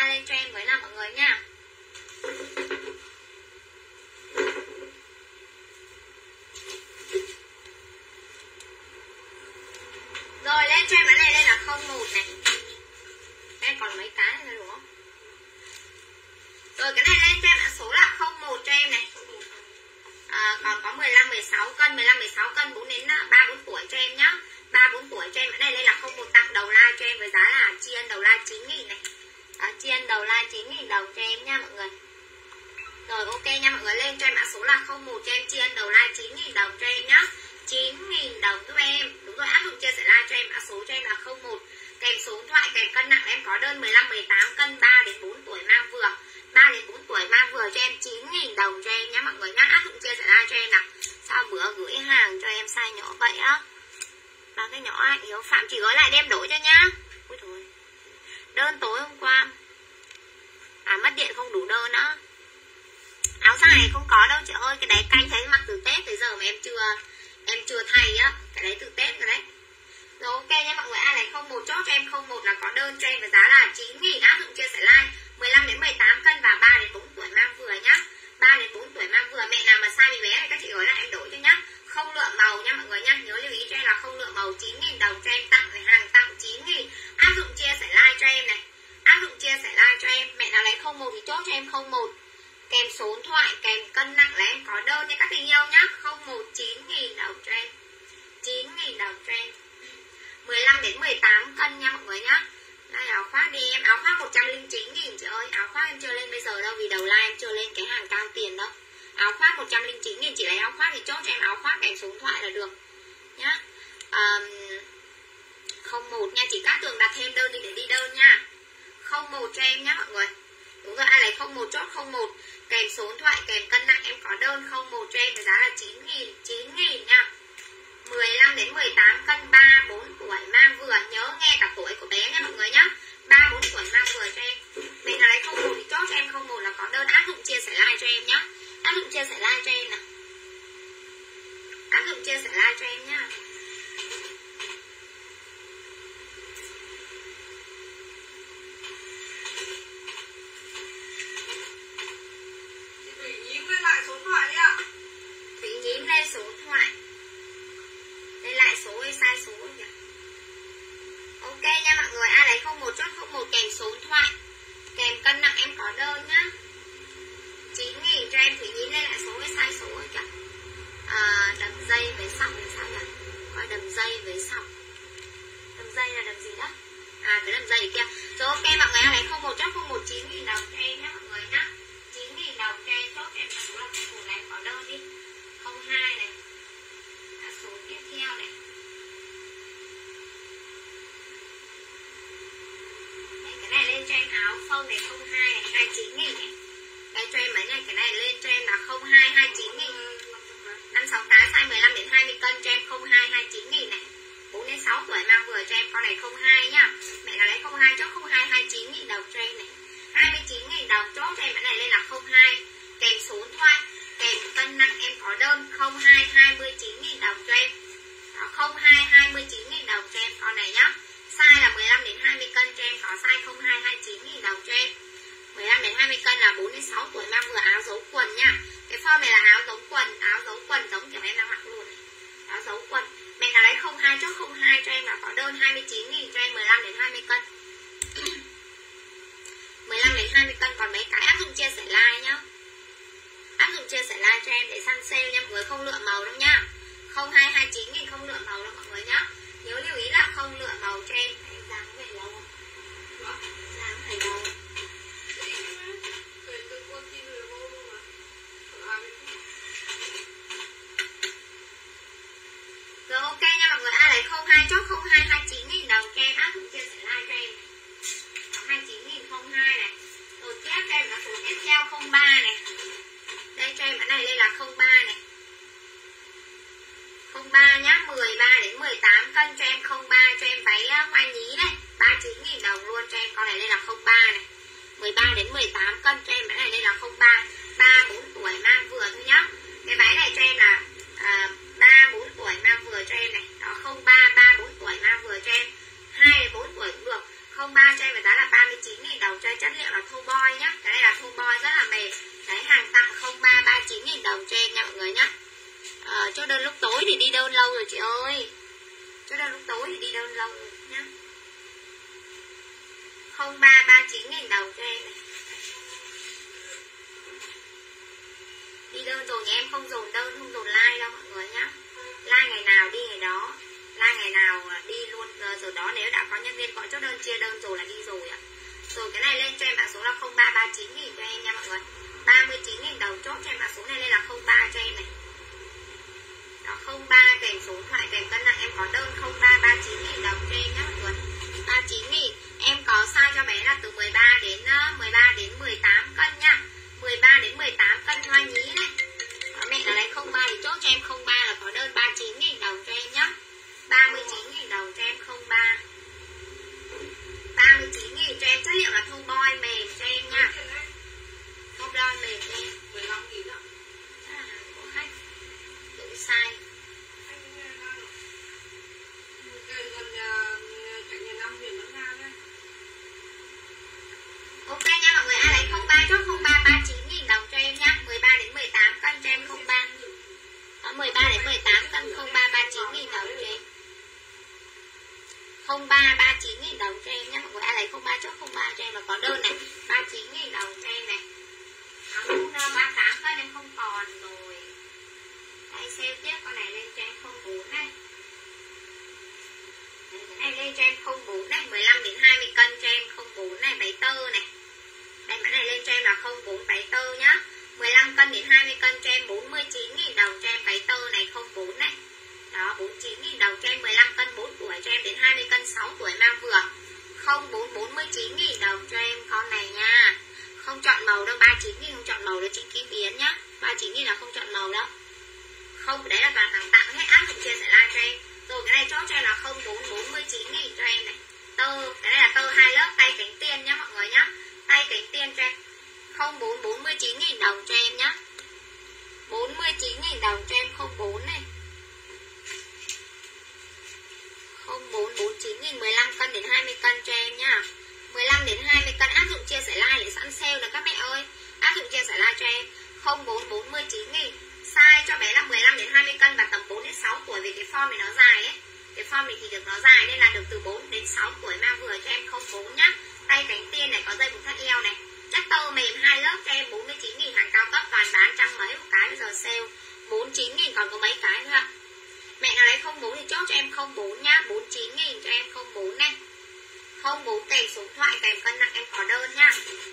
like lên cho em với nào mọi người nha. Rồi lên cho em cái này lên là 01 này. Em còn mấy cái nữa đúng không? Rồi cái này lên cho em mã số là 01 cho em này. Còn có 15 16 cân, 15 16 cân 4 đến 3 4 tuổi cho em nhá. 3 4 tuổi cho em cái này lên là 01 tặng đầu like cho em với giá là tri ân đầu like 9.000 này. Tri ân đầu like 9.000 đồng cho em nha mọi người. Rồi ok nha mọi người, lên cho em mã số là 01 cho em, tri ân đầu like 9.000 đồng cho em nhá. 9.000 đồng giúp em. Đúng rồi, áp dụng chia sẻ like cho em, mã số cho em là 01. Kèm số điện thoại, kèm cân nặng em có đơn 15 18 cân 3 đến 4 tuổi mang vừa. 3 đến 4 tuổi mang vừa cho em 9.000 đồng cho em nhá mọi người nhá. Áp dụng chia sẻ like cho em nào. Sao bữa gửi hàng cho em size nhỏ vậy á? Ba cái nhỏ ấy, Hiếu Phạm chỉ gói lại đem đổi cho nhá. Ui thôi. Đơn tối hôm qua mất điện không đủ đơn á. Áo dài này không có đâu chị ơi, cái đấy canh thấy mặc từ Tết tới giờ mà em chưa thay á, cái đấy từ Tết rồi đấy. Rồi ok nha mọi người, ai lấy 01 chốt cho em 01 là có đơn cho em với giá là 9.000, áp dụng chia sẻ like 15 đến 18 cân và 3 đến 4 tuổi mang vừa nhá. 3 đến 4 tuổi mang vừa, mẹ nào mà size bị bé này các chị gói lại em đổi cho nhá. Không lựa màu nha mọi người nha, nhớ lưu ý cho em là không lựa màu. 9.000 đồng cho em, tặng này, hàng tặng 9.000, áp dụng chia sẻ like cho em này. Áp dụng chia sẻ like cho em, mẹ nào lấy 01 thì chốt cho em 01. Kèm số điện thoại, kèm cân nặng là em có đơn nha các tình yêu nhá. 01 9.000 đồng cho em. 9.000 đồng cho em. 15 đến 18 cân nha mọi người nhá. Đây áo khoác đi em, áo khoác 109.000 chị ơi. Áo khoác em chưa lên bây giờ đâu, vì đầu like em chưa lên cái hàng cao tiền đâu. Áo khoác 109.000, chị lấy áo khoác thì chốt cho em áo khoác kèm số điện thoại là được nhá. 01 nha, chị Cát Tường đặt thêm đơn đi để đi đơn nha. 01 cho em nhá mọi người. Đúng rồi, ai lấy 01 chốt 01. Kèm số điện thoại, kèm cân nặng em có đơn 01 cho em với giá là 9.000, 9.000 nha. 15 đến 18 cân 3 4 tuổi mang vừa, nhớ nghe cả tuổi của bé nha mọi người nhá. 3 4 tuổi mang vừa cho em. Mình là lấy 01 thì chốt cho em 01 là có đơn, áp dụng chia sẻ like cho em nhá. Áp dụng chia sẻ like cho em nào. Áp dụng chia sẻ like cho em nhá. Thủy Nhím lên số điện thoại. Lên lại số hay sai số kìa. Ok nha mọi người, ai lấy 01 chốt 01 kèm số điện thoại, kèm cân nặng em có đơn nhá. 9.000 cho em. Thủy Nhím lên lại số hay sai số kìa. Đầm dây với sọc là sao nhỉ? Coi đầm dây với sọc. Đầm dây là đầm gì đó? Cái đầm dây kia. Rồi ok mọi người, ai lấy 01 chốt 01 9.000 đồng cho em nhá mọi người nhá. 9.000 đồng cho em, chốt cho em số là 01 này có đơn đi. 02 này. Số tiếp theo này. Đấy, cái này lên cho em áo phông này 02 này 29.000 này. Đây cho em mấy này, cái này lên cho em là 02 29.000. 568 size 15 đến 20 cân cho em 02 29.000 này. 4 đến 6 tuổi mang vừa cho em con này 02 nhá. Mẹ nào lấy 02 chốt 02 29.000 đồng cho em này. 29.000 đồng chốt cho em cái này lên là 02. Kèm số điện thoại, kèm cân nặng em có đơn 02 29.000 đồng cho em. 02 29.000 đồng cho em con này nhá. Size là 15 đến 20 cân cho em có size 02 29.000 đồng cho em. 15 đến 20 cân là 4 đến 6 tuổi mang vừa, áo dấu quần nha. Cái form này là áo dấu quần giống kiểu em đang mặc luôn này. Áo dấu quần. Mẹ nào lấy 02 chốt 02 cho em là có đơn 29.000 cho em 15 đến 20 cân. 15 đến 20 cân còn mấy cái, áp dụng chia sẻ like nhá. Áp dụng chia sẻ like cho em để săn sale nha mọi người, không lựa màu đâu nhá. 02 29.000 không lựa màu đâu mọi người nhá. Nhớ lưu ý là không lựa màu cho em. Em dáng về lâu không? Dáng phải lâu. Rồi ok nha mọi người, ai lấy 02 chốt 02 29.000 đồng cho em, áp dụng chia sẻ like cho em. 29.002 này. Rồi tiếp cho em là số tiếp theo 03 này. Đây cho em cái này lên là 03 này. 03 nhá, 13 đến 18 cân cho em 03 cho em váy hoa nhí này, 39.000 đồng luôn cho em con này lên là 03 này. 13 đến 18 cân cho em cái này lên là 03. 3 4 tuổi mang vừa thôi nhá. Cái váy này cho em là 3 4 tuổi mang vừa cho em này. Đó 03 3 4 tuổi mang vừa cho em. 2 đến 4 tuổi cũng được. 03 cho em với giá là 39.000 đồng cho em, chất liệu là thô boy nhá. Cái này là thô boy rất là mềm. Đấy, hàng tặng 03 39.000 đồng cho em nha mọi người nhá. Chốt đơn lúc tối thì đi đơn lâu rồi chị ơi. Chốt đơn lúc tối thì đi đơn lâu rồi nhá. 03 39.000 đồng cho em này. Đi đơn rồi nhà em không dồn đơn, không dồn like đâu mọi người nhá. Like ngày nào đi ngày đó, like ngày nào đi luôn rồi đó. Nếu đã có nhân viên gọi chốt đơn chia đơn rồi là đi rồi ạ. Rồi cái này lên cho em mã số là 0339.000 cho em nha mọi người. 39.000 đồng chốt cho em mã số này lên là 03 cho em này. Đó, 03 kèm số điện thoại kèm cân nặng em có đơn 03 39.000 đồng cho em nhá mọi người. 39.000 em có size cho bé là từ 13 đến 18 cân nha. 13 đến 18 cân hoa nhí này. Mẹ ở đây 03 thì chốt cho em 03 là có đơn 39.000 đồng cho em nhá. 39.000 đồng cho em 03. 39.000 cho em, chất liệu là thun boy mềm cho em nha. Thun boy mềm cho em. 15.000 ạ. Của khách đủ size. Ok nha mọi người, ai lấy 03 chốt 03 39.000 đồng cho em nhá. 13 đến 18 cân cho em 03. Đó, 13 đến 18 cân 03 39.000 đồng cho em. 03 39.000 đồng cho em nhá mọi người, ai lấy 03 chốt 03 cho em là có đơn này. 39.000 đồng cho em này. Áo thun 38 cân em không còn rồi. Đây sale tiếp con này lên cho em 04 này. Đấy, cái này lên cho em 04 này, 15 đến 20 cân cho em 04 này, váy tơ này. Đây mã này lên cho em là 04 váy tơ nhá. 15 cân đến 20 cân cho em 49.000 đồng cho em váy tơ này 04 này. Đó 49.000 đồng cho em 15 cân 4 tuổi cho em đến 20 cân 6 tuổi mang vừa. 04 49.000 đồng cho em con này nha. Không chọn màu đâu, 39.000 không chọn màu đâu chị Kim Yến nhá. 39.000 là không chọn màu đâu. Không, đấy là toàn hàng tặng hết, áp dụng chia sẻ like cho em. Rồi cái này chốt cho em là 04 49.000 cho em này. Tơ, cái này là tơ 2 lớp tay cánh tiên nhá mọi người nhá. Tay cánh tiên cho em 04 49.000 đồng cho em nhá. 49.000 đồng cho em 04 này. 04 49.000 15 cân đến 20 cân cho em nhá. 15 đến 20 cân áp dụng chia sẻ like để sẵn sale nè các mẹ ơi. Áp dụng chia sẻ like cho em 04 49.000. Size cho bé là 15 đến 20 cân và tầm 4 đến 6 tuổi, vì cái form này nó dài ấy. Cái form này thì được nó dài nên là được từ 4 đến 6 tuổi mang vừa cho em 04 nhá. Tay cánh tiên này có dây buộc thắt eo này. Chất tơ mềm 2 lớp cho em 49.000, hàng cao cấp toàn bán trăm mấy một cái, bây giờ sale 49.000 còn có mấy cái nữa ạ. Mẹ nào lấy 04 thì chốt cho em 04 nhá, 49.000 cho em 04 này. 04 kèm số điện thoại kèm cân nặng em có đơn nhá.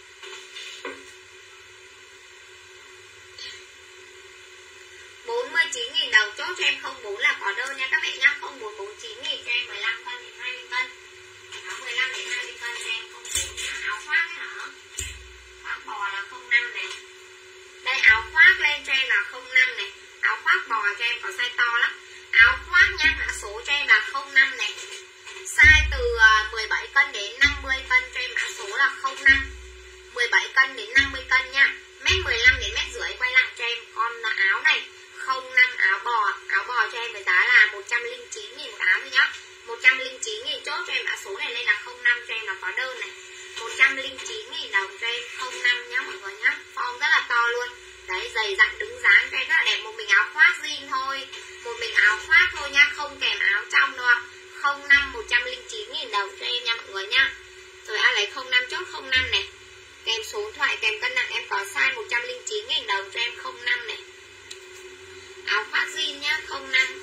49.000 đồng chốt cho em 04 là có đơn nha các mẹ nhá. 04 49.000 cho em 15 cân đến 20 cân. Áo 15 đến 20 cân cho em 04 nhá. Áo khoác ấy hả? Khoác bò là 05 này. Đây áo khoác lên cho em là 05 này. Áo khoác bò cho em có size to lắm. Áo khoác nha, mã số cho em là 05 này. Size từ 17 cân đến 50 cân cho em mã số là 05. 17 cân đến 50 cân nha. Mét 15 đến mét rưỡi quay lại cho em con áo này. 05 áo bò cho em với giá là 109.000 một áo thôi nhá. 109.000 chốt cho em mã số này lên là 05 cho em là có đơn này. 109.000 đồng cho em 05 nhá mọi người nhá. Form rất là to luôn. Đấy, dày dặn đứng dáng cho em rất là đẹp. Một mình áo khoác jean thôi. Một mình áo khoác thôi nhá, không kèm áo trong đâu ạ. 05 109.000 đồng cho em nha mọi người nhá. Rồi ai lấy 05 chốt 05 này. Kèm số điện thoại kèm cân nặng em có size 109.000 đồng cho em 05 này. Áo khoác jean nhá, 05.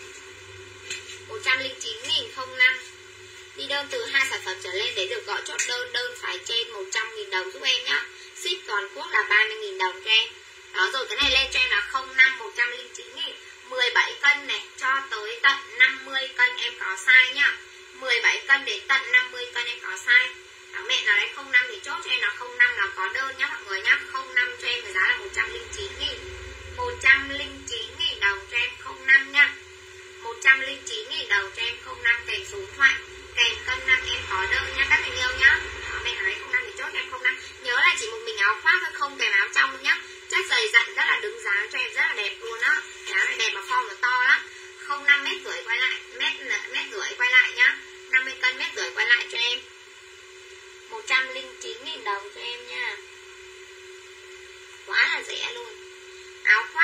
109.000 05. Đi đơn từ 2 sản phẩm trở lên để được gọi chốt đơn, đơn phải trên 100.000 đồng giúp em nhá. Ship toàn quốc là 30.000 đồng cho em. Đó rồi cái này lên cho em là 05 109.000. 17 cân này cho tới tận 50 cân em có size nhá. 17 cân đến tận 50 cân em có size. Đó, mẹ nào đấy 05 thì chốt cho em là 05 là có đơn nhá mọi người nhá. 05 cho em với giá là 109.000. 109.000 đồng cho em 05 nha. 109.000 đồng cho em 05 kèm số điện thoại kèm cân nặng em có đơn nha các tình yêu nhá. Đó, mẹ nào đấy 05 thì chốt em 05. Nhớ là chỉ một mình áo khoác thôi, không kèm áo trong nhá. Chất dày dặn rất là đứng dáng cho em rất là đẹp luôn á. Áo này đẹp mà form nó to lắm. 05 mét rưỡi quay lại, mét rưỡi quay lại nhá. 50 cân mét rưỡi quay lại cho em.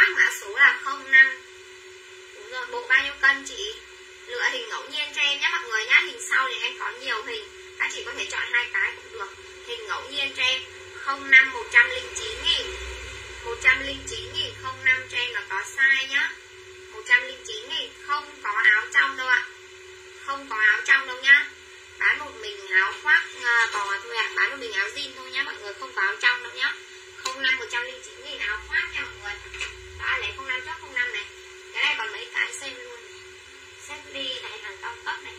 khoác mã số là 05. Đúng rồi, bộ bao nhiêu cân chị? Lựa hình ngẫu nhiên cho em nhé mọi người nhá. Hình sau thì em có nhiều hình, các chị có thể chọn 2 cái cũng được. Hình ngẫu nhiên cho em 05 109.000. 109.000 05 cho em là có size nhá. 109.000 không có áo trong đâu ạ. Không có áo trong đâu nhá. Bán một mình áo khoác bò thôi ạ. Bán một mình áo jean thôi nhá mọi người, không có áo trong đâu nhá. 05 109.000 áo khoác nha mọi người. Đó, lấy 05 trước 05 này. Cái này còn mấy cái xem luôn này. Set ly này, hàng cao cấp này.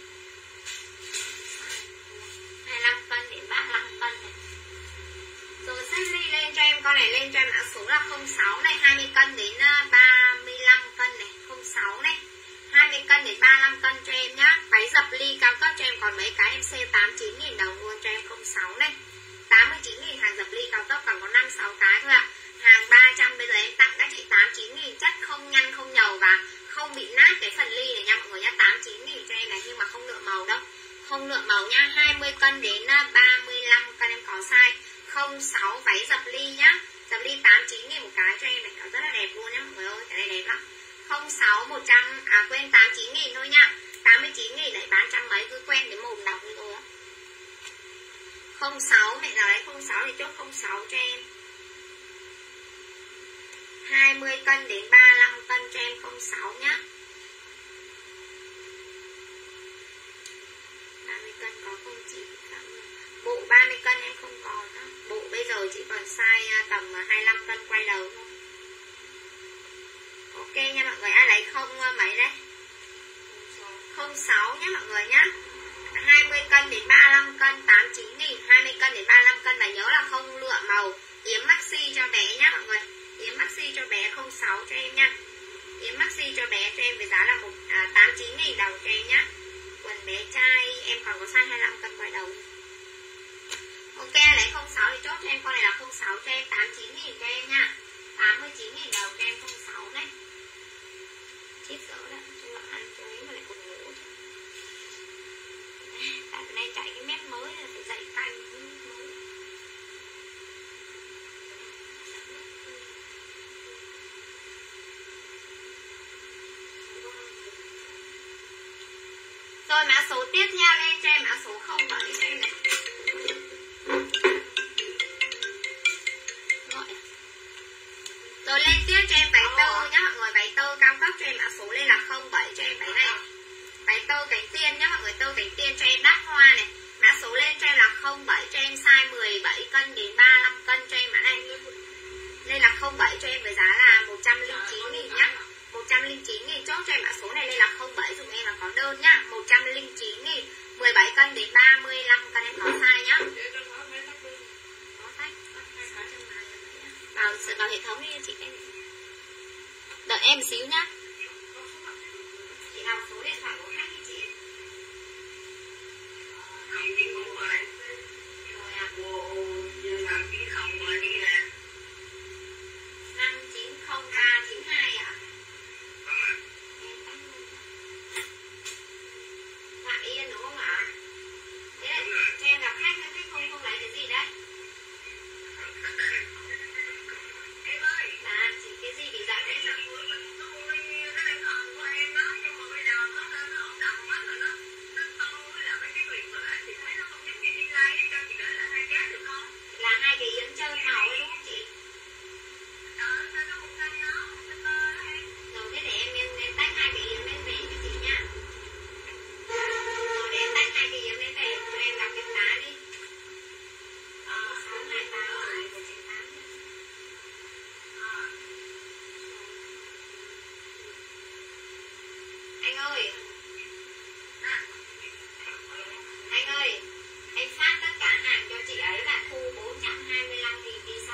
25 cân đến 35 cân này. Rồi set ly lên cho em, con này lên cho em mã số là 06 này, 20 cân đến 35 cân này, 06 này. 20 cân đến 35 cân cho em nhá. Váy dập ly cao cấp cho em còn mấy cái em sale 89.000 đồng luôn cho em 06 này. 89.000 hàng dập ly cao cấp còn có 5-6 cái thôi ạ. Hàng 300 bây giờ em tặng các chị 89.000 chất không nhăn không nhầu và không bị nát cái phần ly này nha mọi người nhá. 89.000 cho em này nhưng mà không lựa màu đâu. Không lựa màu nha. 20 cân đến 35 cân em có size 06 váy dập ly nhá. Dập ly 89.000 một cái cho em này, nó rất là đẹp luôn nhá mọi người ơi, cái này đẹp lắm. 06 100 quên 89.000 thôi nha. 89.000 đấy bán trăm mấy cứ quen cái mồm đọc như thôi á. 06 mẹ nào đấy 06 thì chốt 06 cho em. 20 cân đến 35 cân cho em 06 nhá. 30 cân có không chị? Bộ 30 cân em không còn nữa. Bộ bây giờ chỉ còn size tầm 25 cân quay đầu thôi. Ok nha mọi người, ai lấy không mấy đấy? 06 nhá mọi người nhá. 20 cân đến 35 cân 89.000, 20 cân đến 35 cân và nhớ là không lựa màu. Yếm maxi cho bé nhá mọi người. Yếm maxi cho bé 06 cho em nhá. Yếm maxi cho bé cho em với giá là 89.000 đồng cho em nhá. Quần bé trai em còn có size 25 cân quay đầu. Ok, lấy 06 thì chốt cho em con này là 06 cho em 89.000 cho em nha. 89.000 đồng cho em 06 đấy. Chết dở đó, chứ là ăn chơi mà lại còn ngủ. Tại bữa nay chạy cái mép mới là phải dậy canh mới. Rồi mã số tiếp theo lên cho em mã số 07 cho em này. Rồi lên tiếp cho em váy tơ nhá mọi người, váy tơ cao cấp cho em mã số lên là 07 cho em váy này. Váy tơ cánh tiên nhá mọi người, tơ cánh tiên cho em đắt hoa này. Mã số lên cho em là 07 cho em size 17 cân đến 35 cân cho em mã này. Lên là 07 cho em với giá là 109.000 nhá. 109.000 chốt cho em mã số này lên là 07 dùng em là có đơn nhá. 109.000 17 cân đến 35 cân em có size nhá. Vào hệ thống đi chị em. Đợi em xíu nhá. Chị đọc số điện thoại của khách đi chị. Rồi à. 590392 ạ. Phạm Yên đúng không ạ? Thế là cho em gặp khách không lấy cái gì đấy. Dạ, chị cái gì bị dặn đấy chị? Là 2 cái yếm trơn màu ấy đúng không chị? Rồi thế để em tách 2 cái yếm lên về cho chị nha. Rồi để em tách 2 cái yếm lên về cho em gặp cái tá đi. 628 rồi của chị tá. Anh ơi, anh phát tất cả hàng cho chị ấy và thu 425.000 phí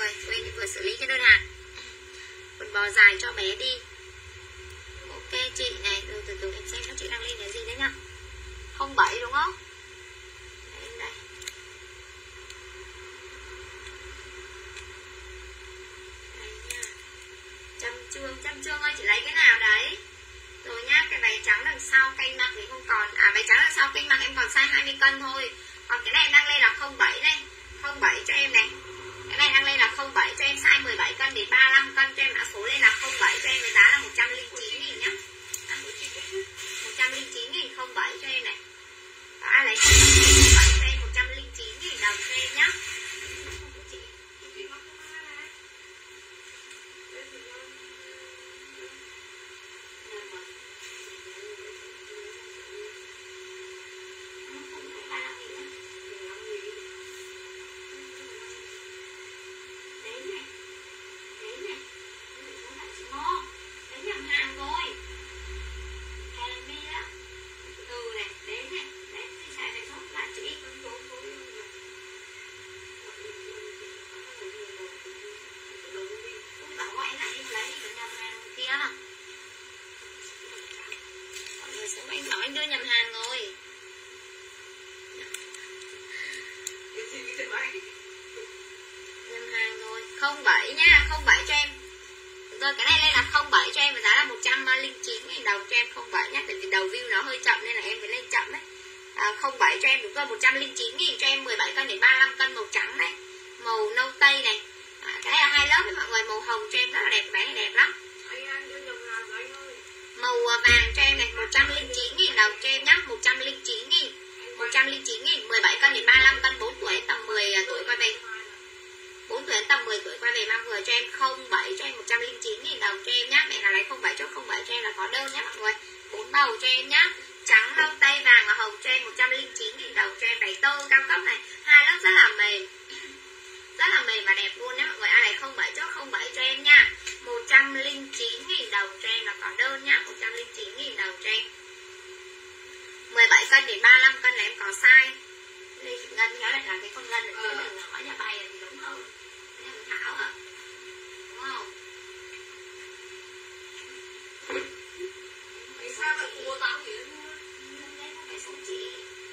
người. Quên vừa xử lý cái đơn hàng. Quần bò dài cho bé đi. Ok chị này, từ từ em xem các chị đang lên cái gì đấy nhá. 07 đúng không? Đấy, đây. Đây nha. Chăm Trương ơi, chị lấy cái nào đấy? Rồi nhá, cái váy trắng đằng sau canh mặc thì không còn. À, váy trắng đằng sau canh mặc em còn size 20 cân thôi. Còn cái này em đang lên là 07 này. 07 cho em này. Cái này đang lên là 07 cho em, size 17 cân đến 35 cân cho em, mã số lên là 07 cho em với giá là 109.000 nhá. 109.000 07 cho em này. Đó, ai lấy 07 cho em 109.000 đồng cho em nhá. Cho em đúng rồi, 109.000 cho em 17 cân đến 35 cân, màu trắng này, màu nâu tây này. Cái này là hai lớp với mọi người, màu hồng cho em rất là đẹp, váy này đẹp lắm. Màu vàng cho em này, 109.000 đồng cho em nhá, 109.000. 109.000, 17 cân đến 35 cân, 4 tuổi đến tầm 10 tuổi quay về. 4 tuổi đến tầm 10 tuổi quay về mang vừa cho em 07 cho em 109.000 đồng cho em nhá. Mẹ nào lấy 07 chốt 07 cho em là có đơn nhá mọi người. 4 màu cho em nhá. Trắng, nâu, tây, vàng và hồng cho em 109.000 đồng cho em, váy tơ cao cấp này, hai lớp rất là mềm. Rất là mềm và đẹp luôn nhé mọi người. Ai lấy 07 chốt 07 cho em nha. 109.000 đồng cho em là có đơn nhá. 109.000 đồng cho em. 17 cân đến 35 cân là em có size. Đây chị Ngân nhớ lại là cái con Ngân ở dưới đường nhỏ nhà bay thì đúng không? Đây là Thảo hả? Đúng không? Vì sao mà mua tao thì đây không phải số chị.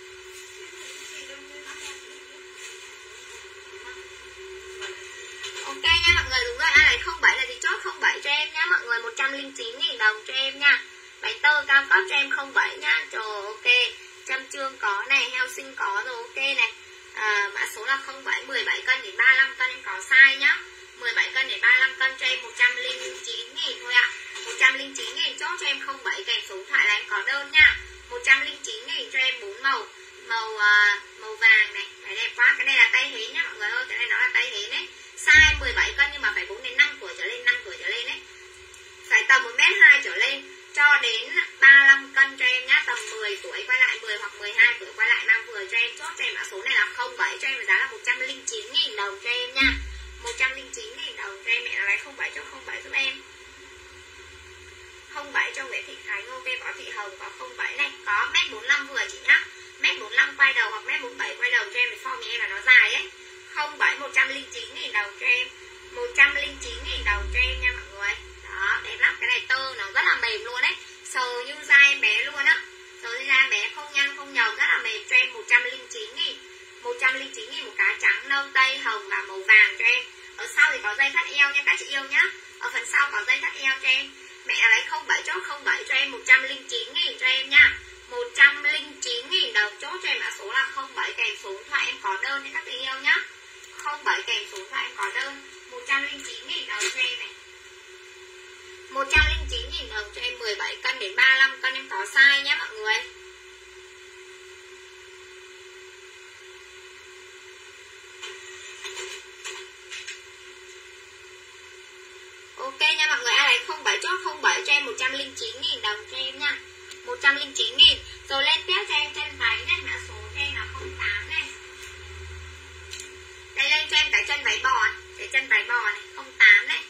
Ok nha mọi người, đúng rồi, ai lấy 07 là thì chốt 07 cho em nhá mọi người, 109.000 đồng cho em nha. Váy tơ cao cấp cho em 07 nha. Trời, ok. Chăm Trương có này, heo sinh có rồi, ok này. Mã số là 07, 17 cân đến 35 cân em có size nhá. 17 cân đến 35 cân cho em 109.000 thôi ạ. 109.000 chốt cho em 07 kèm số điện thoại là em có đơn nha. 109.000 cho em 4 màu. Màu vàng này, cái đẹp quá. Cái này là tay hến nhá mọi người ơi, cái này nó là tay hến đấy. Size 17 cân nhưng mà phải 4 đến 5 tuổi trở lên, 5 tuổi trở lên đấy. Phải tầm 1m2 trở lên cho đến 35 cân cho em nhá. Tầm 10 tuổi quay lại, 10 hoặc 12 tuổi quay lại mang vừa cho em. Chốt cho em mã số này là 07 cho em với giá là 109.000 đồng cho em nha. 109.000 đồng cho em. Mẹ nào lấy 07 cho 07 giúp em. 07 cho Nguyễn Thị Khánh, ok. Có Thị Hồng, có 07 này. Có 1m45 vừa chị nhá. 1m45 quay đầu hoặc 1m47 quay đầu cho em. Để form nhà em là nó dài ấy. 07 109.000 đồng cho em. 109.000 đồng cho em nha mọi người. Đó, đẹp lắm. Cái này tơ nó rất là mềm luôn đấy. Sờ như da em bé luôn á. Sờ như da em bé không nhăn không nhầu, rất là mềm cho em. 109.000. 109.000 một cái trắng, nâu, tây, hồng và màu vàng cho em. Ở sau thì có dây thắt eo nha các chị yêu nhá. Ở phần sau có dây thắt eo cho em. Mẹ lấy 07 chốt 07 cho em 109.000 cho em nha. 109.000 đồng chốt cho em mã số là 07 kèm số điện thoại em có đơn nha các chị yêu nhá. 07 kèm số điện thoại em có đơn. 109.000 đồng cho em này. 109.000 đồng cho em, 17 cân đến 35 cân em có size nhé mọi người. Ok nha mọi người, ai lấy 07 chốt 07 cho em 109.000 đồng cho em nha. 109.000. Rồi lên tiếp cho em chân váy này, mã số cho em là 08 này. Đây lên cho em cái chân váy bò, cái chân váy bò này, 08 này.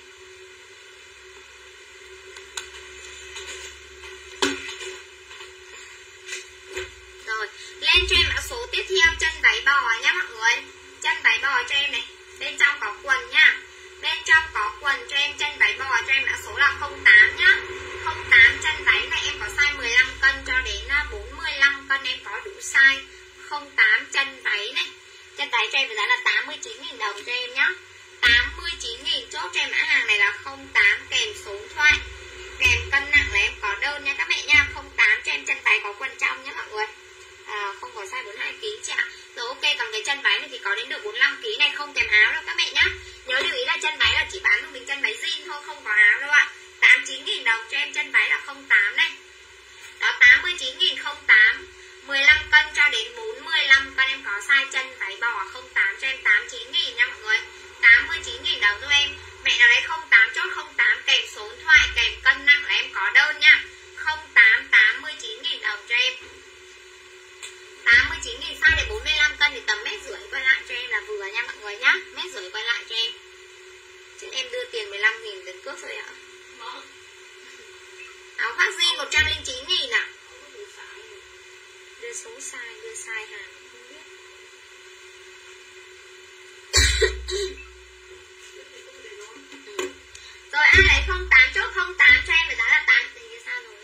Rồi, lên cho em mã số tiếp theo chân váy bò nhá mọi người. Chân váy bò cho em này. Bên trong có quần nha. là 08 nhá. 08 chân váy này em có size 15 cân cho đến 45 cân em có đủ size. 08 chân váy này. Chân váy cho em với giá là 89.000 đồng cho em nhá. 89.000 chốt cho em mã hàng này là 08 kèm số điện thoại. Kèm cân nặng là em có đơn nha các mẹ nha. 08 cho em chân váy có quần trong nhá mọi người. Không có size 42kg chị ạ. Rồi ok, còn cái chân váy này thì có đến được 45kg này, không kèm áo đâu các mẹ nhá. Nhớ lưu ý là chân váy là chỉ bán cho mình chân váy jean thôi, không có áo đâu ạ. 89.000 đồng cho em chân váy là 08 này. Đó, 89.000 08 15 cân cho đến 45 cân em có size chân váy bò 08 cho em 89.000 nha mọi người. 89.000 đồng cho em. Mẹ nào lấy 08 chốt 08 kèm số điện thoại kèm cân nặng là em có đơn nha. 08 89.000 đồng cho em. 89.000 size để 45 cân thì tầm 1,5 m quay lại cho em là vừa nha mọi người nhá. 1,5 m quay lại cho em. Chứ em đưa tiền 15.000 tiền cước rồi ạ. Áo khoác jean 109.000 ạ. Đưa số size, đưa size hàng không biết. Rồi ai lấy 08 chốt 08 cho em với giá là 8 thì sao rồi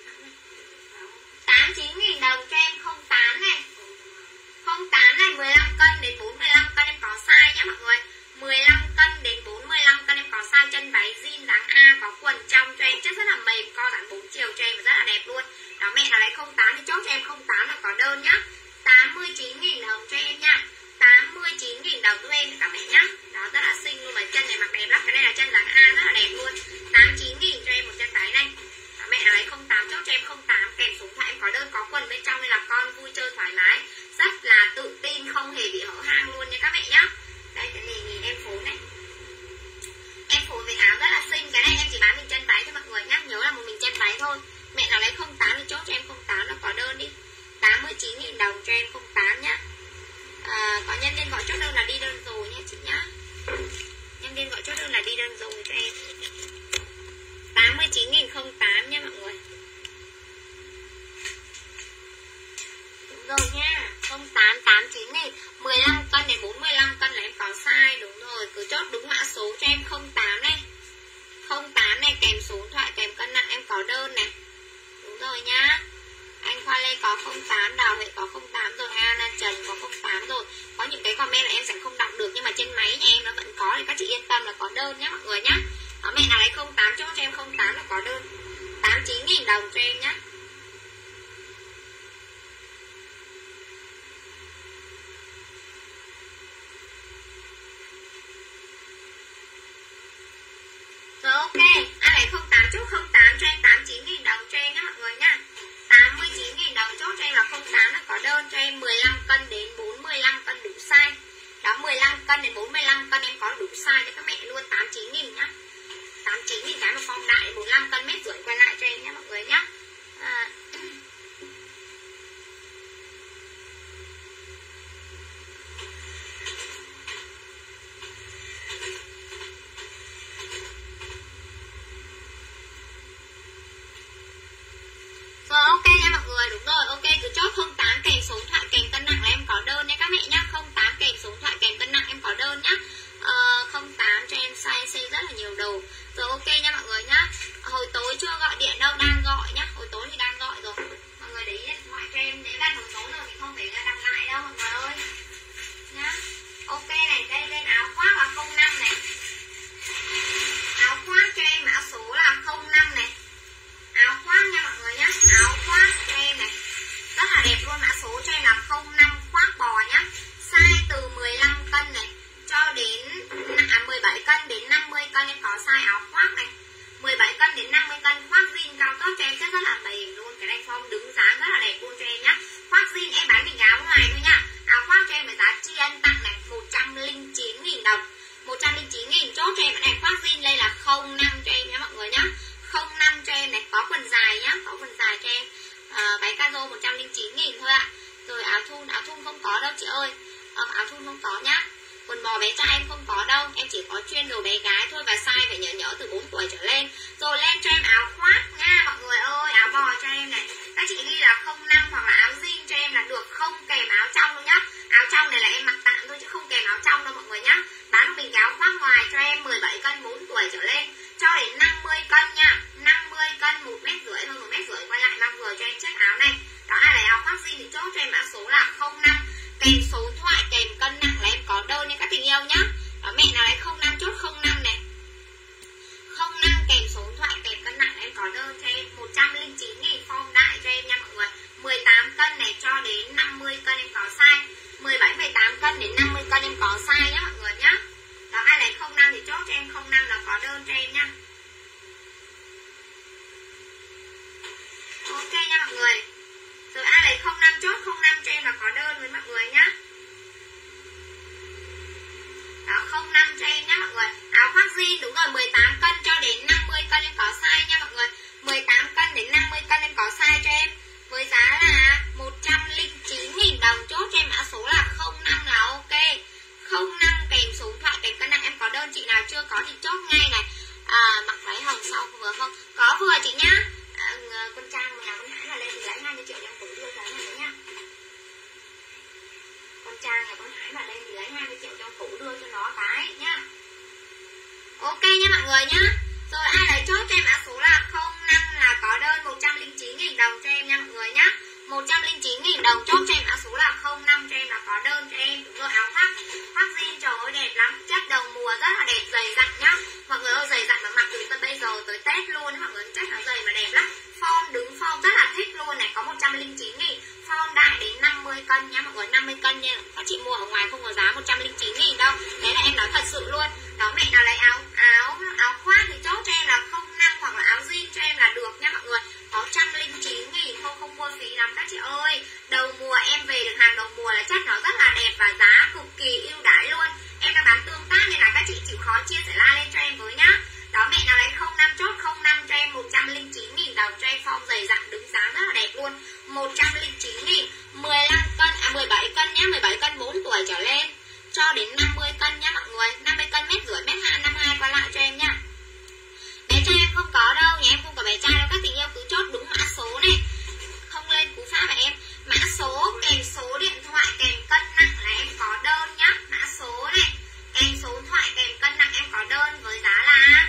89.000 đồng cho em 08 này. 08 này 15 cân đến 45 cân em có size nhé mọi người. 15 cân đến 45 cân em có size chân váy jean dáng A có quần trong cho em, chất rất là mềm, co giãn 4 chiều cho em và rất là đẹp luôn. Đó, mẹ nào lấy 08 thì chốt cho em 08 là có đơn nhá. 89.000 đồng cho em nha. 89.000 đồng cho em các mẹ nhá. Đó, rất là xinh luôn, mà chân này mặc đẹp lắm. Cái này là chân dáng A rất là đẹp luôn. 89.000 cho em một chân váy này. Đó, mẹ nào lấy 08 chốt cho em 08 kèm số điện thoại em có đơn có quần bên trong nên là con vui chơi thoải mái, rất là tự tin, không hề bị hở hang luôn nha các mẹ nhá. Đây cái này nhìn em phối này. Em phối với áo rất là xinh. Cái này em chỉ bán mình chân váy thôi mọi người nhá. Nhớ là một mình chân váy thôi. Mẹ nào lấy 08 thì chốt cho em 08 là có đơn đi. 89.000 đồng cho em 08 nhá. Có nhân viên gọi chốt đơn là đi đơn rồi nha chị nhá. Nhân viên gọi chốt đơn là đi đơn rồi cho em. 89.008 nha mọi người. Đúng rồi nha. 08 89.000 15 cân đến 45 cân là em có size. Đúng rồi, cứ chốt đúng mã số cho em 08 này. 08 này kèm số điện thoại kèm cân nặng em có đơn này. Đúng rồi nhá. Anh Khoa Lê có 08, Đào Huệ có 08 rồi, Anna Trần có 08 rồi. Có những cái comment là em sẽ không đọc được nhưng mà trên máy nhà em nó vẫn có, thì các chị yên tâm là có đơn nhá mọi người nhá. Đó, mẹ nào lấy 08 chốt cho em 08 là có đơn. 89.000 đồng cho em nhá. Rồi ok, ai lấy 08 chốt 08 cho em 89.000 đồng cho em nhá mọi người nhá. 89.000 đồng chốt cho em là 08 là có đơn cho em 15 cân đến 45 cân đủ size. Đó, 15 cân đến 45 cân em có đủ size cho các mẹ luôn. 89.000 nhá. 89.000 cái một form đại 45 cân 1,5 m quay lại cho em nhé mọi người nhá. Rồi ok nha mọi người, đúng rồi, ok cứ chốt 08 kèm số điện thoại kèm cân nặng là em có đơn nha các mẹ nhá. 08 kèm số điện thoại kèm cân nặng em có đơn nhá. 08 cho em size rất là nhiều đồ. Rồi ok nha mọi người nhá. Hồi tối chưa gọi điện đâu, đang gọi nhá. Hồi tối thì đang gọi rồi. Mọi người để ý điện thoại cho em, nếu là hồi tối rồi thì không phải đọc lại đâu mọi người ơi. Nhá. Ok này, đây lên áo khoác là 05 này. Áo khoác cho em mã số là 05 này. Áo khoác nha mọi người nhá. Áo khoác cho em này rất là đẹp luôn, mã số cho em là 05 khoác bò nhá. Size từ 15 cân này cho đến 17 cân đến 50 cân em có size áo khoác này. 17 cân đến 50 cân khoác jean cao cấp cho em, chất rất là mềm luôn. Cái này form đứng dáng rất là đẹp luôn cho em nhá. Khoác jean em bán mình áo ngoài thôi nhá. Áo khoác cho em với giá tri ân tặng này 109.000 đồng. 109.000 chốt cho em cái này khoác jean đây là 05 cho em nhá mọi người nhá. 05 cho em này, có quần dài nhá, có quần dài cho em. Váy caro 109.000 thôi ạ. Rồi áo thun không có đâu chị ơi. Áo thun không có nhá. Quần bò bé trai em không có đâu, em chỉ có chuyên đồ bé gái thôi và size phải nhỡ từ 4 tuổi trở lên. Rồi lên cho em áo khoác nha mọi người ơi, áo bò cho em này. Các chị ghi là 05 hoặc là áo jean cho em là được, không kèm áo trong đâu nhá. Áo trong này là em mặc tạm thôi chứ không kèm áo trong đâu mọi người nhá. Bán mình cái áo khoác ngoài cho em 17 cân 4 tuổi trở lên cho đến 50 cân nha. đơn cho em nhá. Ok nha mọi người. Rồi ai lấy 05 chốt 05 cho em là có đơn với mọi người nhá. Đó, 05 cho em nhá mọi người. Áo khoác jean đúng rồi, 18 cân cho đến 50 cân em có size nha mọi người. 18 cân đến 50 cân em có size cho em. Với giá là 109.000 đồng, chốt cho em mã số là 05 là ok. 05 kèm số điện thoại kèm cân nặng em có đơn, chị nào chưa có thì chốt ngay này. Mặc váy hồng sau vừa không? Có vừa chị nhá. Con Trang mà nhà con Hải là lên thì lấy 20 triệu trong tủ đưa cái này nhá. Con Trang nhà con Hải mà lên thì lấy 20 triệu trong tủ đưa cho nó cái nhá. Ok nha mọi người nhá. Rồi ai lấy chốt cho em mã số là 05 là có đơn 109.000 đồng cho em nha mọi người nhá. 109.000 đồng, chốt cho em mã số là 05 cho em là có đơn cho em. Đúng rồi, áo khoác jean trời ơi đẹp lắm, chất đầu mùa rất là đẹp, dày dặn nhá. Mọi người ơi, dày dặn mà mặc từ bây giờ tới Tết luôn mọi người, chất nó dày mà đẹp lắm. Form đứng form rất là thích luôn này, có 109.000. Form đại đến 50 cân nha mọi người, 50 cân nha. Các chị mua ở ngoài không có giá 109.000 đâu. Đấy là em nói thật sự luôn. Đó, mẹ nào lấy áo khoác thì chốt cho em là 05 hoặc là áo jean cho em là được nha mọi người. Có 109.000 không mua phí lắm các chị ơi. Đầu mùa em về được hàng đầu mùa là chất nó rất là đẹp và giá cực kỳ ưu đãi luôn. Em đang bán tương tác nên là các chị chịu khó chia sẻ like lên cho em với nhá. Đó, mẹ nào lấy 05 chốt 05 cho em 109.000 đồng cho em, form dày dặn đứng dáng rất là đẹp luôn. 109.000, 15 cân 17 cân nhá, 17 cân 4 tuổi trở lên cho đến 50 cân nhá mọi người. 50 cân mét rưỡi, mét 52 qua lại cho em nhá. Bé trai em không có đâu, nhà em không có bé trai đâu, các tình yêu cứ chốt đúng mã số này. Không lên cú pháp mà em. Mã số kèm số điện thoại kèm cân nặng là em có đơn nhá. Mã số này kèm số điện thoại kèm cân nặng em có đơn với giá là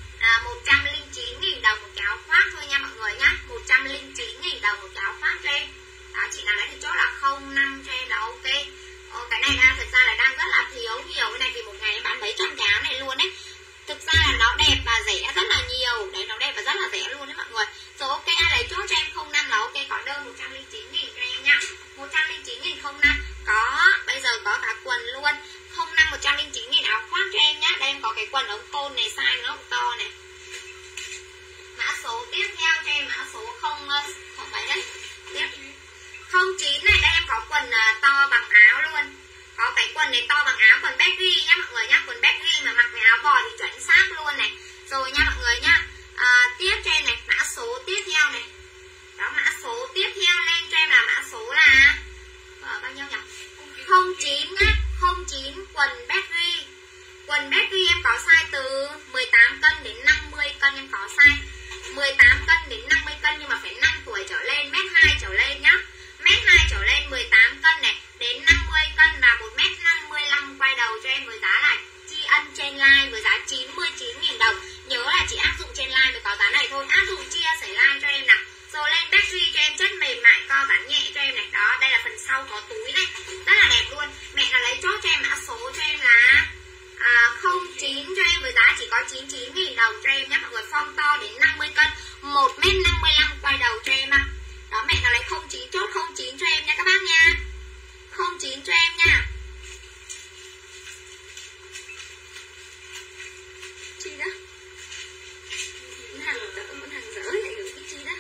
109.000 đồng một cái áo khoác thôi nha mọi người nhá. 109.000 đồng một cái áo khoác cho em. Đó, chị nào lấy thì chốt là 05 cho em là ok. Cái này thật ra là đang rất là thiếu nhiều. Cái này thì một ngày em bán mấy trăm cái áo này luôn đấy. Thực ra là nó đẹp và rẻ rất là nhiều. Đấy, nó đẹp và rất là rẻ luôn đấy mọi người. Rồi ok, ai lấy chốt cho em 05 là ok, có đơn 109.000 cho em nhá. 109.000 05. Có, bây giờ có cả quần luôn. 05 109.000 áo khoác cho em nhá. Đây em có cái quần ống tôn này, size nó cũng to này. Mã số tiếp theo cho em mã số 07 đấy. Tiếp 09 này, đây em có quần to bằng áo luôn. Có cái quần này to bằng áo, quần baggy nhá mọi người nhá. Quần baggy mà mặc với áo bò thì chuẩn xác luôn này. Rồi nha mọi người nhá. Tiếp cho em này, mã số tiếp theo này. Đó, mã số tiếp theo lên cho em là mã số là bao nhiêu nhỉ? 09 nhá. 09 quần baggy. Quần baggy em có size từ 18 cân đến 50 cân em có size. 18 cân đến 50 cân nhưng mà phải 5 tuổi trở lên, mét 2 trở lên nhá. Mét 2 trở lên 18 cân này đến 50 cân và 1m55 quay đầu cho em với giá là tri ân trên like với giá 99.000 đồng. Nhớ là chỉ áp dụng trên like mới có giá này thôi, áp dụng chia sẻ like cho em nào. Rồi lên baggy cho em, chất mềm mại co giãn nhẹ cho em này. Đó, đây là phần sau có túi này, rất là đẹp luôn. Mẹ nào lấy chốt cho em mã số cho em là 09 cho em với giá chỉ có 99.000 đồng cho em nhé mọi người. Form to đến 50 cân, 1m55 quay đầu cho em ạ. Đó, mẹ nào lấy 09 chốt 09 cho em nha các bác nha. 09 cho em nha. Chi đó? Hàng dở lại gửi cái chi đó.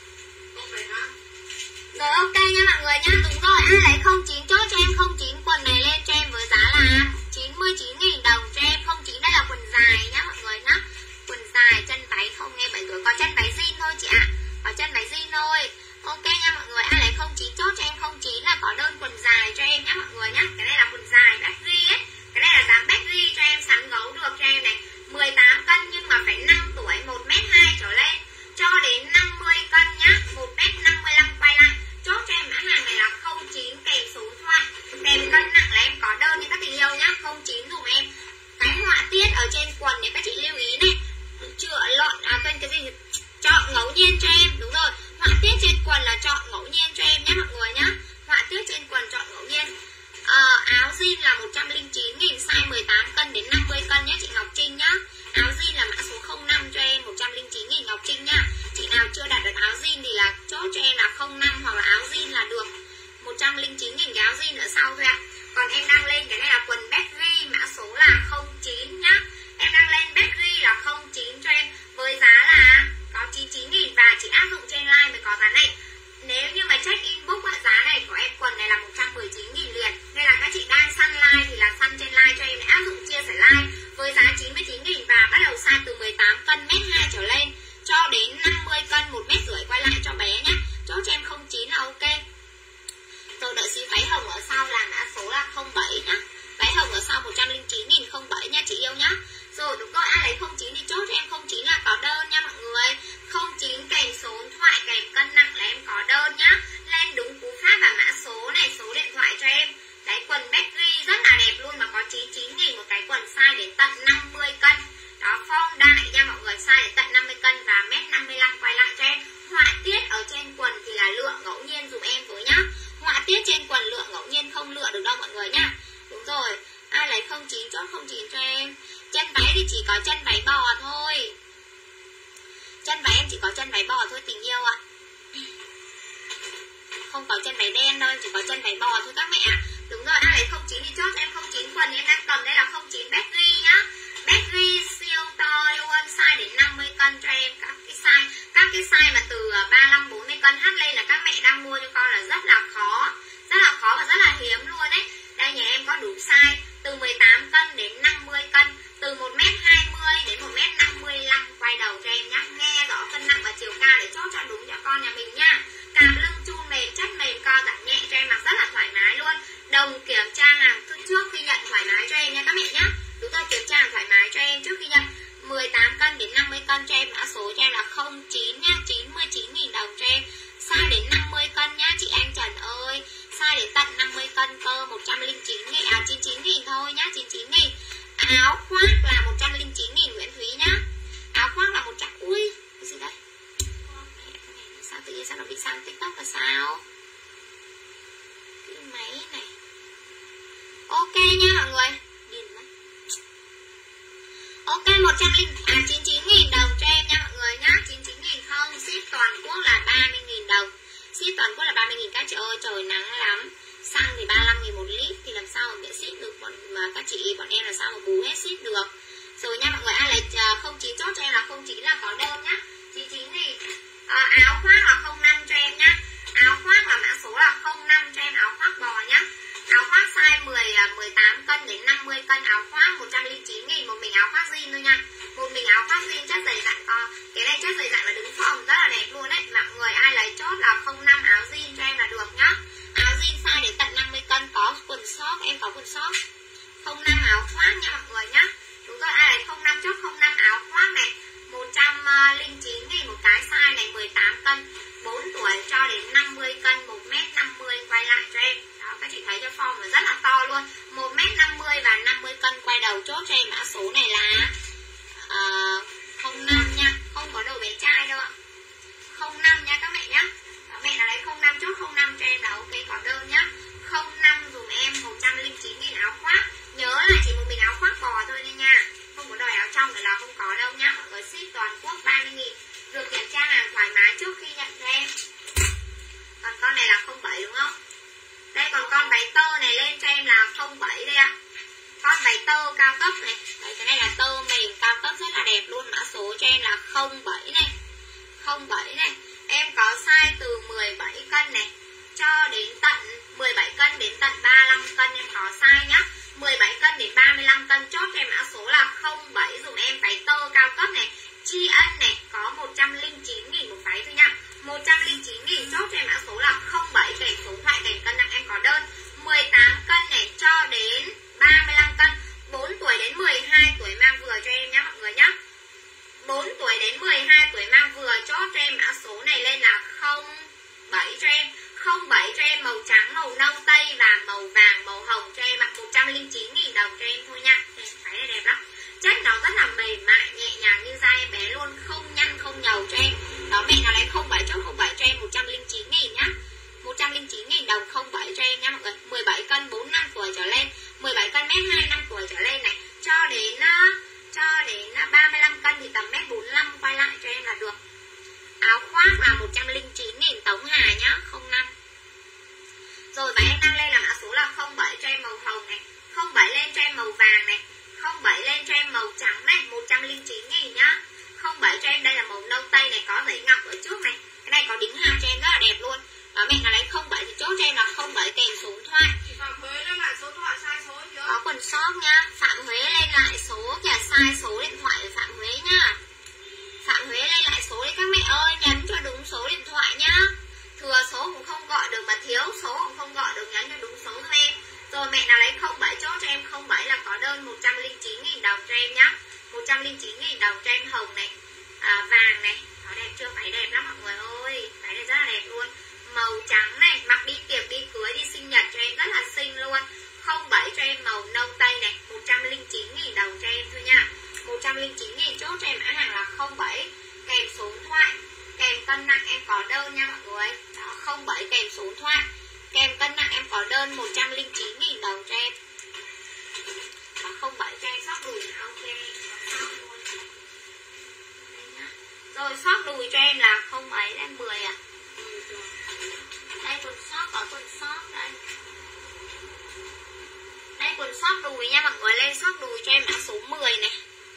Rồi ok nha mọi người nhá. Đúng rồi, ai lấy 09 chốt cho em 09 quần này lên cho em với giá là 99.000 đồng cho em. 09 đây là quần dài nhá mọi người nhá. Quần dài chân váy không nghe 7 tuổi, có chân váy jean thôi chị ạ. Có chân váy jean thôi. Ok nha mọi người, ai lấy 09 chốt cho em 09 là có đơn quần dài cho em nhá mọi người nhá. Cái này là quần dài baggy ấy. Cái này là dáng baggy cho em, sắn gấu được cho em này. 18 cân nhưng mà phải 5 tuổi, 1m2 trở lên cho đến 50 cân nhá. 1m55 quay lại. Chốt cho em mã hàng này là 09 kèm số điện thoại kèm cân nặng là em có đơn nha các tình yêu nhá. 09 dùm em. Cái họa tiết ở trên quần này các chị lưu ý này. Chữa lộn quên cái gì, chọn ngẫu nhiên cho em. Đúng rồi, họa tiết trên quần là chọn ngẫu nhiên cho em nhé mọi người nhá. Họa tiết trên quần chọn ngẫu nhiên. Áo jean là 109.000, size 18 cân đến 50 cân nhé chị Ngọc Trinh nhá. Áo jean là mã số 05 cho em, 109.000 Ngọc Trinh nhá. Chị nào chưa đặt được áo jean thì là chốt cho em là 05 hoặc là áo jean là được. 109.000 cái áo jean ở sau thôi ạ. Còn em đang lên cái này là quần baggy, mã số là 09 nhá. Em đang lên baggy là size đến tận 50 cân và 1m55 quay lại cho em. Họa tiết ở trên quần thì là lựa ngẫu nhiên dùm em với nhá. Họa tiết trên quần lựa ngẫu nhiên, không lựa được đâu mọi người nhá. Đúng rồi, ai lấy 09 chốt 09 cho em. Chân váy thì chỉ có chân váy bò thôi. Chân váy em chỉ có chân váy bò thôi tình yêu ạ. Không có chân váy đen đâu, em chỉ có chân váy bò thôi các mẹ ạ. Đúng rồi, ai lấy 09 thì chốt em 09 quần em đang cầm đây là 09 Baggy nhá. Baggy siêu to luôn, size đến 50 cân cho em. Các cái size mà từ 35-40 cân hát lên là các mẹ đang mua cho con là rất là khó. Rất là khó và rất là hiếm luôn đấy. Đây nhà em có đủ size từ 18 cân đến 50 cân, từ 1m20 đến 1m55 quay đầu cho em nhá. Nghe rõ cân nặng và chiều cao để chốt cho đúng cho con nhà mình nhá. Cạp lưng chun mềm, chất mềm, co giãn nhẹ cho em mặc rất là thoải mái luôn. Đồng kiểm tra hàng trước khi nhận thoải mái cho em nha các mẹ nhá. Đúng rồi, kiểm tra hàng thoải mái cho em trước khi nhận. 18 cân đến 50 cân cho em, mã số cho em là 09 nhá, 99.000 đồng cho em. Size đến 50 cân nhá chị Anh Trần ơi. Size đến tận 50 cân cơ 109.000, 99.000 thôi nhá, 99.000. Áo khoác là 109.000 Nguyễn Thúy nhá. Áo khoác là 100. Ui, cái gì đấy? Sao tự nhiên sao nó bị sang TikTok là sao? Cái máy này. Ok nha mọi người. Điền mất. Ok 99.000 đồng cho em nha mọi người nhá. 99.000 không, ship toàn quốc là 30.000 đồng. Ship toàn quốc là 30.000 các chị ơi, trời nắng lắm. Xăng thì 35.000 một lít thì làm sao mà miễn ship được, các chị bọn em là sao mà bù hết ship được. Rồi nha mọi người, ai lấy 09 chốt cho em là 09 là có đơn nhá. 99 thì áo khoác là 05 cho em nhá. Áo khoác là mã số là 05 cho em, áo khoác bò nhá. Áo khoác size 18 cân đến 50 cân, áo khoác 109.000 một mình áo khoác jean thôi nha. Một mình áo khoác jean chất dày dặn to. Cái này chất dày dặn và đứng form rất là đẹp luôn đấy. Mọi người ai lấy chốt là 05 áo jean cho em là được nhá. Áo jean size đến tận 50 cân, có quần short, em có quần short. 05 áo khoác nha mọi người nhá. Đúng rồi, ai lấy 05 chốt 05 áo khoác này, 109.000 một cái size này, 18 cân, 4 tuổi cho đến 50 cân, 1m50 quay lại cho em. Đó, các chị thấy cho form là rất là to luôn. 1m50 và 50 cân quay đầu chốt cho em mã số này là 05 nha, không có đồ bé trai đâu ạ. 05 nha các mẹ nhá. Đó, mẹ nào lấy 05 chốt 05 cho em là ok, có đơn nhá. 05 dùm em 109.000 áo khoác. Nhớ là chỉ một mình áo khoác bò thôi đấy nha. Không có đòi áo trong thì là không có đâu nhá. Mọi người ship toàn quốc 30.000. Được kiểm tra hàng thoải mái trước khi nhận cho em. Còn con này là 07 đúng không? Đây còn con váy tơ này lên cho em là 07 đây ạ. Con váy tơ cao cấp này. Đấy, cái này là tơ mềm cao cấp rất là đẹp luôn. Mã số cho em là 07 này. 07 này. Em có size từ 17 cân này cho đến tận 17 cân đến tận 35 cân em có size nhá. 17 cân đến 35 cân chốt em mã số là 07 dùm em, váy tơ cao cấp này. Tri ân này có 109.000 một váy thôi nha. 109.000 chốt em mã số là 07, kèm số thoại kèm cân nặng em có đơn. 18 cân này cho đến 35 cân, 4 tuổi đến 12 tuổi mang vừa cho em nhá mọi người nhá. 4 tuổi đến 12 tuổi mang vừa chốt cho em mã số này lên là 07 cho em. 07 cho em, màu trắng, màu nâu tây và màu vàng, màu hồng cho em ạ. 109.000 đồng cho em thôi nha. Váy này đẹp lắm. Chất nó rất là mềm mại, nhẹ nhàng như da em bé luôn, không nhăn, không nhầu cho em. Đó, mẹ nào lấy 07 chốt 07 cho em 109.000 nhá. 109.000 đồng 07 cho em nha mọi người. 17 cân 4 năm tuổi trở lên, 17 cân mét 2 năm tuổi trở lên này, cho đến 35 cân thì tầm mét 45 quay lại cho em là được. Áo khoác là 109.000 Tống Hà nhá, 05. Rồi và em đang lên là mã số là 07 cho em màu hồng này, 07 lên cho em màu vàng này, 07 lên cho em màu trắng này, 109.000 nhá. 07 cho em đây là màu nâu tây này, có giấy ngọc ở trước này. Cái này có đính hạt cho em rất là đẹp luôn. Đó, mẹ nào lấy 07 thì chốt cho em là 07 kèm số điện thoại. Phạm Huế lên lại số điện thoại sai số chưa? Có quần short nha. Phạm Huế lên lại số kìa, sai số điện thoại của Phạm Huế nhá. Phạm Huế lên lại số đi các mẹ ơi, nhấn cho đúng số điện thoại nhá. Thừa số cũng không gọi được mà thiếu số cũng không gọi được, nhấn cho đúng số cho em. Rồi mẹ nào lấy 07 chốt cho em 07 là có đơn 109.000 đồng cho em nhá. 109.000 đồng cho em hồng này, vàng này. Đó, đẹp chưa? Váy đẹp lắm mọi người ơi. Váy này rất là đẹp luôn. Màu trắng này, mặc đi tiệc, đi cưới, đi sinh nhật cho em rất là xinh luôn. 07 cho em màu nâu tây này, 109.000 đồng cho em thôi nha. 109.000 chốt cho em mã hàng là 07. số thoại. Kèm cân nặng em có đơn 109.000 đồng cho em. 07 cho em sóc đùi là ok. Rồi sóc đùi cho em là không mấy lên 10 ạ. Đây quần sóc, có quần sóc đây. Đây quần sóc đùi nha mọi người, lên sóc đùi cho em mã số 10 này.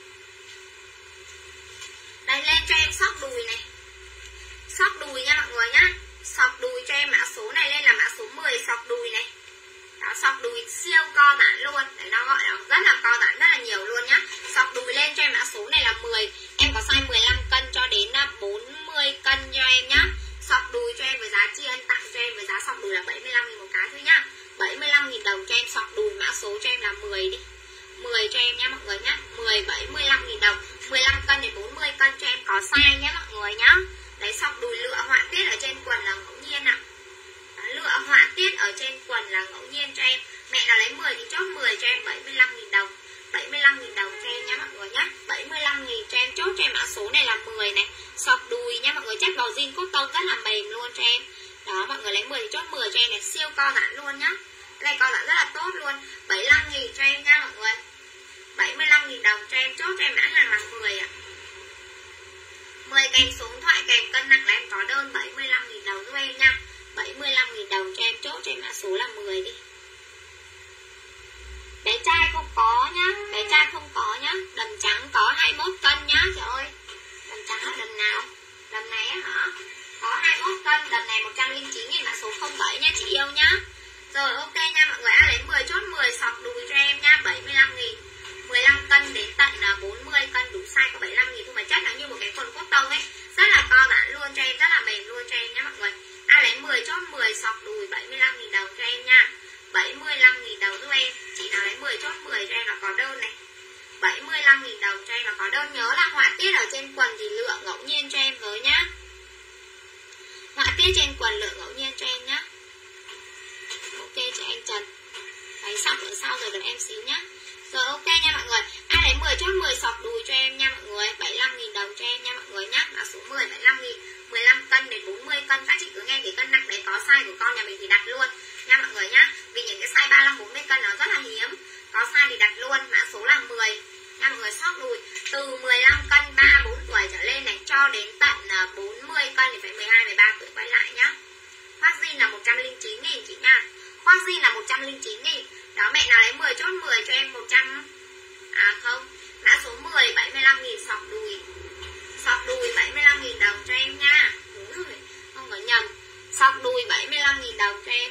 Đây lên cho em sóc đùi này. Sóc đùi nha mọi người nhá. Sọc đùi cho em mã số này lên là mã số 10, sọc đùi này. Đó, sọc đùi siêu co giãn luôn. Để nó gọi là rất là co giãn, rất là nhiều luôn nhá. Sọc đùi lên cho em mã số này là 10. Em có size 15 cân cho đến 40 cân cho em nhá. Sọc đùi cho em với giá tri ân tặng cho em với giá sọc đùi là 75.000 một cái thôi nhá. 75.000 đồng cho em sọc đùi, mã số cho em là 10 đi. 10 cho em nhá mọi người nhá. 10 75.000 đồng. 15 cân đến 40 cân cho em có size nhá mọi người nhá. Đấy, sọc đùi lựa họa tiết ở trên quần là ngẫu nhiên ạ. Lựa họa tiết ở trên quần là ngẫu nhiên cho em. Mẹ nào lấy 10 thì chốt 10 cho em 75.000 đồng. 75.000 đồng cho em nhá mọi người nhá. 75.000 cho em, chốt cho em mã số này là 10 này. Sọc đùi nha mọi người, chất bò jean cốt tông rất là mềm luôn cho em. Đó, mọi người lấy 10 thì chốt 10 cho em này, siêu co giãn luôn nhá. Cái này co giãn rất là tốt luôn. 75.000 cho em nha mọi người. 75.000 đồng cho em, chốt cho em mã hàng là 10 ạ. 10 kèm số điện thoại kèm cân nặng là em có đơn 75.000 đồng giúp em nha. 75.000 đồng cho em, chốt cho em mã số là 10 đi. Bé trai không có nhá, bé trai không có nhá. Đầm trắng có 21 cân nhá. Trời ơi, đầm trắng là đầm nào? Đầm này á hả? Có 21 cân, đầm này 109.000 mã số 07 nha chị yêu nhá. Rồi ok nha mọi người, ai lấy 10 chốt 10 sọc đùi cho em nha, 75.000. 15 cân đến tận 40 cân đủ size có 75.000 thôi, mà chất là như một cái quần cốt tông ấy, rất là co giãn luôn cho em, rất là mềm luôn cho em nhá mọi người. Ai lấy 10 chốt 10 sọc đùi 75.000 đồng cho em nha. 75.000 đồng giúp em. Chị nào lấy 10 chốt 10 cho em là có đơn này. 75.000 đồng cho em là có đơn. Nhớ là họa tiết ở trên quần thì lựa ngẫu nhiên cho em với nhá. Họa tiết trên quần lựa ngẫu nhiên cho em nhá. Ok chị anh Trần. Đấy, sọc ở sau rồi đợi em xíu nhá. Rồi ok nha mọi người. Ai lấy 10 chốt 10 sọc đùi cho em nha mọi người. 75.000 đồng cho em nha mọi người nhá. Mã số 10 75.000. 15 cân đến 40 cân. Các chị cứ nghe cái cân nặng đấy có size của con nhà mình thì đặt luôn nha mọi người nhá. Vì những cái size 35 40 cân nó rất là hiếm. Có size thì đặt luôn. Mã số là 10 nha mọi người. Sóc đùi từ 15 cân 3 4 tuổi trở lên này cho đến tận 40 cân thì phải 12 13 tuổi quay lại nhá. Khoác jean là 109.000 chị nha. Khoác jean là 109.000. Đó, mẹ nào lấy 10 chốt 10 cho em 100. À không, mã số 10 75.000 sọc đùi. Sọc đùi 75.000 đồng cho em nha. Đúng rồi, không có nhầm. Sọc đùi 75.000 đồng cho em.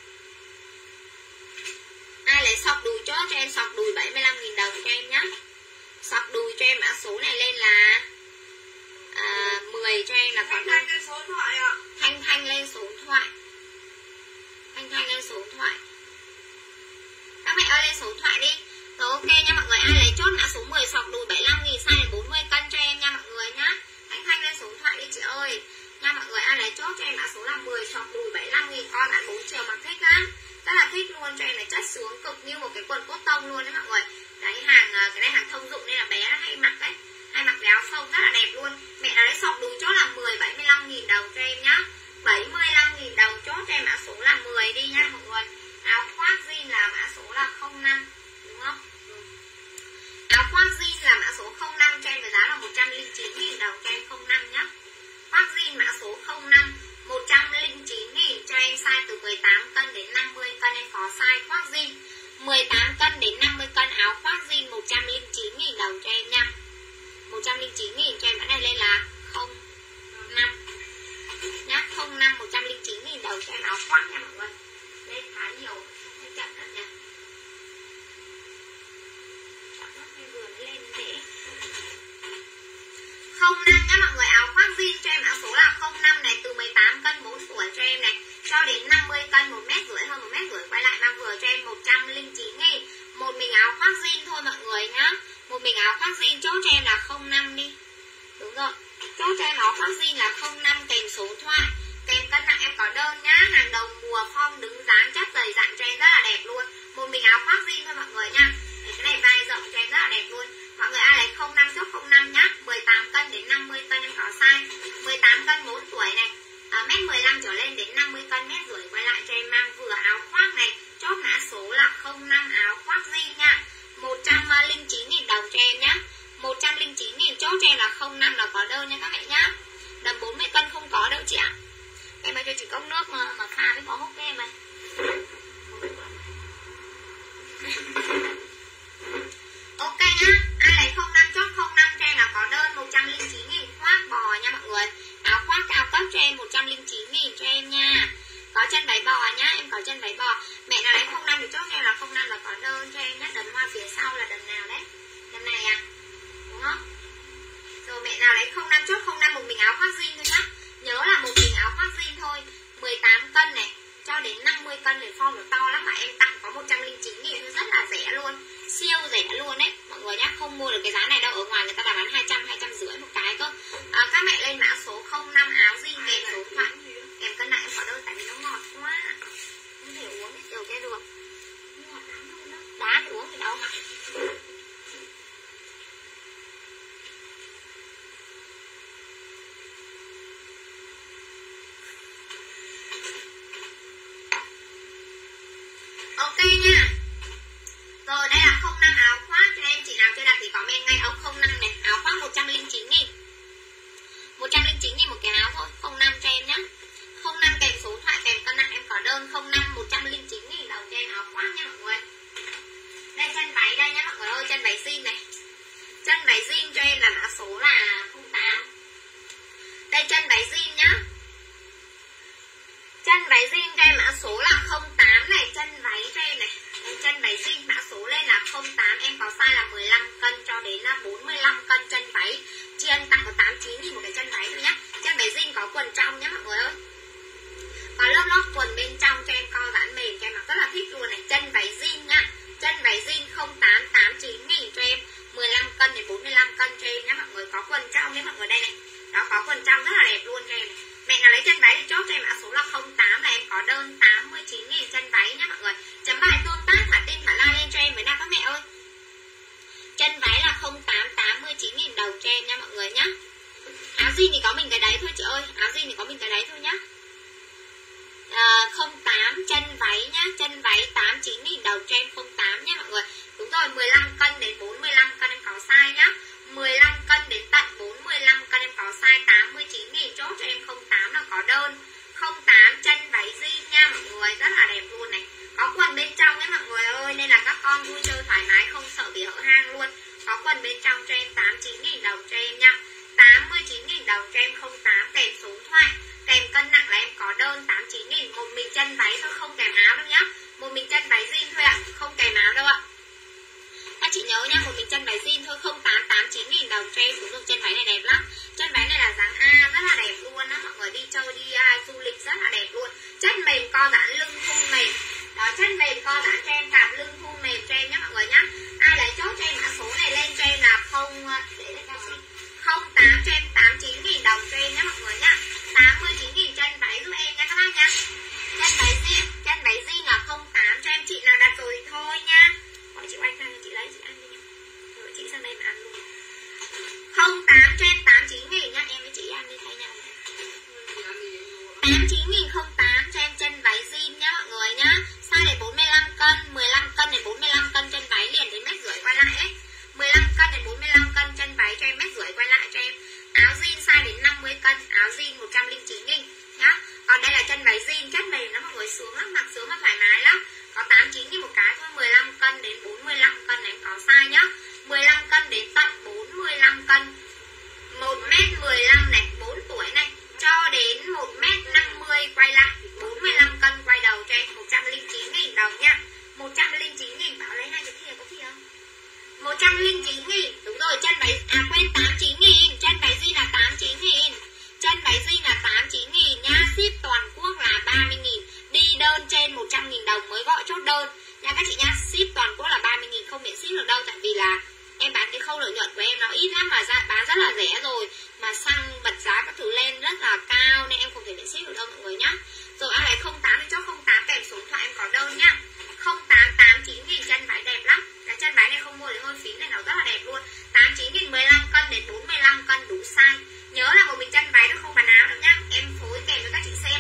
Ai lấy sọc đùi chốt cho em sọc đùi 75.000 đồng cho em nhá. Sọc đùi cho em mã số này lên là 10 cho em là có đơn. Thanh lên số điện thoại ạ. Thanh lên số điện thoại. Thanh lên số điện thoại. Các mẹ ơi lên số điện thoại đi. Rồi ok nha mọi người, ai lấy chốt mã số 10 sọc đùi 75.000 size đến 40 cân cho em nha mọi người nhá. Thanh lên số điện thoại đi chị ơi. Nha mọi người, ai lấy chốt cho em mã số là 10 sọc đùi 75.000 con giãn 4 chiều mặc thích lắm. Rất là thích luôn cho em, này chất sướng cực như một cái quần cốt tông luôn đấy mọi người. Đấy, cái này hàng thông dụng nên là bé hay mặc đấy. Hay mặc cái áo phông rất là đẹp luôn. Mẹ nào lấy sọc đùi chốt là 10 75.000 đồng cho em nhá. 75.000 đồng chốt cho em mã số là 10 đi nha mọi người. Áo khoác jean là mã số là 05 đúng không? Áo khoác jean là mã số 05 cho em với giá là 109.000 đồng cho em 05 nhá. Khoác jean mã số 05 109.000 cho em, size từ 18 cân đến 50 cân em có size khoác jean. 18 cân đến 50 cân áo khoác jean 109.000 đồng cho em nha. 109.000 cho em, mã này lên là 05 nhá. 05 109.000 đồng cho em áo khoác nha mọi người. Lên khá nhiều, hơi chậm thật nha. Chậm lắm, hay vừa mới lên dễ. 05 nhá mọi người, áo khoác jean cho em mã số là 05 này, từ 18 cân 4 tuổi cho em này cho đến 50 cân 1,5 m, hơn 1,5 m quay lại mang vừa cho em 109.000. Một mình áo khoác jean thôi mọi người nhá. Một mình áo khoác jean chốt cho em là 05 đi. Đúng rồi, chốt cho em áo khoác jean là 05 kèm số thoại. Kèm cân nặng em có đơn nhá. Hàng đầu mùa, form đứng dáng chất dày dặn cho em rất là đẹp luôn. Một mình áo khoác jean thôi mọi người nha. Cái này vai rộng cho em rất là đẹp luôn. Mọi người ai lấy 05 chốt 05 nhá. 18 cân đến 50 cân em có size. 18 cân 4 tuổi này, mét 15 trở lên đến 50 cân, mét rưỡi quay lại cho em mang vừa áo khoác này. Chốt mã số là 05 áo khoác jean nha. 109.000 đồng cho em nhá. 109.000 chốt cho em là 05 là có đơn nha các bạn nhá. Đầm 40 cân không có đâu chị ạ. Em ơi cho chị cốc nước mà pha với bó hút với em ơi. Ok nhá. Ai lấy 05 chốt 05 cho em là có đơn 109.000 khoác bò nha mọi người. Áo khoác cao cấp cho em 109.000 cho em nha. Có chân váy bò nhá, em có chân váy bò. Mẹ nào lấy 05 thì chốt cho em là 05 là có đơn cho em nhá. Đầm hoa phía sau là đầm nào đấy? Đầm này à? Đúng không? Rồi mẹ nào lấy 05 chốt 05 một mình áo khoác jean thôi nhá. Nhớ là một mình áo khoác jean thôi. 18 cân này cho đến 50 cân thì form nó to lắm mà em tặng có 109.000 thôi, rất là rẻ luôn. Siêu rẻ luôn đấy mọi người nhá, không mua được cái giá này đâu, ở ngoài người ta đã bán 200, 250 một cái cơ. Các mẹ lên mã số 05 áo jean kèm số thoại kèm cân nặng em có đơn tại vì nó ngọt quá, không thể uống hết đều kia được, ngọt lắm luôn đó, đá thì uống thì đâu. Ok nha. Rồi đây là 05 áo khoác cho em, chị nào chưa đặt thì comment ngay áo 05 này, áo khoác 109.000. 109.000 một cái áo thôi, 05 cho em nhá. 05 kèm số thoại kèm cân nặng em có đơn 05 109.000 đồng cho em áo khoác nha mọi người. Đây chân váy đây nhá mọi người ơi, chân váy jean này. Chân váy jean cho em là mã số là 08. Đây chân váy jean nhá. Chân váy jean cho em mã số là 08 này, chân váy cho em này. Chân váy jean mã số lên là 08, em có size là 15 cân cho đến là 45 cân chân váy. Chị anh tặng có 89.000 một cái chân váy thôi nhá. Chân váy jean có quần trong nhá mọi người ơi. Có lớp lót quần bên trong cho em co giãn mềm cho em mặc rất là thích luôn này. Chân váy jean nhá. Chân váy jean 08 89.000 cho em, 15 cân đến 45 cân cho em nhá mọi người. Có quần trong nhé mọi người, đây này. Đó, có quần trong rất là đẹp luôn cho em này. Mẹ nào lấy chân váy thì chốt cho em mã số là 08 là em có đơn 89.000 chân váy nhá mọi người. Chấm bài tương tác thả tin thả like lên cho em với nào các mẹ ơi. Chân váy là 08 89.000 đồng cho em nha mọi người nhá. Áo jean thì có mình cái đấy thôi chị ơi, áo jean thì có mình cái đấy thôi nhá. 08 chân váy nhá, chân váy 89.000 đồng cho em 08 nhá mọi người. Đúng rồi, 15 cân đến 45 cân em có size nhá. 15 cân đến tận 45 cân em có size 89.000 chốt cho em 08 là có đơn. 08 chân váy jean nha mọi người, rất là đẹp luôn này. Có quần bên trong ấy mọi người ơi, nên là các con vui chơi thoải mái không sợ bị hở hang luôn. Có quần bên trong cho em 89.000 đồng cho em nha. 89.000 đồng cho em 08 kèm số thoại kèm cân nặng là em có đơn 89.000. Một mình chân váy thôi, không kèm áo đâu nhá. Một mình chân váy jean thôi ạ, không kèm áo đâu ạ. Các chị nhớ nha, một mình chân váy jean thôi, 08 89.000 đồng cho em. Đúng rồi, chân váy này đẹp lắm. Chân váy này là dáng A, rất là đẹp luôn á mọi người, đi chơi đi du lịch rất là đẹp luôn. Chất mềm co giãn, lưng thun mềm. Đó, chất mềm co giãn cho em, cạp lưng thun mềm cho em nhé mọi người nhá. Ai lấy chốt cho em mã số này lên cho em là 08 cho em 89.000 đồng cho em nhé mọi người nhá. 89.000 chân váy giúp em nha các bác nhá. Chân váy jean là 08 cho em, chị nào đặt rồi thì thôi nha. Gọi chị Oanh sang cho chị lấy, chị ăn đi nhá. Rồi chị sang đây mà ăn luôn. 08 cho em 89.000 nhá, em với chị ăn đi thay nhau. 89.008 cho em chân váy jean nhá mọi người nhá. Size để 45 cân, 15 cân đến 45 cân chân váy liền đến 1,5 m quay lại ấy. 15 cân đến 45 cân chân váy cho em 1,5 m quay lại cho em. Áo jean size đến 50 cân, áo jean 109.000 nhá. Còn đây là chân váy jean, chất mềm nó mọi người sướng lắm, mặc sướng mà thoải mái lắm. Có 89.000 một cái thôi, 15 cân đến 45 cân này có size nhá. 15 cân đến tận 45 cân. 1m15 này, 4 tuổi này, cho đến 1m50 quay lại, 45 cân quay đầu cho em 109.000 đồng nha. 109.000 bảo lấy 2 cái kia có gì không? 109.000, đúng rồi, chân váy quên 89.000, chân váy jean là 89.000. Chân váy jean là 89.000 nhá, ship toàn quốc là 30.000. Đi đơn trên 100.000 đồng mới gọi chốt đơn nha các chị nhá. Ship toàn quốc là 30.000, không miễn ship được đâu, tại vì là em bán cái khâu lợi nhuận của em nó ít lắm mà bán rất là rẻ rồi, mà xăng bật giá các thứ lên rất là cao nên em không thể miễn ship được đâu mọi người nhá. Rồi ai lấy 08 thì chốt 08 kèm số thoại em có đơn nhá. 08 89.000 chân váy đẹp lắm. Cái chân váy này không mua thì hơi phí, này nó rất là đẹp luôn. 89.000 15 cân đến 45 cân đủ size. Nhớ là một mình chân váy nó không bán áo đâu nhá. Em phối kèm với các chị xem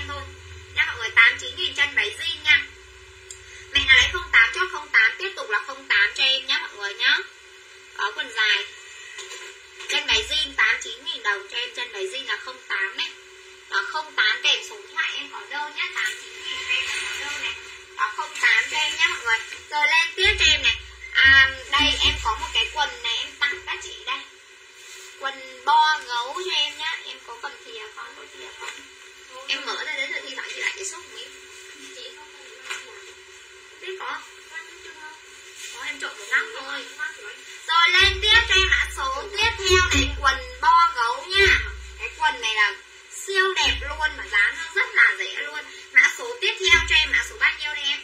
cái gì là 08 này. Đó 08 kèm số điện thoại em có đơn nhá, 89.000 cho em là có đơn này. Đó 08 cho em nhá mọi người. Rồi lên tiếp cho em này. Đây em có một cái quần này em tặng các chị đây. Quần bo gấu cho em nhá. Em có cầm thìa không? Có thìa không? Em mở ra đến rồi thi thoảng chị lại cái xúc miếng. Chị không biết có. Có em trộn một nắp thôi. Rồi lên tiếp cho em mã số tiếp theo này, quần bo gấu nha. Cái quần này là siêu đẹp luôn mà giá nó rất là rẻ luôn. Mã số tiếp theo cho em mã số bao nhiêu đây em?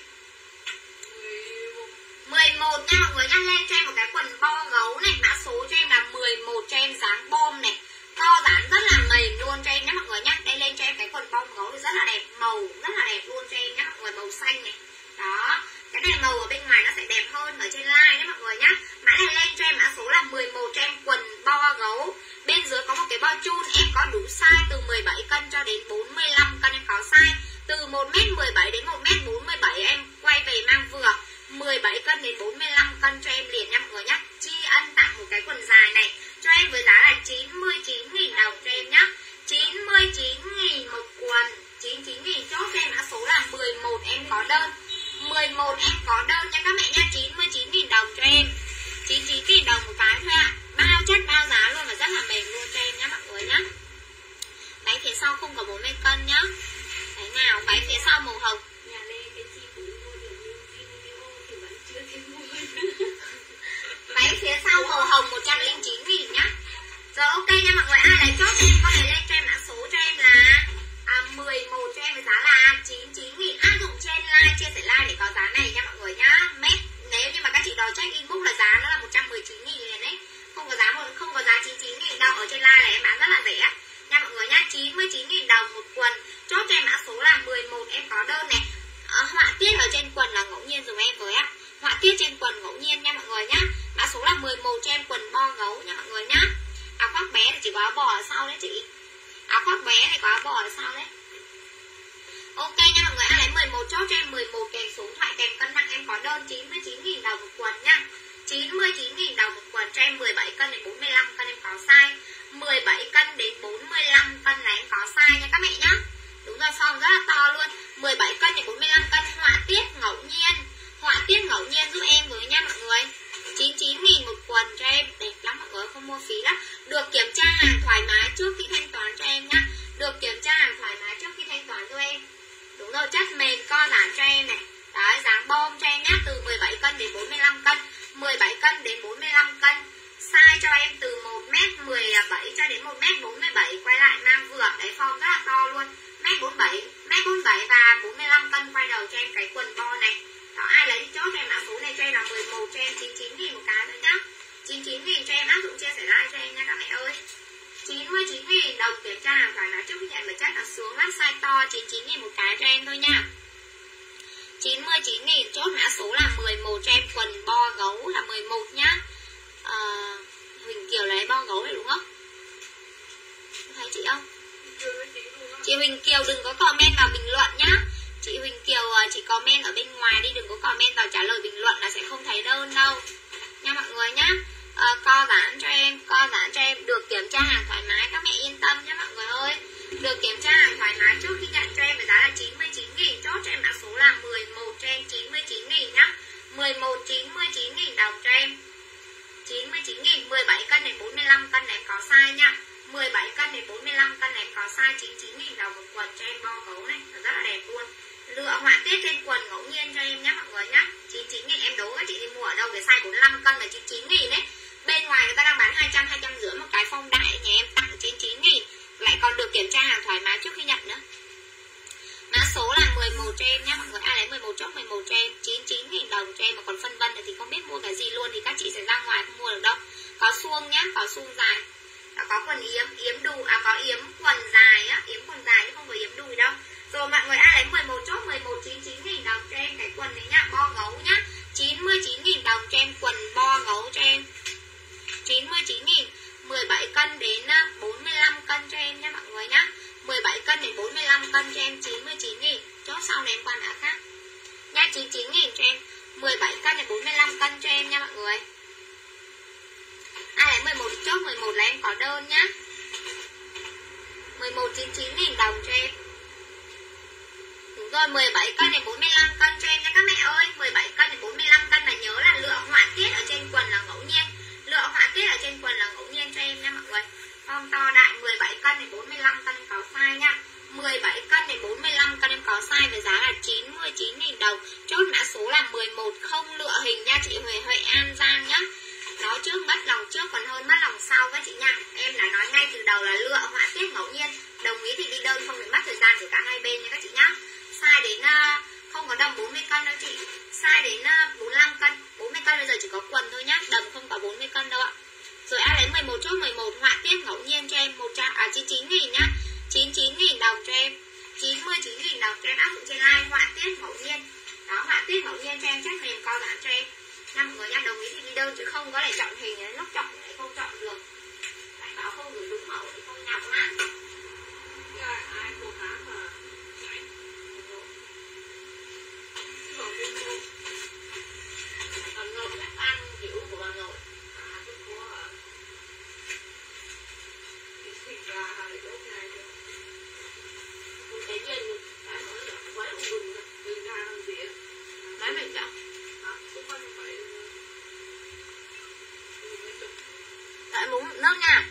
11 nha mọi người nhá. Lên cho em một cái quần bo gấu này, mã số cho em là 11 cho em, dáng bom này, co giãn rất là mềm luôn cho em nhé mọi người nhá. Đây lên cho em cái quần bom gấu rất là đẹp, màu rất là đẹp luôn cho em nhé mọi người, màu xanh này. Đó, cái này màu ở bên ngoài nó sẽ đẹp hơn ở trên like đấy mọi người nhá. Mã này lên cho em mã số là 11 cho em, quần bo gấu. Bên dưới có một cái bo chun, em có đủ size từ 17 cân cho đến 45 cân em có size. Từ 1m17 đến 1m47 em quay về mang vừa. 17 cân đến 45 cân cho em liền nha mọi người nhá. Tri ân tặng một cái quần dài này cho em với giá là 99.000 đồng cho em nhá. 99.000 một quần, 99.000 chốt cho em mã số là 11 em có đơn. 11 em có đơn nha các mẹ nhá, 99.000 đồng cho em. 99.000 đồng một cái thôi ạ. Bao chất bao giá luôn và rất là mềm luôn cho em nhá mọi người nhá. Váy phía sau không có 40 cân nhá. Đấy nào, váy phía sau màu hồng. Váy phía sau màu hồng 109.000 nhá. Rồi ok nha mọi người, ai lấy chốt cho em con này lên cho em mã số cho em là 11 cho em với giá là 99.000. Áp dụng trên like, chia sẻ like để có giá này nha mọi người nhá. Nếu như mà các chị đòi check inbox là giá nó là 119.000 liền đấy. Không có giá 99.000 đâu, ở trên like là em bán rất là rẻ nha mọi người nhá. 99.000 đồng một quần. Chốt cho em mã số là 11 em có đơn này. Họa tiết ở trên quần là ngẫu nhiên dùm em với ạ. Họa tiết trên quần ngẫu nhiên nha mọi người nhá. Mã số là 11 cho em, quần bo gấu nha mọi người nhá. Áo khoác bé thì chỉ có áo bò ở sau đấy chị. Áo khoác bé này có áo bò ở sau đấy. Ok nha mọi người, ai lấy 11 chốt cho em 11 kèm số điện thoại kèm cân nặng em có đơn, 99.000 đồng một quần nha. 99.000 đồng một quần cho em, 17 cân đến 45 cân em có size. 17 cân đến 45 cân là em có size nha các mẹ nhá. Đúng rồi, form rất là to luôn. 17 cân đến 45 cân, họa tiết ngẫu nhiên. Họa tiết ngẫu nhiên giúp em với nha mọi người. 99.000 một quần cho em, đẹp lắm mọi người, không mua phí lắm. Được kiểm tra hàng thoải mái trước khi thanh toán cho em nhá. Được kiểm tra hàng thoải mái trước khi thanh toán cho em. Đúng rồi, chất mềm co giãn cho em này. Đấy, dáng bom cho em nhá, từ 17 cân đến 45 cân. 17 cân đến 45 cân. Size cho em từ 1m17 cho đến 1m47, quay lại mang vừa. Đấy, form rất là to luôn. M47 và 45 cân quay đầu cho em cái quần bo này. Đó, ai lấy chốt cho em mã số này cho em là 11 cho em, 99.000 một cái nữa nhá. 99.000 cho em, áp dụng chia sẻ like cho em nha các mẹ ơi. 99.000 đồng kiểm tra hàng thoải mái trước khi nhận, và chất là xuống lát size to, 99.000 một cái cho em thôi nha. 99.000 chốt mã số là 11 cho em, quần bo gấu là 11 nhá. Huỳnh Kiều lấy bo gấu này đúng không? Thấy chị không? Chị Huỳnh Kiều đừng có comment vào bình luận nhá. Chị Huỳnh Kiều chị comment ở bên ngoài đi, đừng có comment vào trả lời bình luận là sẽ không thấy đơn đâu nha mọi người nhá. Co giãn cho em, được kiểm tra hàng thoải mái, các mẹ yên tâm nhé mọi người ơi. Được kiểm tra hàng thoải mái trước khi nhận cho em với giá là 99.000, chốt cho em mã số là 11 cho em, 99.000 nhá. 11 99.000 đồng cho em. 99.000, 17 cân đến 45 cân em có size nha. 17 cân đến 45 cân em có size, 99.000 đồng một quần cho em bo gấu này, rất là đẹp luôn. Lựa họa tiết trên quần ngẫu nhiên cho em nhé mọi người nhá. 99.000 em đố các chị đi mua ở đâu cái size 45 cân là 99.000 đấy. Bên ngoài người ta đang bán 200, 250 một cái phong đại, nhà em tặng 99.000, lại còn được kiểm tra hàng thoải mái trước khi nhận nữa. Mã số là 11 cho em nhé mọi người, ai lấy 11 chốt 11 cho em, 99.000 đồng cho em. Mà còn phân vân thì không biết mua cái gì luôn thì các chị sẽ ra ngoài không mua được đâu. Có suông nhá, có suông dài. Đó, có quần yếm đùi, có yếm quần dài á, yếm quần dài chứ không phải yếm đùi đâu. Rồi mọi người ai lấy 11 chốt 11, 99.000 đồng cho em cái quần này nhá, bo gấu nhá. 99.000 đồng cho em, quần bo gấu cho em. 99.000, 17 cân đến 45 cân cho em nha mọi người nhá. 17 cân đến 45 cân cho em, 99.000. Chốt sau này em qua mã khác nha, 99.000 cho em. 17 cân đến 45 cân cho em nha mọi người. Ai lấy 11 chốt 11 là em có đơn nhá. 199.000 đồng cho em. Đúng rồi, 17 cân đến 45 cân cho em nha các mẹ ơi. 17 cân đến 45 cân và nhớ là lựa họa tiết ở trên quần là ngẫu nhiên. Lựa họa tiết ở trên quần là ngẫu nhiên cho em nha mọi người. Form to đại 17 cân đến 45 cân em có size nha. 17 cân đến 45 cân em có size với giá là 99.000 đồng. Chốt mã số là 11, không lựa hình nha chị Huệ An Giang nhá. Nói trước mất lòng trước còn hơn mất lòng sau các chị nha. Em đã nói ngay từ đầu là lựa họa tiết ngẫu nhiên. Đồng ý thì đi đơn, không để mất thời gian của cả hai bên nha các chị nhá. Size đến không có đầm 40 cân đâu chị. Size đến 45 cân. 40 cân bây giờ chỉ có quần thôi nhá. Đầm không có 40 cân đâu ạ. Rồi ai lấy 11 chốt 11 họa tiết ngẫu nhiên cho em 99.000 nhá. 99.000 đồng cho em. 99.000 đồng cho em áp dụng trên live họa tiết ngẫu nhiên. Đó, họa tiết ngẫu nhiên cho em, chắc mềm co giãn cho em. Nha mọi người nha, đồng ý thì đi đơn chứ không có lại chọn hình này, lúc chọn lại không chọn được. Lại bảo không gửi đúng mẫu thì không nhọc lắm. Ai cố gắng mà chạy Bà Ngọc thích ăn kiểu của bà Ngọc. Trung Quốc hả? Thịt gà hay đốt ngay chưa? Cái gì phải nói là quái ông gừng. Đừng ra làm gì á? Đấy mình chọn. Xúc ăn phải Đấy muốn nước nha.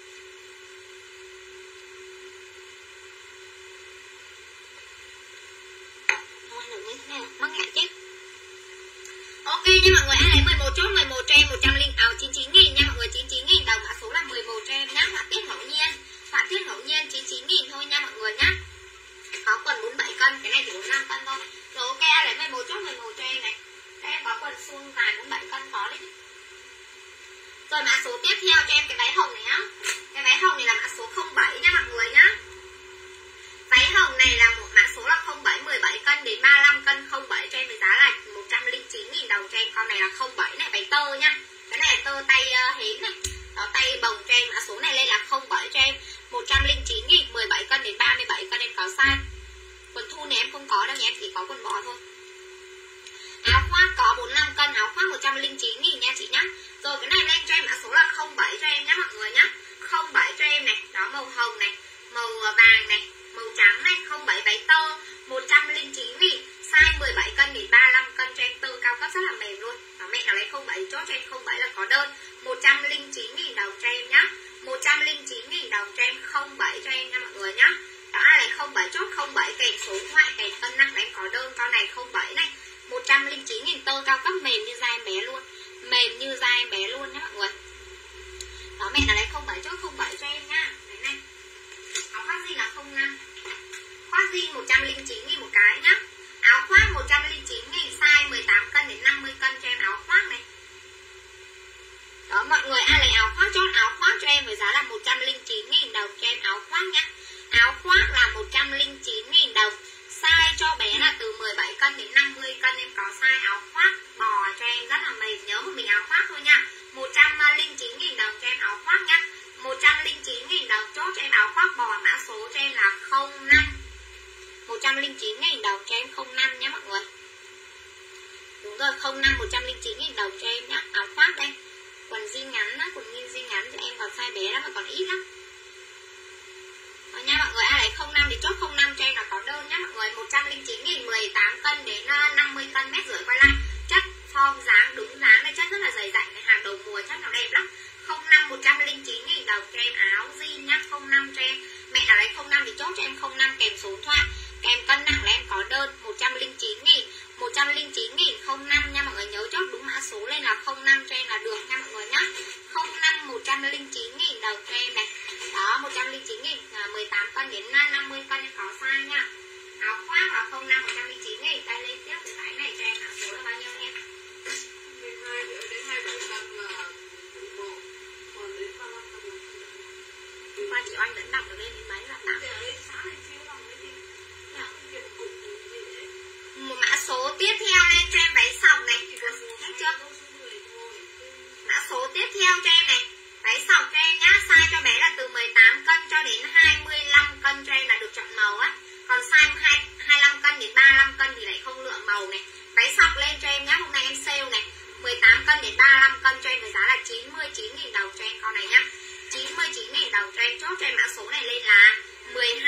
Thôi đừng như thế này, mất ngại chết. Ok nha mọi người, ai lấy 11 chốt 11 cho em 99.000 nha mọi người, 99.000 đồng, mã số là 11 cho em nhá. Họa tiết ngẫu nhiên, họa tiết ngẫu nhiên 99.000 thôi nha mọi người nhá. Có quần 47 cân, cái này chỉ 45 cân thôi. Rồi ok, ai lấy 11 chốt 11 cho em này. Đây em có quần suông dài 47 cân có đấy. Rồi mã số tiếp theo cho em cái váy hồng này á. Cái váy hồng này là mã số 07 nha mọi người nhá. Váy hồng này là một mã số là 07, 17 cân đến 35 cân 07 cho em với giá là 109.000 đồng cho em. Con này là 07 này, váy tơ nha. Cái này là tơ tay hến này. Đó, tay bồng cho em, mã số này lên là 07 cho em 109.000, 17 cân đến 37 cân em có size. Quần thun này em không có đâu nha, em chỉ có quần bò thôi. Áo khoác có 45 cân, áo khoác 109.000 nha chị nhá. Rồi cái này lên cho em mã số là 07 cho em nhá mọi người nhá. 07 cho em này, đó màu hồng này, màu vàng này, màu trắng này, 07 váy tơ 109.000, size 17 cân đến 35 cân cho em, tơ cao cấp rất là mềm luôn. Đó, mẹ nào lấy 07 chốt cho em 07 là có đơn 109.000 đồng cho em nhá. 109.000 đồng cho em, 07 cho em nha mọi người nhá. Đó, ai lấy 07 chốt 07 kèm số điện thoại kèm cân nặng là em có đơn con này 07 này. 109.000, tơ cao cấp mềm như da em bé luôn. Mềm như da em bé luôn nhá mọi người. Đó, mẹ nào lấy 07 chốt 07 cho em nhá. Đấy này. Áo khoác gì là 05. Khoác gì 109.000 một cái nhá. Áo khoác 109.000, size 18 cân đến 50 cân cho em áo khoác này. Đó mọi người, ai lấy áo khoác chốt áo khoác cho em với giá là 109.000 đồng cho em áo khoác nhá. Áo khoác là 109.000 đồng. Size cho bé là từ 17 cân đến 50 cân em có size áo khoác bò cho em rất là mềm. Nhớ một mình áo khoác thôi nha. 109.000 đồng cho em áo khoác nhá. 109.000 đồng chốt cho em áo khoác bò, mã số cho em là 05. 109.000 đồng cho em 05 nhé mọi người. Đúng rồi, 05, 109.000 đồng cho em nhá. Áo khoác đây. Quần jean ngắn á, quần jean ngắn cho em còn size bé lắm mà còn ít lắm. Rồi nha mọi người, ai lấy 05 thì chốt 05 cho em là có đơn nhá mọi người. 109.000, 18 cân đến 50 cân, mét rưỡi quay lại. Chất form dáng đúng dáng này, chất rất là dày dặn này, hàng đầu mùa chất nó đẹp lắm. 05, 109.000 đồng cho em áo jean nhá, 05 cho em. Mẹ nào lấy 05 thì chốt cho em 05 kèm số điện thoại, kèm cân nặng là em có đơn 109.000. 109.000 05 nha mọi người, nhớ chốt đúng mã số lên là 05 cho em là được nha mọi người nhá. 05, 109.000 đồng cho em này. Đó, 109.000, 18 cân đến 50 cân em có size nha. Áo khoác là 05, 109.000. Đây lên tiếp cái váy này cho em, mã số là bao nhiêu em? 12 đến 27 cân là bộ, còn đến 35 cân. Qua chị Oanh vẫn đọc được lên đến mấy là 8. Một mã số tiếp theo lên cho em váy sọc này. Thấy chưa? Mã số tiếp theo cho em này, váy sọc cho em nhá. Size cho bé là từ 18 cân cho đến 25 cân cho em là được chọn màu á. Còn size 25 cân đến 35 cân thì lại không lựa màu này. Váy sọc lên cho em nhá, hôm nay em sale này. 18 cân đến 35 cân cho em với giá là 99.000 đồng cho em con này nhá. 99.000 đồng cho em, chốt cho em mã số này lên là 12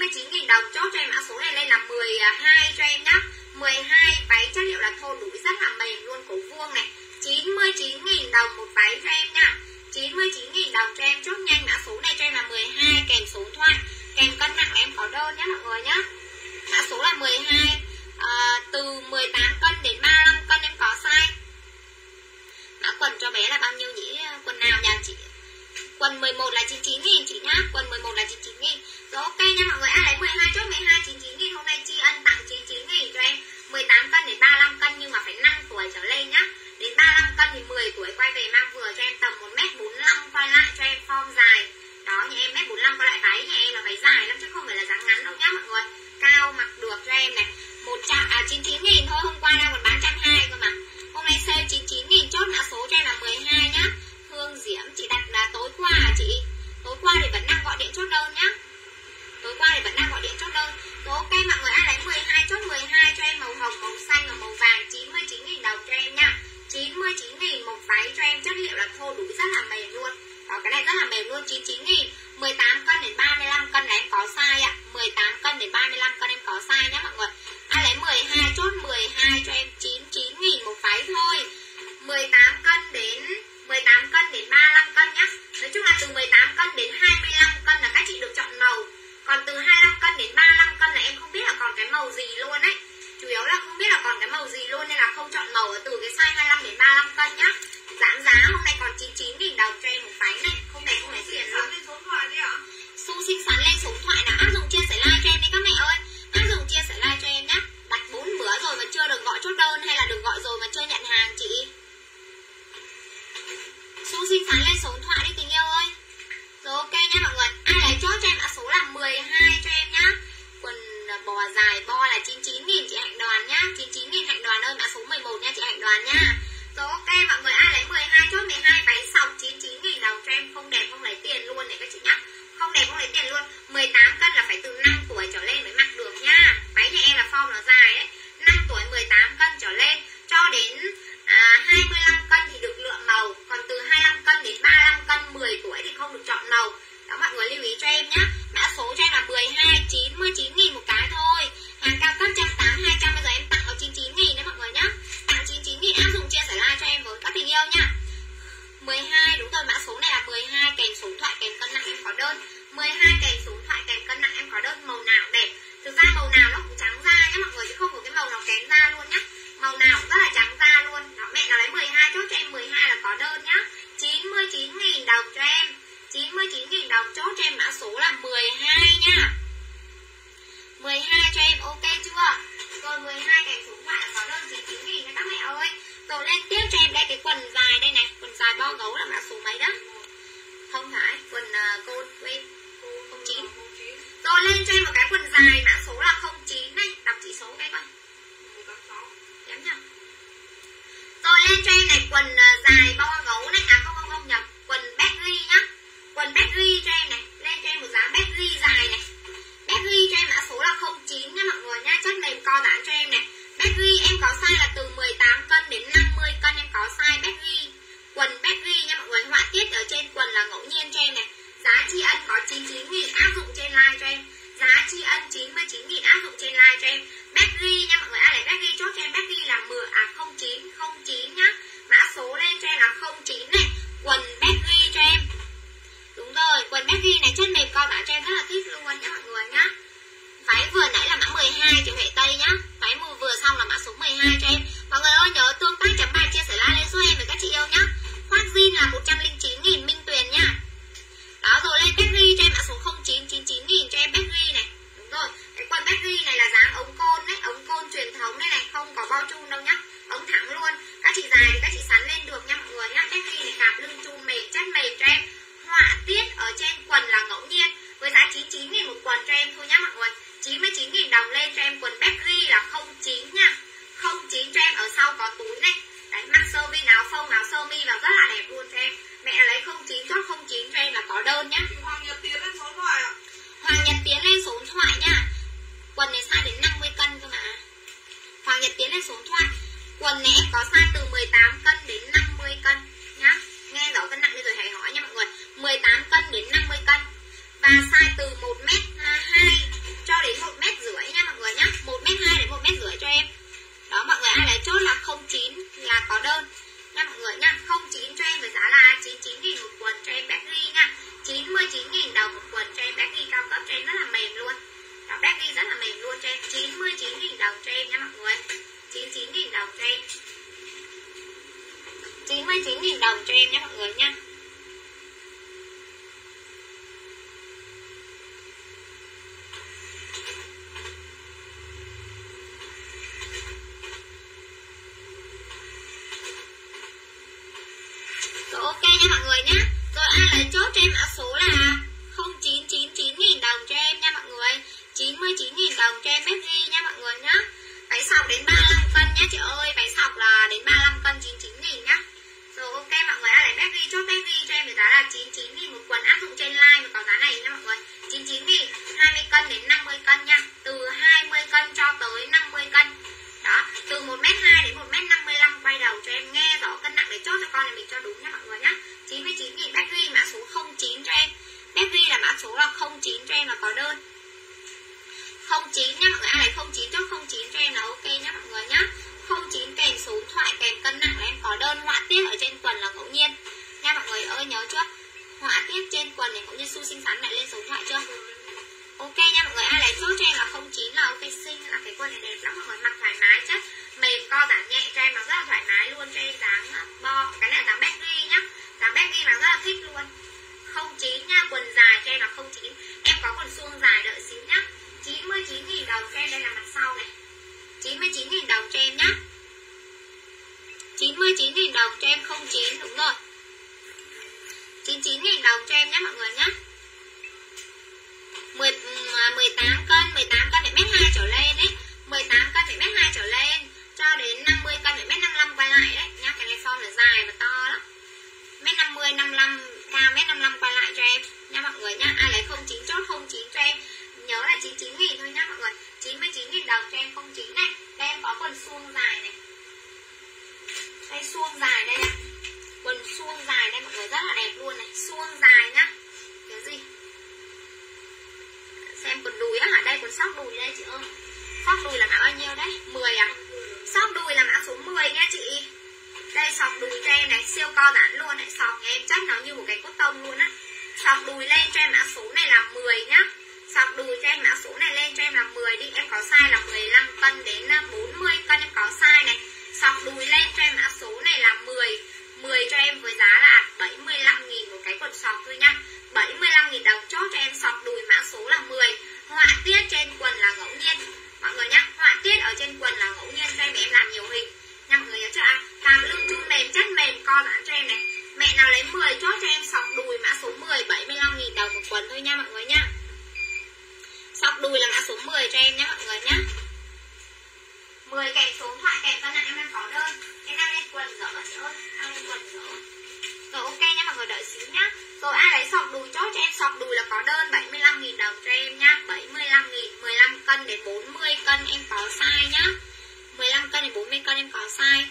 99.000 đồng. Chốt cho em mã số này lên là 12 cho em nhá. 12 váy chất liệu là thô đũi rất là mềm luôn, cổ vuông này. 99.000 đồng một váy cho em nha. 99.000 đồng cho em. Chốt nhanh mã số này cho em là 12 kèm số điện thoại, kèm cân nặng là em có đơn nhá mọi người nhá. Mã số là 12, từ 18 cân đến 35 cân em có size. Mã quần cho bé là bao nhiêu nhỉ? Quần nào nhà chị? Quần 11 là 99.000 chị nhá. Quần 11 là 99.000. Rồi ok nha mọi người. Ai lấy 12 chốt 12 99.000. Hôm nay tri ân tặng 99.000 cho em. 18 cân đến 35 cân nhưng mà phải 5 tuổi trở lên nhá. Đến 35 cân thì 10 tuổi quay về mang vừa cho em tầm 1m45 quay lại cho em form dài. Đó, nhà em 1m45 quay lại váy nhà em là váy dài lắm chứ không phải là dáng ngắn đâu nhá mọi người. Cao mặc được cho em này. 99.000 thôi, hôm qua đang còn bán 120 cơ mà. Hôm nay sale 99.000 chốt mã số cho em là 12 nhá. Hương Diễm chị đặt là tối qua à chị? Tối qua thì vẫn đang gọi điện chốt đơn nhá. Tối qua thì vẫn đang gọi điện chốt đơn. Rồi ok mọi người, ai lấy 12 chốt 12 cho em màu hồng, màu xanh và màu vàng. 99.000 đồng cho em nha. 99.000 một váy cho em, chất liệu là thô đũi rất là mềm luôn. Đó, cái này rất là mềm luôn. 99.000. 18 cân đến 35 cân là em có size ạ. 18 cân đến 35 cân em có size nhá mọi người. Ai lấy 12 chốt 12 cho em. 99.000 một váy thôi. 18 cân đến 35 cân nhá. Nói chung là từ 18 cân đến 25 cân là các chị được chọn màu. Còn từ 25 cân đến 35 cân là em không biết là còn cái màu gì luôn ấy. Chủ yếu là không biết là còn cái màu gì luôn nên là không chọn màu ở từ cái size 25 đến 35 cân nhá. Giảm giá hôm nay còn 99.000 đồng cho em một váy này. Không đẹp không lấy tiền luôn. Su xinh xắn lên số điện thoại là áp dụng chia sẻ like cho em đi các mẹ ơi. Áp dụng chia sẻ like cho em nhá. Đặt 4 bữa rồi mà chưa được gọi chốt đơn hay là được gọi rồi mà chưa nhận hàng chị? Su xinh xắn lên số điện thoại đi tình yêu ơi. Rồi ok nha mọi người. Ai lấy chốt cho em mã số là 12 cho em nhá. Quần bò dài bo là 99.000 chị Hạnh Đoàn nhá. 99.000 Hạnh Đoàn ơi, mã số 11 nha chị Hạnh Đoàn nhá. Rồi ok mọi người, ai lấy 12 chốt 12 váy sọc 99.000 đồng cho em, không đẹp không lấy tiền luôn này các chị nhá. Không đẹp không lấy tiền luôn. 18 cân là phải từ 5 tuổi trở lên mới mặc được nhá. Váy nhà em là form nó dài ấy. 5 tuổi 18 cân trở lên cho đến 25 cân thì được lựa màu. Còn từ 25 cân đến 35 cân 10 tuổi thì không được chọn màu. Đó mọi người lưu ý cho em nhá. Mã số cho em là 12, 99.000 một cái thôi. Hàng cao cấp 180, 200 bây giờ em tặng có 99.000 đấy mọi người nhá. Tặng 99.000 áp dụng chia sẻ like cho em với các tình yêu nhá. 12 đúng rồi, mã số này là 12 kèm số điện thoại kèm cân nặng em có đơn. 12 kèm số điện thoại kèm cân nặng em có đơn, màu nào đẹp. Thực ra màu nào nó cũng trắng da nhá mọi người chứ không có cái màu nào kém da luôn nhá. Màu nào cũng rất là trắng da luôn. Đó, mẹ nào lấy 12 chốt cho em 12 là có đơn nhá. 99.000 đồng cho em. 99.000 đồng chốt cho em mã số là 12 nhá. 12 cho em ok chưa? Rồi 12 kèm số điện thoại là có đơn 99.000 nha các mẹ ơi. Rồi lên tiếp cho em đây cái quần dài đây này. Quần dài bo gấu là mã số mấy đó? Không phải, quần cô quên 09. Rồi lên cho em một cái quần dài mã số là 09 này. Đọc chỉ số cái coi. Kém nhá. Rồi lên cho em này quần dài bo gấu này. À không nhập. Quần baggy nhá. Quần baggy cho em này. Lên cho em một dáng baggy dài này. Baggy cho em mã số là 09 nha mọi người nhá. Chất mềm co giãn cho em này. Baggy em có size là từ 18 cân đến 50 cân em có size baggy. Quần baggy nha mọi người. Họa tiết ở trên quần là ngẫu nhiên cho em này. Giá tri ân có 99.000 áp dụng trên like cho em. Giá tri ân 99.000 áp dụng trên like cho em. Baggy nha mọi người. Ai lấy baggy chốt cho em baggy là 09 nhá. Mã số lên cho em là 09 này. Quần baggy cho em. Đúng rồi, quần baggy này chất mềm co giãn cho em rất là thích luôn nhá mọi người nhá. Váy vừa nãy là mã 12 chị Huệ Tây nhá. Váy vừa xong là mã số 12 cho em. Mọi người ơi nhớ tương tác chấm bài chia sẻ like lên giúp em với các chị yêu nhá. Khoác jean là 109.000 Minh Tuyền nhá. Đó rồi lên baggy cho em mã số 09, 99.000 cho em baggy này. Đúng rồi, cái quần baggy này là dáng ống côn đấy, ống côn truyền thống đây này, không có bao chun đâu nhá. Ống thẳng luôn. Các chị dài thì các chị sắn lên được nha mọi người nhá. Baggy này cạp lưng chun mềm, chất mềm cho em. Họa tiết ở trên quần là ngẫu nhiên với giá 99.000 một quần cho em thôi nhá mọi người. 99.000 đồng lên cho em quần baggy là 09 nha. 09 cho em cho em, 99.000 đồng cho em nha mọi người. 99.000 đồng cho em, 99.000 đồng cho em nha mọi người nha. Rồi ok nha mọi người nhá. Rồi ai lấy chốt cho em mã số là 0999.000 đồng cho em nha mọi người. 99.000 đồng cho em Betty nha mọi người nhá. Váy sọc đến 35 cân nhá chị ơi. Váy sọc là đến 35 cân 99.000 nhá. Rồi ok mọi người ai lấy Betty chốt Betty cho em với giá là 99.000 một quần, áp dụng trên live mà có giá này nha mọi người. 99.000, 20 cân đến 50 cân nha. Từ 20 cân cho tới 50 cân. Đó, từ 1m2 đến 1m55 quay đầu cho em, nghe rõ cân nặng để chốt cho con này mình cho đúng nha mọi người nhá. 99.000 Betty mã số 09 cho em. Betty là mã số là 09 cho em là có đơn. 09 nha mọi người, ai lấy 09 chốt 09 cho em là ok nhá mọi người nhá. 09 kèm số điện thoại kèm cân nặng là em có đơn, họa tiết ở trên quần là ngẫu nhiên nha mọi người ơi, nhớ chưa? Họa tiết trên quần này cũng như su xinh xắn lại lên số điện thoại chưa? Ok nha mọi người, ai lấy chốt cho em là 09 là ok xinh, là cái quần này đẹp lắm mọi người, mặc thoải mái chất, mềm co giãn nhẹ cho em, nó rất là thoải mái luôn cho em, dáng bo, cái này là dáng Betty nhá, dáng Betty mà rất là thích luôn. 09 nha, quần dài cho em là 09, em có quần suông dài đợi xíu nhá. 99.000 đồng cho em, đây là mặt sau này. 99.000 đồng cho em nhá. 99.000 đồng cho em 09, đúng rồi. 99.000 đồng cho em nhé mọi người nhé. 18 cân phải mét 2 trở lên đấy. 18 cân phải mét 2 trở lên cho đến 50 cân phải mét 55 quay lại đấy nhá. Cái này son là dài và to lắm. Mét 50, 55, cao mét 55 quay lại cho em nha mọi người nhá. Ai lấy 09 chốt 09 cho em. Nhớ là 99.000 thôi nhá mọi người. 99.000 đồng cho em 09 này. Đây em có quần suông dài này. Đây suông dài đây này. Quần suông dài đây mọi người, rất là đẹp luôn này. Suông dài nhá. Cái gì? Xem quần đùi á hả? Đây quần sóc đùi đây chị ơi. Sóc đùi là mã bao nhiêu đấy? 10 à? Sóc đùi là mã số 10 nha chị. Đây sọc đùi cho em này, siêu co giãn luôn này. Sọc nhà em chất nó như một cái cốt tông luôn á. Sọc đùi lên cho em mã số này là 10 nhá. Sọc đùi cho em mã số này lên cho em là 10 đi. Em có size là 15 cân đến 40 cân em có size này. Sọc đùi lên cho em mã số này là 10 cho em với giá là 75.000 một cái quần sọc thôi nha. 75.000 đồng chốt cho em sọc đùi mã số là 10. Họa tiết trên quần là ngẫu nhiên mọi người nhá. Họa tiết ở trên quần là ngẫu nhiên cho em làm nhiều hình nha mọi người nhớ chưa ạ? Làm lưng chun mềm, chất mềm, co giãn cho em này. Mẹ nào lấy 10 chốt cho em sọc đùi mã số 10, 75.000 đồng một quần thôi nha mọi người nhá. Sọc đùi là mã số 10 cho em nhé mọi người nhá. 10 kèm số điện thoại kèm cân nặng em đang có đơn. Em đang lên quần dở chị ơi, đang lên quần dở. Rồi ok nha mọi người, đợi xíu nhá. Rồi ai lấy sọc đùi chốt cho em, sọc đùi là có đơn 75.000 đồng cho em nhá. 75.000, 15 cân đến 40 cân em có size nhá. 15 cân đến 40 cân em có size.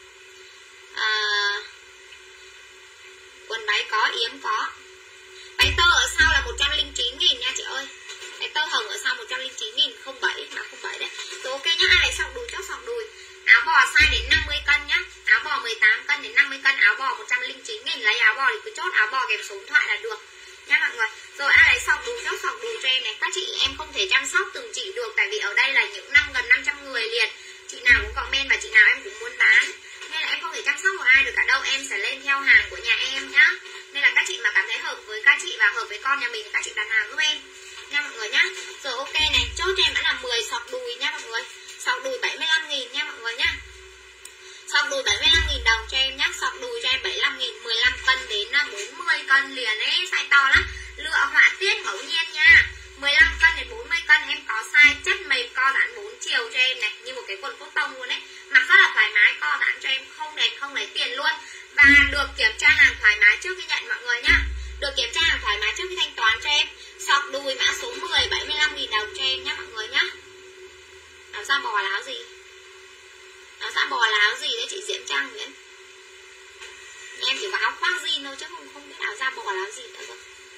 Quần váy có, yếm có. Váy tơ ở sau là 109.000 nha chị ơi. Cái tơ hồng ở sau 109.000, 07 mà 07 đấy. Rồi ok nhá, ai lấy sọc đùi chốt sọc đùi. Áo bò size đến 50 cân nhá. Áo bò 18 cân đến 50 cân, áo bò 109.000, lấy áo bò thì cứ chốt áo bò kèm số điện thoại là được nha mọi người. Rồi ai lấy sọc đùi chốt sọc đùi cho em này. Các chị em không thể chăm sóc từng chị được, tại vì ở đây là những gần 500 người liền. Chị nào cũng comment và chị nào em cũng muốn bán, nên là em không thể chăm sóc một ai được cả đâu. Em sẽ lên theo hàng của nhà em nhá. Nên là các chị mà cảm thấy hợp với các chị và hợp với con nhà mình thì các chị đặt hàng giúp em nha mọi người nhá. Rồi ok này, chốt cho em đã là 10 sọc đùi nha mọi người. Sọc đùi 75.000 nha mọi người nhá. Sọc đùi 75.000 đồng cho em nhá. Sọc đùi cho em 75.000, 15 cân đến 40 cân liền ấy, size to lắm. Lựa họa tiết ngẫu nhiên nha. 15 cân đến 40 cân em có size chất mềm co giãn 4 chiều cho em này, như một cái quần cốt tông luôn đấy. Mặc rất là thoải mái, co giãn cho em, không đẹp không lấy tiền luôn. Và được kiểm tra hàng thoải mái trước khi nhận mọi người nhá. Được kiểm tra hàng thoải mái trước khi thanh toán cho em. Sọc đùi mã số 10, 75.000 đồng cho em nhá mọi người nhá. Áo da bò là áo gì? Áo da bò là áo gì đấy chị Diễm Trang Nguyễn? Em chỉ có áo khoác jean thôi chứ không biết áo da bò là áo gì nữa rồi.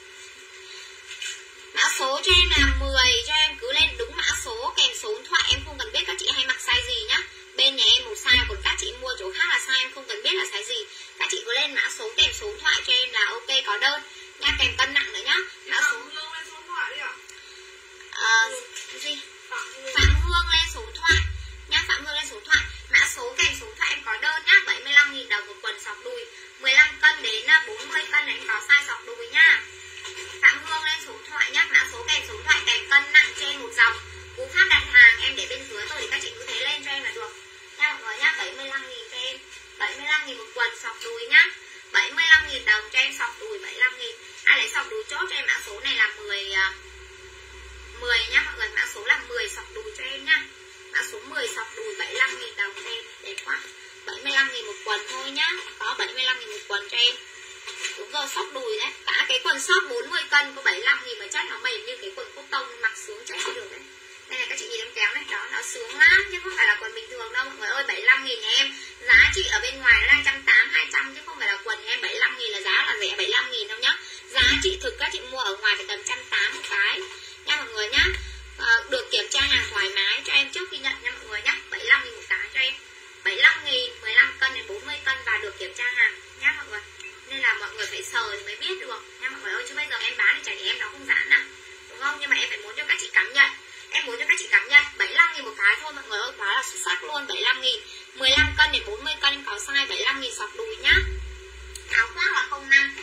Mã số cho em là 10, cho em cứ lên đúng mã số kèm số điện thoại. Em không cần biết các chị hay mặc size gì nhá. Bên nhà em một size, còn các chị mua chỗ khác là size em không cần biết là size gì. Các chị cứ lên mã số kèm số điện thoại cho em là ok, có đơn nha, kèm cân nặng nữa nhá. Mã số lên số điện thoại đi ạ. gì? Phạm sướng lắm chứ không phải là quần bình thường đâu mọi người ơi. 75.000 nhà em, giá trị ở bên ngoài nó đang 180, 200 chứ không phải là quần nhà em 75.000 là giá là rẻ 75.000 đâu nhá. Giá trị thực các chị mua ở ngoài phải tầm 180 một cái nha mọi người nhá. Được kiểm tra hàng thoải mái cho em trước khi nhận nha mọi người nhá. 75.000 một cái cho em, 75.000, 15 cân đến 40 cân và được kiểm tra hàng nhá mọi người. Nên là mọi người phải sờ thì mới biết được nha mọi người ơi, chứ bây giờ em bán thì chả để em nó không giãn à, đúng không? Nhưng mà em phải muốn cho các chị cảm nhận, em muốn cho các chị cảm nhận 75.000 một cái thôi mọi người ơi, quá là xuất sắc luôn. 75.000, 15 cân đến 40 cân em có size 75.000 sọc đùi nhá. Áo khoác là 05,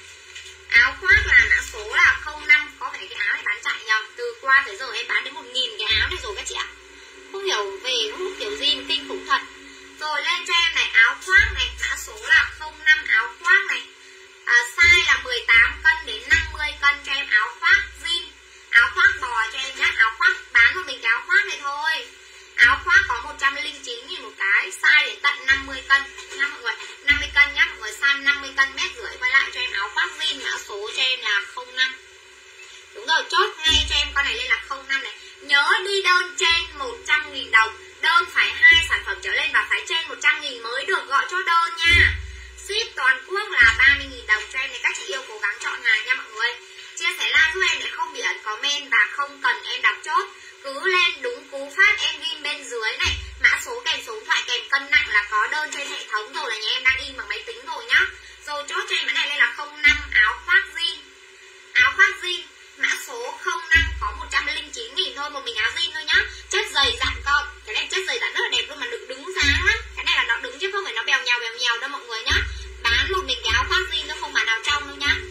áo khoác là mã số là 05. Có phải cái áo này bán chạy nhờ, từ qua tới giờ em bán đến 1.000 cái áo này rồi các chị ạ. Không hiểu về nó hút kiểu gì mà kinh khủng thật. Rồi lên cho em này, áo khoác này, mã số là 05, áo khoác này, size là 18 cân đến 50 cân cho em. Áo khoác jean, áo khoác bò cho em nhé. Áo khoác bán một mình cái áo khoác này thôi. Áo khoác có 109.000 một cái, size đến tận 50 cân nha mọi người, 50 cân nhá mọi người, size 50 cân, 1,5 m quay lại cho em. Áo khoác jean mã số cho em là 05. Đúng rồi, chốt ngay cho em con này lên là 05 này. Nhớ đi đơn trên 100.000 đồng, đơn phải 2 sản phẩm trở lên và phải trên 100.000 mới được gọi chốt đơn nha. Ship toàn quốc là 30.000 đồng cho em này. Các chị yêu cố gắng chọn hàng nha mọi người. Chia sẻ like giúp em để không bị ẩn comment và không cần em đặt chốt. Cứ lên đúng cú pháp em ghi bên dưới này, mã số kèm số điện thoại kèm cân nặng là có đơn trên hệ thống rồi, là nhà em đang in bằng máy tính rồi nhá. Rồi chốt cho em cái này lên là 05, áo khoác jean. Áo khoác jean mã số 05 có 109.000 thôi, một mình áo jean thôi nhá. Chất dày dặn con, cái này chất dày dặn rất là đẹp luôn mà được đứng dáng lắm. Cái này là nó đứng chứ không phải nó bèo nhào đâu mọi người nhá. Bán một mình cái áo khoác jean nó không bán áo trong đâu nhá.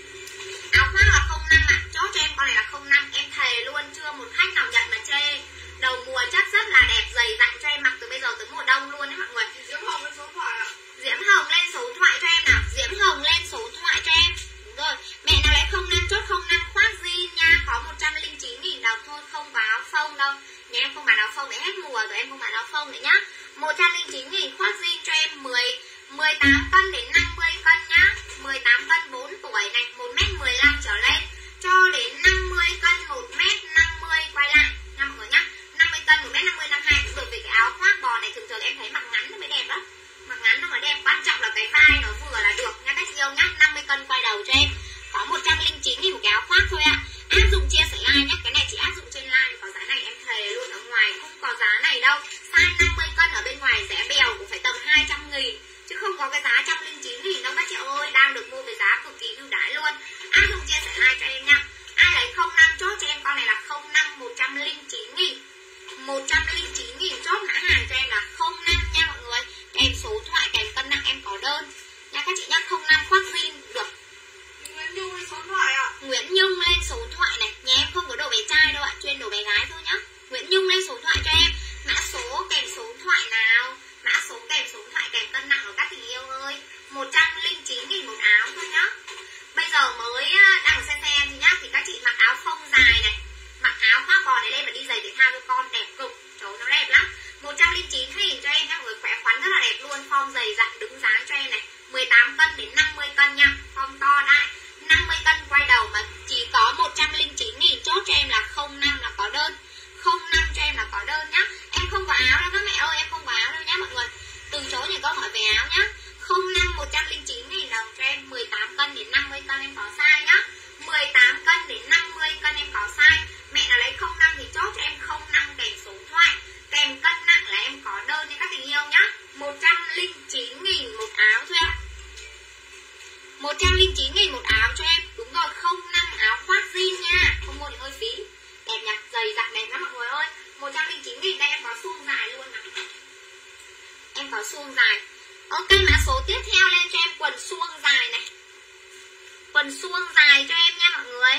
Áo khoác là 05 ạ, chốt cho em con này là 05. Em thề luôn chưa một khách nào nhận mà chê. Đầu mùa chất rất là đẹp, dày dặn cho em mặc từ bây giờ tới mùa đông luôn đấy mọi người. Diễm Hồng lên số điện thoại ạ. Diễm Hồng lên số điện thoại cho em nào. Diễm Hồng lên số điện thoại cho em. Đúng rồi, mẹ nào lấy 05 chốt 05 khoác jean nha, có 109.000 đồng thôi, không có áo phông đâu. Nhà em không bán áo phông để hết mùa rồi, em không bán áo phông nữa nhá. 109.000 khoác jean cho em 18 cân đến 50 cân nhá. 18 cân 4 tuổi này, 1m15 trở lên cho đến 50 cân 1m50 quay lại nha mọi người nhá. 50 cân 1m50, 52 cũng được, vì cái áo khoác bò này thường thường em thấy mặc ngắn nó mới đẹp đó. Mặc ngắn nó mới đẹp, quan trọng là cái vai nó vừa là được nha các chị yêu nhá. 50 cân quay đầu cho em, có 109.000 một cái áo khoác thôi ạ. Áp dụng chia sẻ like nhé, cái này chỉ áp dụng trên like có giá này, em thề luôn, ở ngoài không có giá này đâu. Size 50 cân ở bên ngoài rẻ bèo cũng phải tầm 200.000 chứ không có cái giá 109.000 đâu các chị ơi, đang được mua với giá cực kỳ ưu đãi luôn. Áp dụng chia sẻ like cho em nha. Ai lấy 05 chốt cho em con này là 05, 109.000. 109.000 chốt mã hàng cho em là 05 nha mọi người. Kèm số điện thoại kèm cân nặng em có đơn nha các chị nhá. 05 khoác jean được. Nguyễn Nhung lên số điện thoại ạ. Nguyễn Nhung lên số điện thoại này. Nhà em không có đồ bé trai đâu ạ, chuyên đồ bé gái thôi nhá. Nguyễn Nhung lên số điện thoại cho em. Mã số kèm số điện thoại nào. Mã số kèm số điện thoại kèm cân nặng của các tình yêu ơi. 109.000 một áo thôi nhá. Bây giờ mới đang xem thì nhá, thì các chị mặc áo phông dài này, mặc áo khoác bò này lên mà đi giày thể thao cho con đẹp cực, trời nó đẹp lắm. 109.000 cho em nhá, người khỏe khoắn rất là đẹp luôn, form dày dặn đứng dáng cho em này. 18 cân đến 50 cân nha, form to đại. 50 cân quay đầu mà chỉ có 109.000, chốt cho em là 05 là có đơn. 05 cho em là có đơn nhá. Em không có áo đâu các mẹ ơi, em không có áo đâu nhá mọi người. Từ chối những câu hỏi về áo nhá. 05 109.000 đồng cho em. 18 cân đến 50 cân em có size nhá. 18 cân đến 50 cân em có size. Mẹ nào lấy 05 thì chốt cho em 05 kèm số điện thoại kèm cân nặng là em có đơn nha các tình yêu nhá. 109.000 một áo thôi ạ. 109.000 một áo cho em. Đúng rồi, 05 áo khoác jean nha. Không mua thì hơi phí. Đẹp nhỉ, dày dặn đẹp lắm mọi người ơi. 109.000 đây em có suông dài luôn này. Em có suông dài. Ok, mã số tiếp theo lên cho em quần suông dài này. Quần suông dài cho em nha mọi người.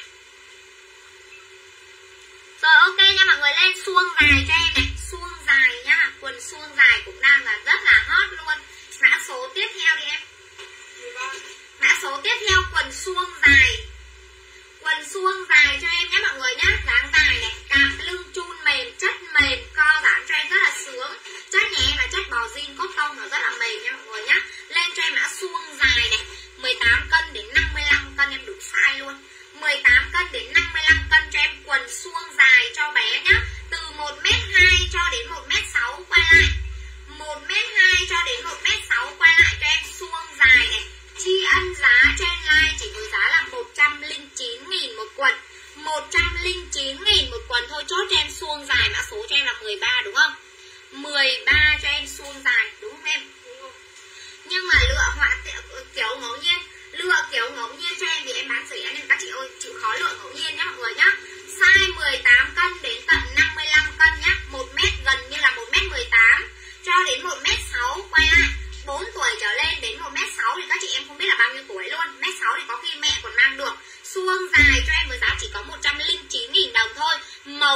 Rồi ok nha mọi người, lên suông dài cho em này. Suông dài nhá, quần suông dài cũng đang là rất là hot luôn. Mã số tiếp theo đi em. Mã số tiếp theo quần suông dài. Quần suông dài cho em nhé mọi người nhá. Dáng dài này, cạp lưng chun mềm, chất mềm, co giãn cho em rất là sướng. Chất nhà em là chất bò jean cốt tông, nó rất là mềm nha mọi người nhá. Lên cho em mã suông dài này, 18 cân đến 55 cân em đủ size luôn. 18 cân đến 55 cân cho em quần suông dài cho bé nhá. Từ 1m2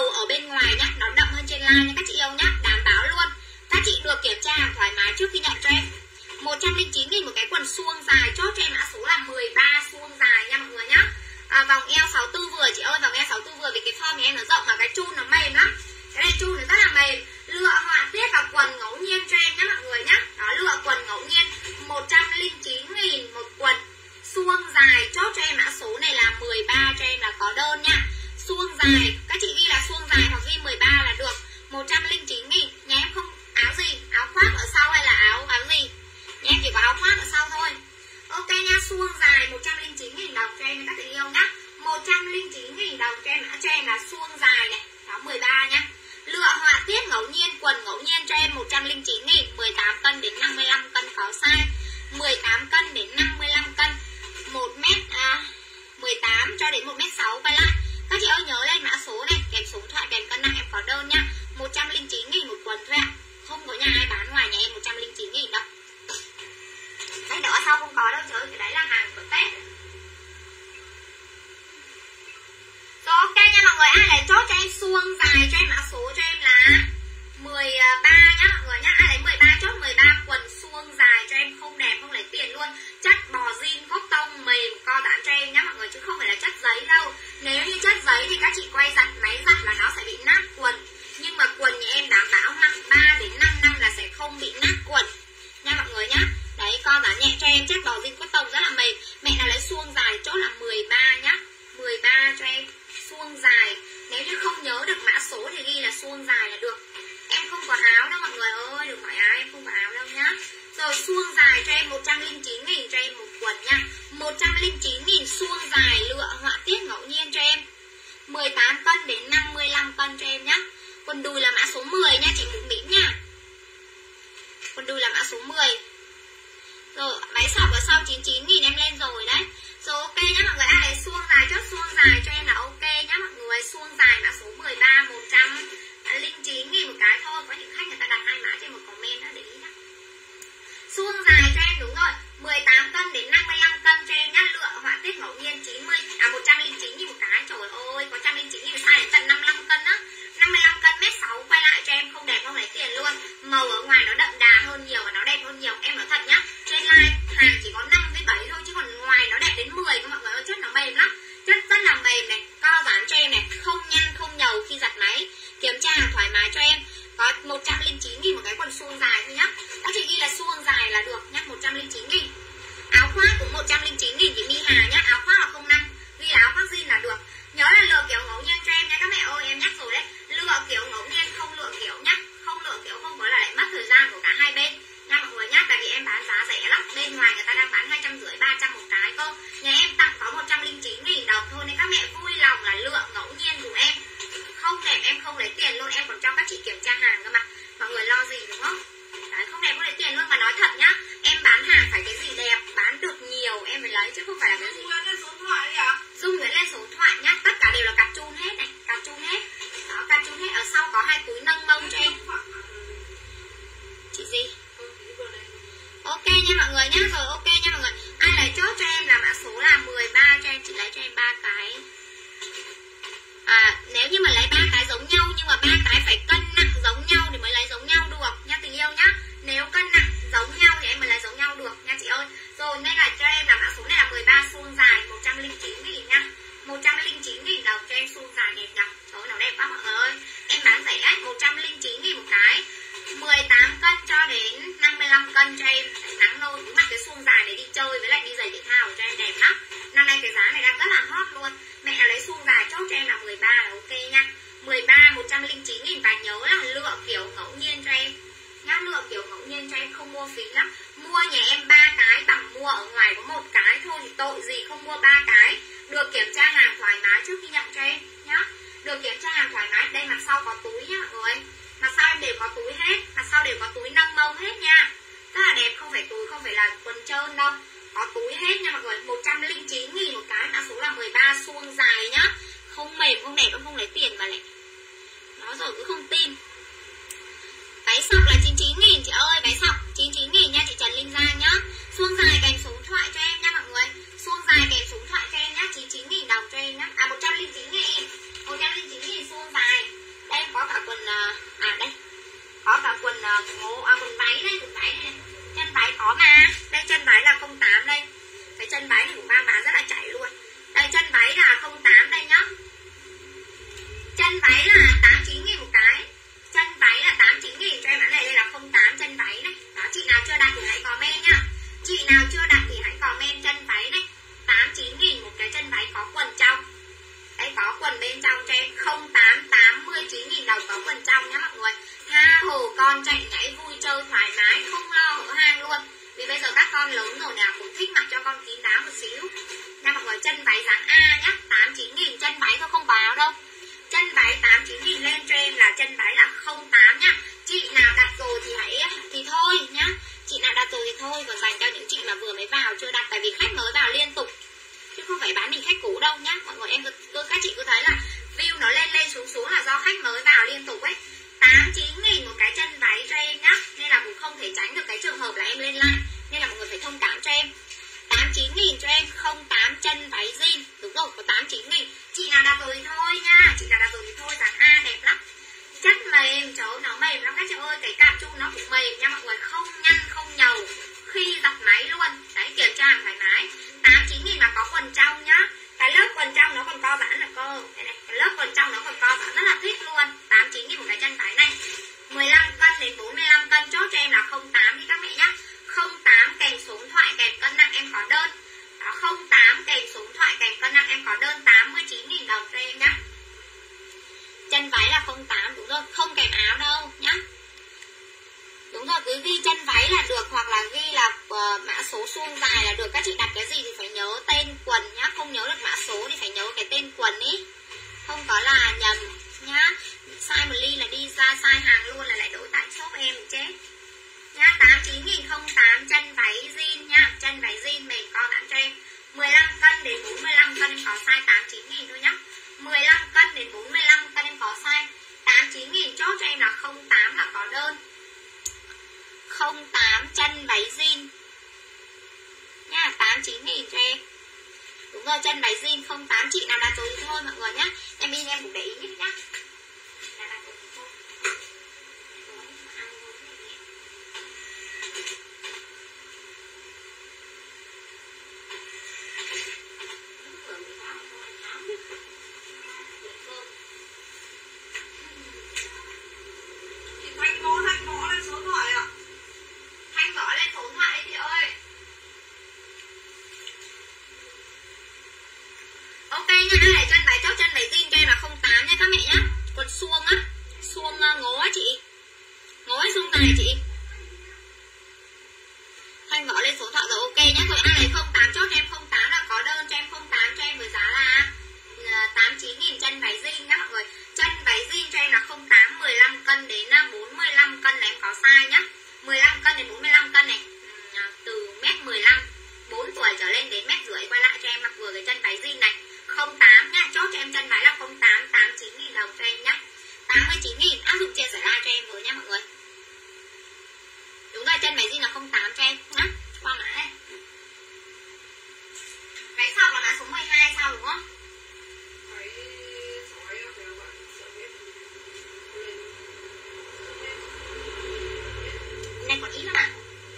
màu ở bên ngoài nhá, nó đậm hơn trên line nha các chị yêu nhá, đảm bảo luôn. Các chị được kiểm tra hàng thoải mái trước khi nhận cho em. 109.000 một cái quần suông dài, chốt cho em mã số là 13 suông dài nha mọi người nhá. Vòng eo 64 vừa chị ơi, vòng eo 64 vừa vì cái form này em nó rộng mà cái chun nó mềm lắm. Cái này chun nó rất là mềm. Lựa họa tiết và quần ngẫu nhiên cho em nhá mọi người nhá. Đó, lựa quần ngẫu nhiên 109.000 một quần suông dài, chốt cho em mã số này là 13 cho em là có đơn nha. Suông dài, các chị ghi là suông dài hoặc ghi 13 là được. 109.000 nhà em không áo gì, áo khoác ở sau hay là áo gì. Nhà em chỉ có áo khoác ở sau thôi. Ok nha, suông dài 109.000 đồng cho em các chị yêu nhá. 109.000 đồng cho em là suông dài này. Đó 13 nhá. Lựa họa tiết ngẫu nhiên, quần ngẫu nhiên cho em 109.000, 18 cân đến 55 cân có size. 18 cân đến 55 cân. 18 cho đến 1m6 quay lại. Các chị ơi nhớ lên mã số này, kèm số điện thoại, kèm cân nặng em có đơn nhá. 109.000 một quần thôi ạ. Không có nhà ai bán ngoài nhà em 109.000 đâu. Cái đó sau không có đâu chứ, cái đấy là hàng của Tết. Rồi ok nha mọi người, ai lấy chốt cho em suông dài cho em mã số cho em là 13 nhá mọi người nhá. Ai lấy 13 chốt 13 quần suông dài cho em, không đẹp không lấy tiền luôn. Chất bò jean cốt tông mềm co giãn cho em nhá mọi người, chứ không phải là chất giấy đâu. Nếu như chất giấy thì các chị quay giặt máy giặt là nó sẽ bị nát quần. Nhưng mà quần nhà em đảm bảo mặc 3 đến 5 năm là sẽ không bị nát quần nha mọi người nhá. Đấy, co giãn nhẹ cho em, chất bò jean cốt tông rất là mềm. Mẹ nào lấy suông dài chốt là 13 nhá. 13 cho em, suông dài. Nếu như không nhớ được mã số thì ghi là suông dài là được. Em không có áo đâu mọi người ơi, đừng hỏi ai, em không có áo đâu nhá. Rồi suông dài cho em 109.000 cho em một quần nha. 109.000 suông dài, lựa họa tiết ngẫu nhiên cho em. 18 cân đến 55 cân cho em nhá. Quần đùi là mã số 10 nha chị Mũm Mĩm nha. Quần đùi là mã số 10. Rồi váy sọc ở sau 99.000 em lên rồi đấy. Rồi ok nhá mọi người, ai lấy suông dài chốt suông dài cho em là ok nhá mọi người. Suông dài mã số 13 109.000 một cái thôi. Có những khách người ta đặt hai mã trên một comment đó, để ý nhá. Suông dài cho em đúng rồi, 18 cân đến 55 cân cho em nhá. Lựa họa tiết ngẫu nhiên 109.000 một cái. Trời ơi, có 109.000 sai đến tận 55 cân á. 55 cân mét 6 quay lại cho em, không đẹp không lấy tiền luôn. Màu ở ngoài nó đậm đà hơn nhiều và nó đẹp hơn nhiều. Em nói thật nhá, trên live hàng chỉ có 5 với 7 thôi, chứ còn ngoài nó đẹp đến 10 các mọi người ơi. Chất nó mềm lắm, chất rất là mềm này, co giãn cho em này, không nhăn không nhầu khi giặt máy. Kiểm tra hàng thoải mái cho em. Có 109.000 một cái quần suông dài thôi nhá. Các chị ghi là suông dài là được nhá, 109.000. Áo khoác cũng 109.000 chị My Hà nhá. Áo khoác là 05, ghi là áo khoác jean là được. Nhớ là lựa kiểu ngẫu nhiên cho em nha các mẹ ơi, em nhắc rồi đấy. Lựa kiểu ngẫu nhiên, không lựa kiểu nhá. Không lựa kiểu không có là lại mất thời gian của cả hai bên nha mọi người nhá. Tại vì em bán giá rẻ lắm, bên ngoài người ta đang bán 250, 300 một cái cơ. Nhà em tặng có 109.000 đồng thôi, nên các mẹ vui lòng là lựa ngẫu nhiên dùm em. Không đẹp em không lấy tiền luôn, em còn cho các chị kiểm tra hàng cơ mà. Mọi người lo gì đúng không? Đấy, không đẹp không lấy tiền luôn. Mà nói thật nhá, em bán hàng phải cái gì đẹp, bán được nhiều em mới lấy, chứ không phải là cái gì. Dung Nguyễn lên số điện thoại đi ạ. Dung Nguyễn lên số điện thoại nhá. Tất cả đều là cặp chun hết này, cặp chun hết. Đó, cặp chun hết. Ở sau có 2 túi nâng mông cho em. Chị gì? Ok nha mọi người nhá. Rồi ok nha mọi người. Ai lấy chốt cho em là mã số là 13 cho em, chị lấy cho em 3 cái. Nếu như mà lấy 3 cái giống nhau nhưng mà 3 cái phải cân nặng giống nhau thì mới lấy giống nhau được nha tình yêu nhá. Nếu cân nặng giống nhau thì em mới lấy giống nhau được nha chị ơi. Rồi nên là cho em là mã số này là 13 suông dài 109.000 nha. 109.000 đồng cho em suông dài đẹp nhỉ. Trời ơi nó đẹp quá mọi người ơi. Em bán rẻ ấy, 109.000 một cái. 18 cân cho đến 55 cân cho em. Để nắng nôi cứ mặc cái suông dài để đi chơi với lại đi giày thể thao cho em đẹp lắm. Năm nay cái giá này đang rất là hot luôn. Mẹ nào lấy suông dài chốt cho em là 13 là ok nha. 13 109.000 và nhớ là lựa kiểu ngẫu nhiên cho em nhá. Lựa kiểu ngẫu nhiên cho em, không mua phí lắm. Mua nhà em 3 cái bằng mua ở ngoài có 1 cái thôi thì tội gì không mua 3 cái. Được kiểm tra hàng thoải mái trước khi nhận cho em nhá. Được kiểm tra hàng thoải mái. Đây mặt sau có túi nhá mọi người. Mặt sau em đều có túi hết. Mặt sau đều có túi nâng mông hết nha. Rất là đẹp, không phải túi, không phải là quần trơn đâu. Có túi hết nha mọi người. 109.000 một cái, mã số là 13 suông dài nhá. Không mềm, không đẹp, không lấy tiền mà lại. Nói rồi cứ không tin. Váy sọc là 99.000 chị ơi. Váy sọc 99.000 nha chị Trần Linh Giang nhá. Suông dài kèm số điện thoại cho em nha mọi người. Suông dài kèm số điện thoại cho em nhá. 99.000 đồng cho em nhá. 109.000. 109.000 suông dài. đây có cả quần quần váy đây, quần váy này, chân váy có mà. Đây chân váy là 08 đây. Cái chân váy này của ba bán rất là chạy luôn. Đây chân váy là 08 đây nhá. Chân váy là 89.000 một cái. Chân váy là 89.000 cho em bán này, đây là 08 chân váy này. Đó, chị nào chưa đặt thì hãy comment nhá. Chị nào chưa đặt thì hãy comment chân váy này. 89.000 một cái chân váy có quần trong. Đấy có quần bên trong cho em. 08 89.000 đồng có quần trong nhá mọi người. Tha hồ con chạy nhảy vui chơi thoải mái, không lo hở hang luôn. Vì bây giờ các con lớn rồi nào cũng thích mặc cho con kín đáo một xíu nha mọi người. Chân váy dáng A nhá, 89.000 chân váy thôi, không báo đâu. Chân váy 89.000 lên cho em là chân váy là 08 nhá. Chị nào đặt rồi thì thôi nhá. Chị nào đặt rồi thì thôi, còn dành cho những chị mà vừa mới vào chưa đặt, tại vì khách mới vào liên tục chứ không phải bán mình khách cũ đâu nhá mọi người. Em các chị cứ thấy là view nó lên xuống là do khách mới vào liên tục ấy. 89.000 một cái chân váy cho em nhá, nên là cũng không thể tránh được cái trường hợp là em lên like, nên là mọi người phải thông cảm cho em. 89.000 cho em, 08 chân váy jean. Đúng rồi, có 89.000. Chị nào đặt rồi thì thôi nha, chị nào đặt rồi thì thôi. Dáng A đẹp lắm, chất mềm, trời ơi, nó mềm lắm các chị ơi. Cái cạp chu nó cũng mềm nha mọi người, không nhăn không nhầu khi giặt máy luôn. Đấy, kiểm tra hàng thoải mái. 89.000 mà có quần trong nhá. Cái lớp quần trong nó còn co giãn là cơ. Đây này, cái lớp quần trong nó còn co giãn rất là thích luôn. 89.000 một cái chân váy này. 15 cân đến 45 cân chốt cho em là 08 đi các mẹ nhá. 08 kèm số điện thoại kèm cân nặng em có đơn. Đó, 08 kèm số điện thoại kèm cân nặng em có đơn, 89.000 đồng cho em nhá. Chân váy là 08, đúng rồi, không kèm áo đâu nhá. Đúng rồi, cứ ghi chân váy là được, hoặc là ghi là mã số suông dài là được. Các chị đặt cái gì thì phải nhớ tên quần nhá. Không nhớ được mã số thì phải nhớ cái tên quần ý, không có là nhầm nhá. Sai một ly là đi ra sai hàng luôn, là lại đổi tại shop em chết nhá. 89.008 chân váy jean nhá. Chân váy jean mềm co giãn cho em. 15 cân đến 45 cân em có size 89.000 thôi nhá. 15 cân đến 45 cân em có size 89.000 chốt cho em là 08 là có đơn. 08 chân váy jean nha, 89.000 cho em. Đúng rồi, chân váy jean 08. Chị nào đặt rồi thì thôi mọi người nhá. Em cũng để ý nhá. Thanh gõ lên số điện thoại ạ. Thanh gõ lên số điện thoại đi chị ơi. Ok nhá, đây là chân váy chốt chân váy jean cho em là 08 nha các mẹ nhá. Còn suông á, suông ngố á chị. Ngố hay suông dài chị? Thanh gõ lên số điện thoại rồi, ok nhá. Rồi ai lấy 08 chốt cho em 08 là có đơn cho em 08 cho em với giá là 89.000 chân váy jean nhá mọi người. Chân váy jean cho em là 08, 15 cân đến 45 cân là em có size nhá. 15 cân đến 45 cân này, từ mét 15 4 tuổi trở lên đến mét rưỡi quay lại cho em mặc vừa cái chân váy jean này. 08 nhá, chốt cho em chân váy là 08, 89.000 đồng cho em nhá. 89.000, áp dụng chia sẻ like cho em với nha mọi người. Đúng rồi, chân váy jean là 08 cho em nhá. Qua mã đây. Váy sọc là mã số 12 sao đúng không? Này còn ít lắm ạ.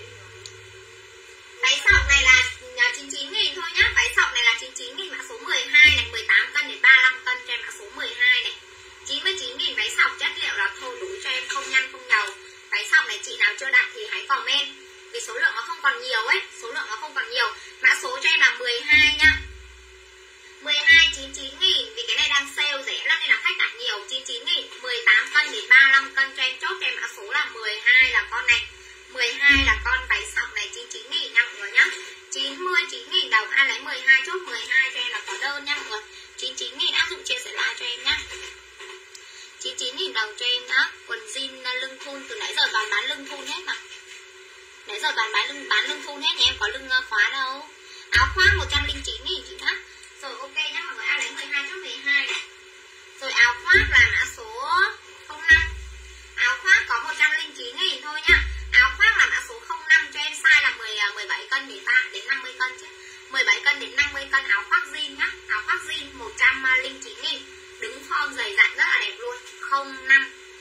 Váy sọc này là 99.000 thôi nhá. Váy sọc này là 99.000 mã số 12 này, 18 cân đến 35 cân cho em mã số 12 này. 99.000 váy sọc, chất liệu là thô đủ cho em, không nhăn không nhầu. Váy sọc này chị nào chưa đặt thì hãy comment, vì số lượng nó không còn nhiều ấy, số lượng nó không còn nhiều. Mã số cho em là 12 nhá. 12 99.000, vì cái này đang sale rẻ lắm nên là khách đặt nhiều. 99.000, 18 cân đến 35 cân cho em, chốt cho em mã số là 12 là con này. 12 là con váy sọc này, 99.000 nha mọi người nhá. 99.000 đồng, ai lấy 12 chốt 12 cho em là có đơn nha mọi người. 99.000 áp dụng chia sẻ like cho em nhá. 99.000 đồng cho em nhá. Quần jean lưng thun, từ nãy giờ toàn bán lưng thun hết mà. Nãy giờ toàn bán lưng thun hết, nhà em có lưng khóa đâu. Áo khoác 109.000 chị nhá. Rồi ok nhá mọi người, ai lấy 12 chốt 12 này. Rồi áo khoác là mã số 05. Áo khoác có 109.000 thôi nhá. Áo khoác là mã số 05 cho em, size là 17 cân đến 50 cân chứ. 17 cân đến 50 cân áo khoác jean nhá. Áo khoác jean 109.000. Đứng form dày dặn rất là đẹp luôn. 05.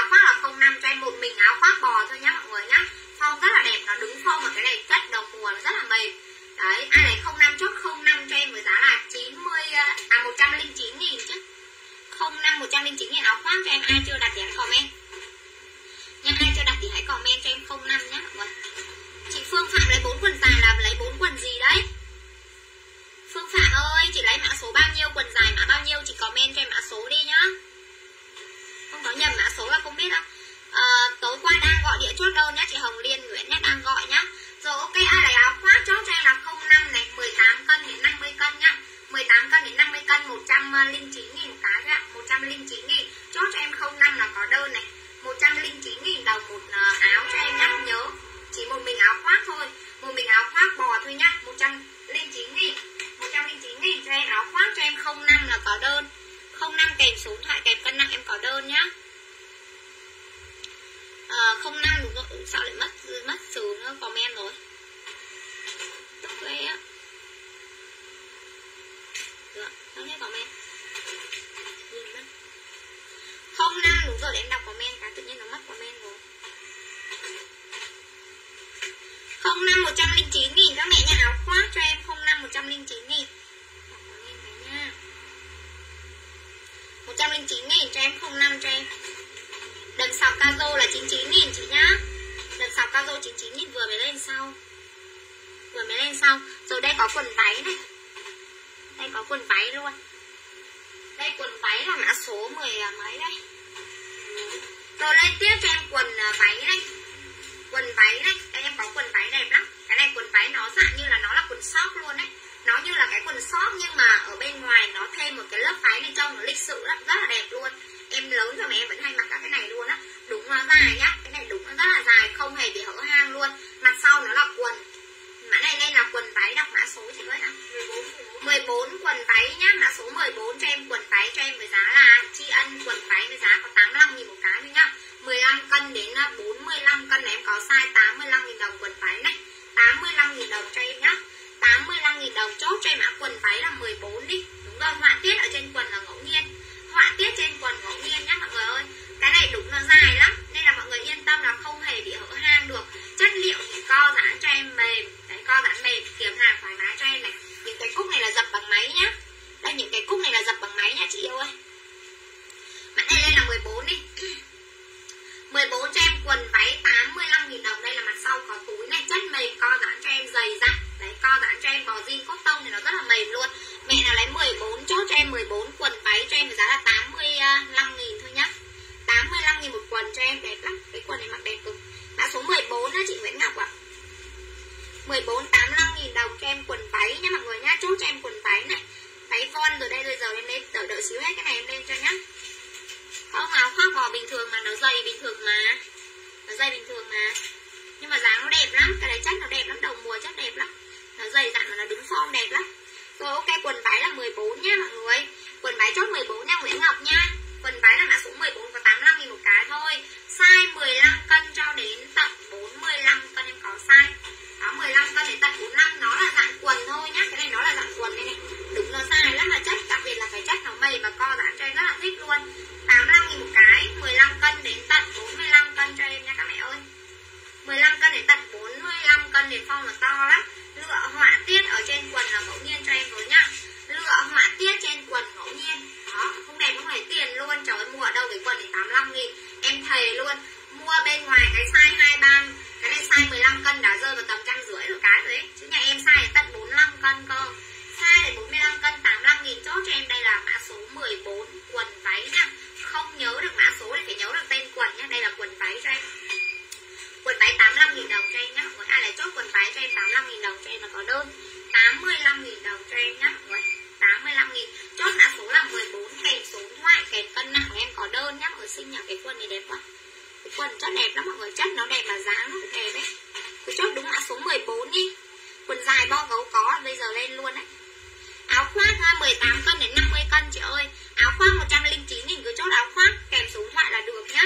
áo khoác là 05 cho em một mình áo khoác bò thôi nhá mọi người nhá. Form rất là đẹp, nó đứng form ở cái này chất đầu mùa nó rất là mềm. Đấy, ai lấy 05 chốt 05 cho em với giá là 109.000 chứ. 05 109.000 áo khoác cho em, ai chưa đặt thì hãy comment. Nha, ai chưa đặt thì hãy comment cho em 05 nhá mọi người. Chị Phương Phạm lấy 4 quần dài là lấy 4 quần gì đấy? Phương Phạm ơi, chị lấy mã số bao nhiêu, quần dài mã bao nhiêu, chị comment cho em mã số đi nhá. Không có nhầm mã số là không biết đâu. Tối qua đang gọi điện chốt đơn nhá, chị Hồng Liên Nguyễn nhá, đang gọi nhá. Rồi ok, ai lấy áo khoác chốt cho em là 05 này, 18 cân đến 50 cân nhá. 18 cân đến 50 cân 109.000 một cái thôi ạ. 109.000. Chốt cho em 05 là có đơn này. 109.000 đồng một áo cho em nhá. Nhớ chỉ một mình áo khoác thôi. Một mình áo khoác bò thôi nhá. 109.000. 109.000 cho em áo khoác cho em 05 là có đơn. 05 kèm số điện thoại kèm cân nặng em có đơn nhá. 05 đúng rồi. Sao lại mất số nữa comment rồi. Tức ghê á. Được, nó hết comment. 05 đúng rồi, để em đọc comment cái tự nhiên nó mất comment rồi. 05 109.000 các mẹ nha, áo khoác cho em 05 109.000. Đọc comment cái nha. 109.000 cho em, 05 cho em. Đầm sọc caro là 99.000 chị nhá. Đầm sọc caro 99.000 vừa mới lên sau. Vừa mới lên sau. Rồi đây có quần váy này. Đây có quần váy luôn. Đây quần váy là mã số 10 mấy đây. Rồi lên tiếp cho em quần váy đây. Quần váy này, đây em có quần váy đẹp lắm. Cái này quần váy nó dạng như là nó là quần short luôn đấy. Nó như là cái quần short nhưng mà ở bên ngoài nó thêm một cái lớp váy này trông nó lịch sự lắm, rất là đẹp luôn. Em lớn rồi mà em vẫn hay mặc các cái này luôn á. Đúng nó dài nhá, cái này đúng nó rất là dài, không hề bị hở hang luôn. Mặt sau nó là quần. Mã này lên là quần váy, đọc mã số chị với nào. 14 quần váy nhá, mã số 14 cho em quần váy cho em với giá là tri ân quần váy với giá có 85.000 một cái thôi nhá. 15 cân đến 45 cân này em có size 85.000 đồng quần váy này. 85.000 đồng cho em nhá. 85.000 đồng chốt cho em mã quần váy là 14 đi. Đúng rồi, họa tiết ở trên quần là ngẫu nhiên. Họa tiết trên quần ngẫu nhiên nhá mọi người ơi. Cái này đúng nó dài lắm nên là mọi người yên tâm là không hề bị hở hang được. Chất liệu thì co giãn cho em mềm. Đấy, co giãn mềm, kiểm hàng thoải mái cho em này. Những cái cúc này là dập bằng máy nhá. Đây, những cái cúc này là dập bằng máy nhá chị yêu ơi. Mã này lên là 14 đi. 14 cho em quần váy 85.000 đồng. Đây là mặt sau có túi này, chất mềm, co giãn cho em dày dặn. Đấy, co giãn cho em bò jean cotton thì nó rất là mềm luôn. Mẹ nào lấy 14 chốt cho em 14 quần váy cho em với giá là 85.000 thôi nhá. 85.000 một quần cho em, đẹp lắm. Cái quần này mặc đẹp cực. Mã số 14 đó chị Nguyễn Ngọc ạ. 14 85.000 đồng cho em quần váy nhá mọi người nhá. Chốt cho em quần váy này. Váy von rồi đây, bây giờ em lên đợi xíu hết cái này em lên cho nhá. Không, áo khoác bò bình thường mà, nó dày bình thường mà. Nó dày bình thường mà. Nhưng mà dáng nó đẹp lắm, cái đấy chất nó đẹp lắm, đầu mùa chất đẹp lắm. Nó dày dặn mà nó đứng form đẹp lắm. Rồi ok, quần váy là 14 nhá mọi người. Quần váy chốt 14 nha Nguyễn Ngọc nha. Quần váy là mã số 14 có 85.000 một cái thôi. Size 15 cân cho đến tận 45 cân em có size. Đó, 15 cân đến tận 45, nó là dạng quần thôi nhá. Cái này nó là dạng quần đây này. Đúng nó dài lắm mà chất, đặc biệt là cái chất nó mềm và co giãn cho em rất là thích luôn. 85.000 một cái, 15 cân đến tận 45 cân cho em nha các mẹ ơi. 15 cân đến tận 45 cân đến form là to lắm. Lựa họa tiết ở trên quần là ngẫu nhiên cho em với nhá. Lựa họa tiết trên quần ngẫu nhiên. Đó, không đẹp không lấy tiền luôn. Trời ơi, mua ở đâu cái quần này 85.000. Em thề luôn, mua bên ngoài cái size 23, cái này size 15 cân đã rơi vào tầm 150 rồi cái rồi ấy. Chứ nhà em size tận 45 cân cơ. Size đến 45 cân 85.000 chốt cho em. Đây là mã số 14 quần váy nha. Không nhớ được mã số thì phải nhớ được tên quần nhé. Đây là quần váy cho em. Quần váy 85.000 đồng cho em nhé mọi người. Ai lại chốt quần váy cho em 85.000 đồng cho em là có đơn. 85.000 đồng cho em nhé mọi người. 85.000. Chốt mã số là 14 kèm số điện thoại kèm cân nặng của em có đơn nhé mọi người. Xinh nhỉ, cái quần này đẹp quá. Cái quần chất đẹp lắm mọi người. Chất nó đẹp mà dáng nó cũng đẹp đấy. Cứ chốt đúng mã số 14 đi. Quần dài bo gấu có bây giờ lên luôn đấy. Áo khoác 18 cân đến 50 cân chị ơi. Áo khoác 109.000 cứ chốt áo khoác kèm số điện thoại là được nhá.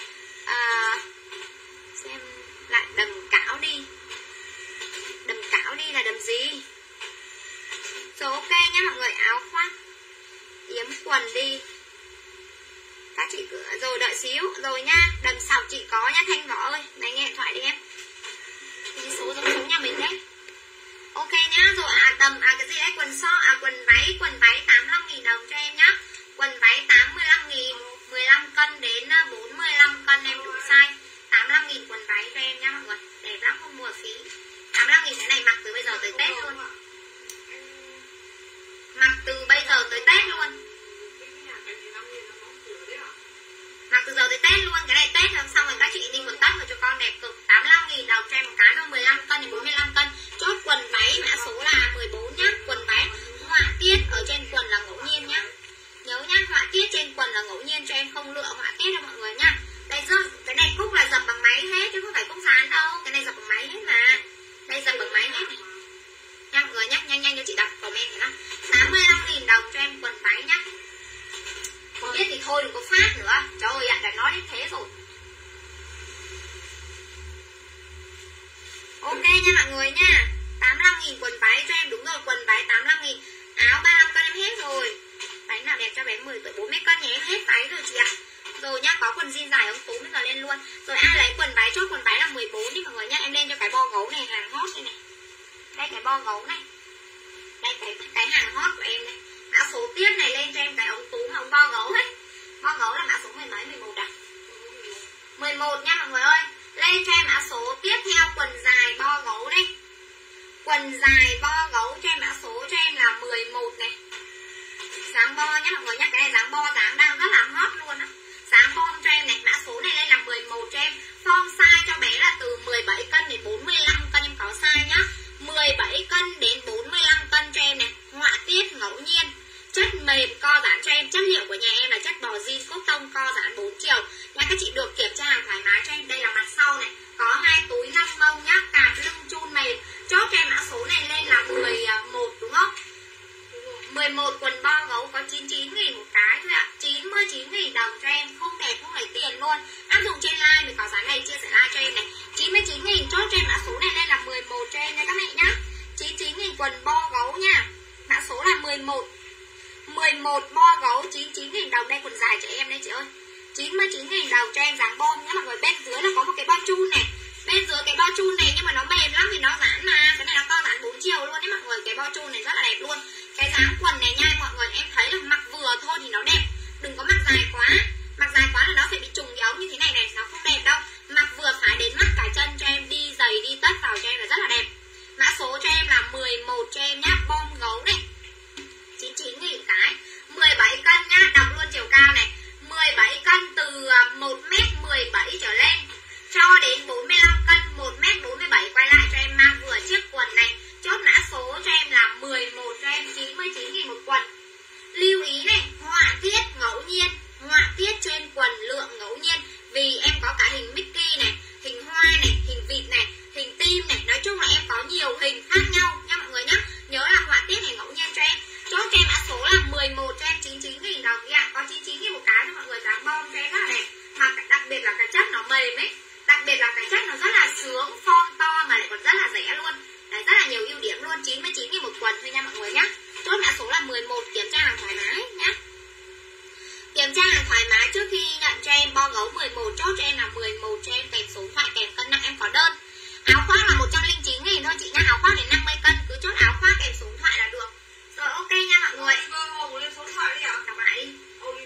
Xem lại đầm cảo đi. Đầm cảo đi là đầm gì? Rồi ok nhá mọi người, áo khoác yếm quần đi. Các chị cứ... Rồi đợi xíu. Rồi nha. Đầm sọc chị có nha Thanh Võ ơi. Này nghe điện thoại đi em. Cái số giống nhà mình đấy. Ok nhá. Rồi cái gì đấy, quần váy 85.000 đồng cho em nhá. Quần váy 85.000, 15 cân đến 45 cân em đủ size. 85.000 quần váy cho em nhá mọi người. Đẹp lắm, không mua phí. 85.000 cái này mặc từ bây giờ tới Tết luôn. Mặc từ bây giờ tới Tết luôn. Mặc từ giờ tới Tết luôn. Cái này Tết làm xong rồi các chị đi quần tất vào cho con đẹp cực. 85.000 đồng cho em một cái thôi. 15 cân đến 45 cân. Chốt quần váy mã số là 14 nhá. Quần váy họa tiết ở trên quần là ngẫu nhiên nhá. Nhớ nhá, họa tiết trên quần là ngẫu nhiên cho em, không lựa họa tiết đâu mọi người nhá. Đây cái này cúc là dập bằng máy hết chứ không phải cúc dán đâu. Cái này dập bằng máy hết mà. Đây dập bằng máy hết này. Nha mọi người nhá, nhanh cho chị đọc comment này đó. 85.000 đồng cho em quần váy nhá. Không biết thì thôi đừng có phát nữa. Trời ơi ạ, đã nói đến thế rồi. Ok nha mọi người nha. 85.000 quần váy cho em, đúng rồi, quần váy 85.000. Áo 35 cân em hết rồi. Váy nào đẹp cho bé 10 tuổi 40 cân nhé, em hết váy rồi chị ạ. Rồi nhá, có quần jean dài ống túm bây giờ lên luôn. Rồi ai lấy quần váy, chốt quần váy là 14 đi mọi người nhá. Em lên cho cái bo gấu này, hàng hot đây này. Đây cái bo gấu này. Đây cái hàng hot của em này. Mã số tiếp này lên cho em cái ống túm ống bo gấu ấy. Bo gấu là mã số 11 à? 11 nha mọi người ơi. Lên cho em mã số tiếp theo quần dài bo gấu đây. Quần dài bo gấu cho em mã số cho em là 11 này. Dáng bo nhé mọi người nhé. Cái này dáng bo dáng đang rất là hot luôn á. Dáng bo cho em này. Mã số này lên là 11 cho em. Form size cho bé là từ 17 cân đến 45 cân em có size nhá. 17 cân đến 45 cân cho em này. Họa tiết ngẫu nhiên. Chất mềm co giãn cho em. Chất liệu của nhà em là chất bò jean cốt tông co giãn 4 chiều. Nha các chị được kiểm tra hàng thoải mái cho em. Đây là mặt sau này. Có 2 túi 5 mông nhá. Cạp lưng chun mềm. Chốt cho em mã số này lên là 11 đúng không? 11 quần bo gấu có 99.000 một cái thôi ạ. 99.000 đồng cho em. Không đẹp không lấy tiền luôn. Áp dụng trên like mình có giá này chia sẻ like cho em này. 99.000 chốt cho em mã số này lên là 11 cho em nha các mẹ nhá. 99.000 quần bo gấu nha. Mã số là 11. 11 bo gấu 99.000 đồng. Đây quần dài cho em đây chị ơi. 99.000 đồng cho em dáng bom nhá mọi người. Bên dưới là có một cái bao chun này. Bên dưới cái bao chun này nhưng mà nó mềm lắm vì nó giãn mà. Cái này nó co giãn 4 chiều luôn đấy mọi người. Cái bao chun này rất là đẹp luôn. Cái dáng quần này nha mọi người, em thấy là mặc vừa thôi thì nó đẹp. Đừng có mặc dài quá. Mặc dài quá là nó sẽ bị trùng cái ống như thế này này, nó không đẹp đâu. Mặc vừa phải đến mắt cả chân cho em, đi giày đi tất vào cho em là rất là đẹp. Mã số cho em là 11 cho em nhá, bom gấu này. 99.000 cái. 17 cân nhá, đọc luôn chiều cao này. 17 cân từ 1m17 trở lên cho đến 45 cân, 1m47 quay lại cho em mang vừa chiếc quần này. Chốt mã số cho em là 11 cho em, 99.000 một quần. Lưu ý này, họa tiết ngẫu nhiên. Họa tiết trên quần lượng ngẫu nhiên. Vì em có cả hình Mickey này, hình hoa này, hình vịt này, hình tim này. Nói chung là em có nhiều hình khác nhau nha mọi người nhé. Nhớ là họa tiết này ngẫu nhiên cho em. Chốt cho em mã số là 11 cho em, 99.000 đồng ạ. Có 99.000 một cái cho mọi người, dáng bom cho em rất là đẹp. Mà đặc biệt là cái chất nó mềm ấy. Đặc biệt là cái chất nó rất là sướng, form to mà lại còn rất là rẻ luôn. Đấy, rất là nhiều ưu điểm luôn. 99.000 một quần thôi nha mọi người nhá. Chốt mã số là 11, kiểm tra hàng thoải mái nhá. Kiểm tra hàng thoải mái trước khi nhận cho em bo gấu 11. Chốt cho em là 11 cho em, kèm số điện thoại, kèm cân nặng em có đơn. Áo khoác là 109.000 thôi chị nhá. Áo khoác đến 50 cân cứ chốt áo khoác kèm số điện thoại là được. Rồi ok nha mọi người. Oliver Hồng lên số điện thoại đi ạ. Đọc lại đi.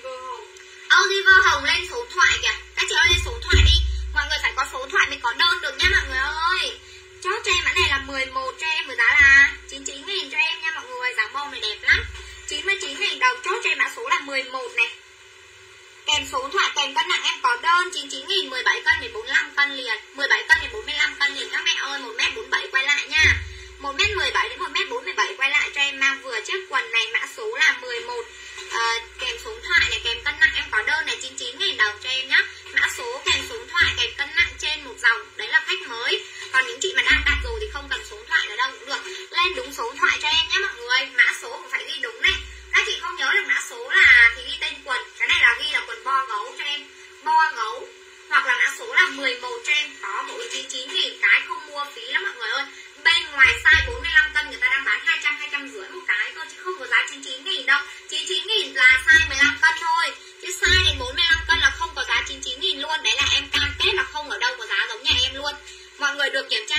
Oliver Hồng lên số điện thoại kìa. Các chị ơi lên số điện thoại đi. Mọi người phải có số điện thoại mới có đơn được nha mọi người ơi. Chốt cho em mã này là 11 cho em với giá là 99.000 cho em nha mọi người. Dáng bông này đẹp lắm. 99.000 đồng. Chốt cho em mã số là 11 này. Kèm số điện thoại, kèm cân nặng em có đơn. 99.000, 17 cân đến 45 cân liền. 17 cân đến 45 cân liền các mẹ ơi. 1m47 quay lại nha. 1m17 đến 1m47 quay lại cho em mang vừa chiếc quần này. Mã số là 11. Kèm số điện thoại này, kèm cân nặng em có đơn này. 99.000 đồng cho em nhá. Mã số kèm số điện thoại, kèm cân nặng trên một dòng. Đấy là khách mới. Còn những chị mà đang đặt rồi thì không cần số điện thoại nữa đâu cũng được. Lên đúng số điện thoại cho em nhé mọi người. Mã số cũng phải ghi đúng này. Các chị không nhớ được mã số là thì ghi tên quần. Cái này là ghi là quần bo gấu cho em. Bo gấu. Hoặc là mã số là 11 cho em. Có mỗi 99.000 cái, không mua phí lắm mọi người ơi. Bên ngoài size 45 cân người ta đang bán 200, 250 một cái thôi. Chứ không có giá 99.000 đâu. 99.000 là size 15 cân thôi. Chứ size đến 45 cân là không có giá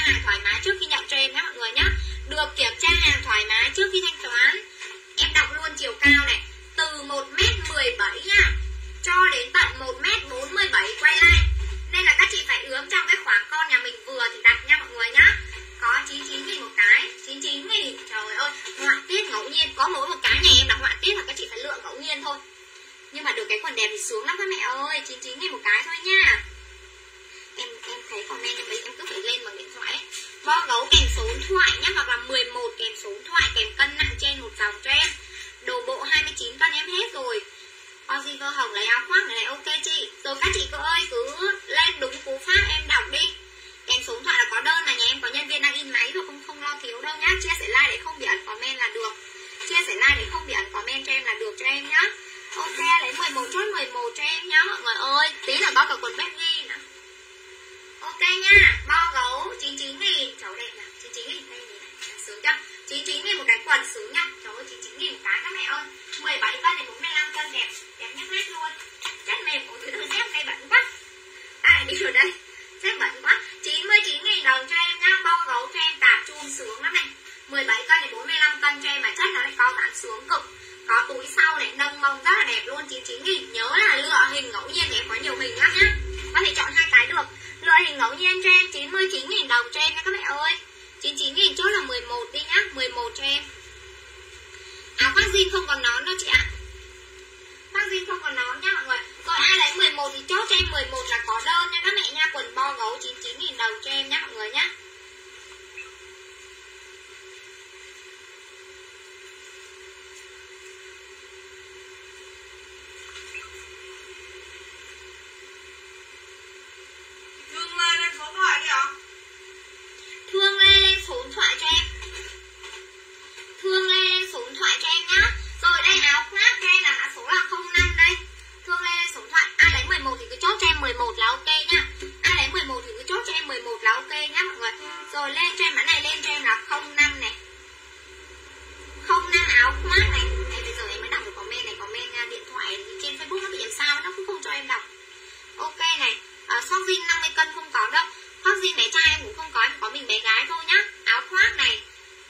hàng thoải mái trước khi nhận cho em nhé mọi người nhé. Được kiểm tra hàng thoải mái trước khi thanh toán. Em đọc luôn chiều cao này, từ 1m17 nha cho đến tận 1m47 quay lại. Nên là các chị phải ướm trong cái khoảng con nhà mình vừa thì đặt nha mọi người nhá. Có 99.000 một cái, 99.000. Trời ơi, họa tiết ngẫu nhiên. Có mỗi một cái nhà em là họa tiết là các chị phải lựa ngẫu nhiên thôi. Nhưng mà được cái quần đẹp thì sướng lắm các mẹ ơi. 99.000 một cái thôi nha. Em thấy comment em cứ phải lên bằng điện thoại ấy. Bo gấu kèm số điện thoại nhá, hoặc là 11 kèm số điện thoại kèm cân nặng trên một dòng cho em. Đồ bộ 29 cân em hết rồi. Oliver Hồng lấy áo khoác này ok chị. Rồi các chị ơi cứ lên đúng cú pháp em đọc đi. Kèm số điện thoại là có đơn là nhà em có nhân viên đang in máy rồi, không lo thiếu đâu nhá. Chia sẻ like để không bị ẩn comment là được. Chia sẻ like để không bị ẩn comment cho em là được cho em nhá. Ok, lấy 11 chốt 11 cho em nhá mọi người ơi. Tí là có cả quần baggy nè. Ok nha, bo gấu 99.000. Cháu đẹp nè, 99.000 đây này, sướng chưa? 99.000 một cái quần sướng nha. Trời ơi 99.000 một cái các mẹ ơi. 17 cân đến 45 cân đẹp, đẹp nhất hết luôn. Chất mềm của thứ dép này bẩn quá. Ai đi rồi đây. Dép bẩn quá. 99.000 đồng cho em nhá, bo gấu cho em tạp chun sướng lắm này. 17 cân đến 45 cân cho em mà chất nó lại co giãn sướng cực. Có túi sau này, nâng mông rất là đẹp luôn. 99.000. Nhớ là lựa hình ngẫu nhiên thì em có nhiều hình lắm nhá. Có thể chọn hai cái được. Lựa hình ngẫu nhiên cho em 99.000 đồng cho em nha các mẹ ơi. 99.000 chốt là 11 đi nhá, 11 cho em. Áo khoác jean không còn nón đâu chị ạ. Khoác jean không còn nón nha mọi người. Rồi ai lấy 11 thì chốt cho em 11 là có đơn nha các mẹ nha. Quần bo gấu 99.000 đồng cho em nhá mọi người nhá. Thương Lê lên số điện thoại đi ạ. Thương Lê lên số điện thoại cho em. Thương Lê lên số điện thoại cho em nhá. Rồi đây áo khoác cho em là mã số là 05 đây. Thương Lê lên số điện thoại. Ai lấy 11 thì cứ chốt cho em 11 là ok nhá. Ai lấy 11 thì cứ chốt cho em 11 là ok nhá mọi người. Rồi lên cho em mã này, lên cho em là 05 này. 05 áo khoác này. Đây bây giờ em mới đọc được comment này, comment điện thoại thì trên Facebook nó bị làm sao nó cũng không cho em đọc. Ok này. Khoác jean 50 cân không có đâu. Khoác jean bé trai em cũng không có mình bé gái thôi nhá. Áo khoác này.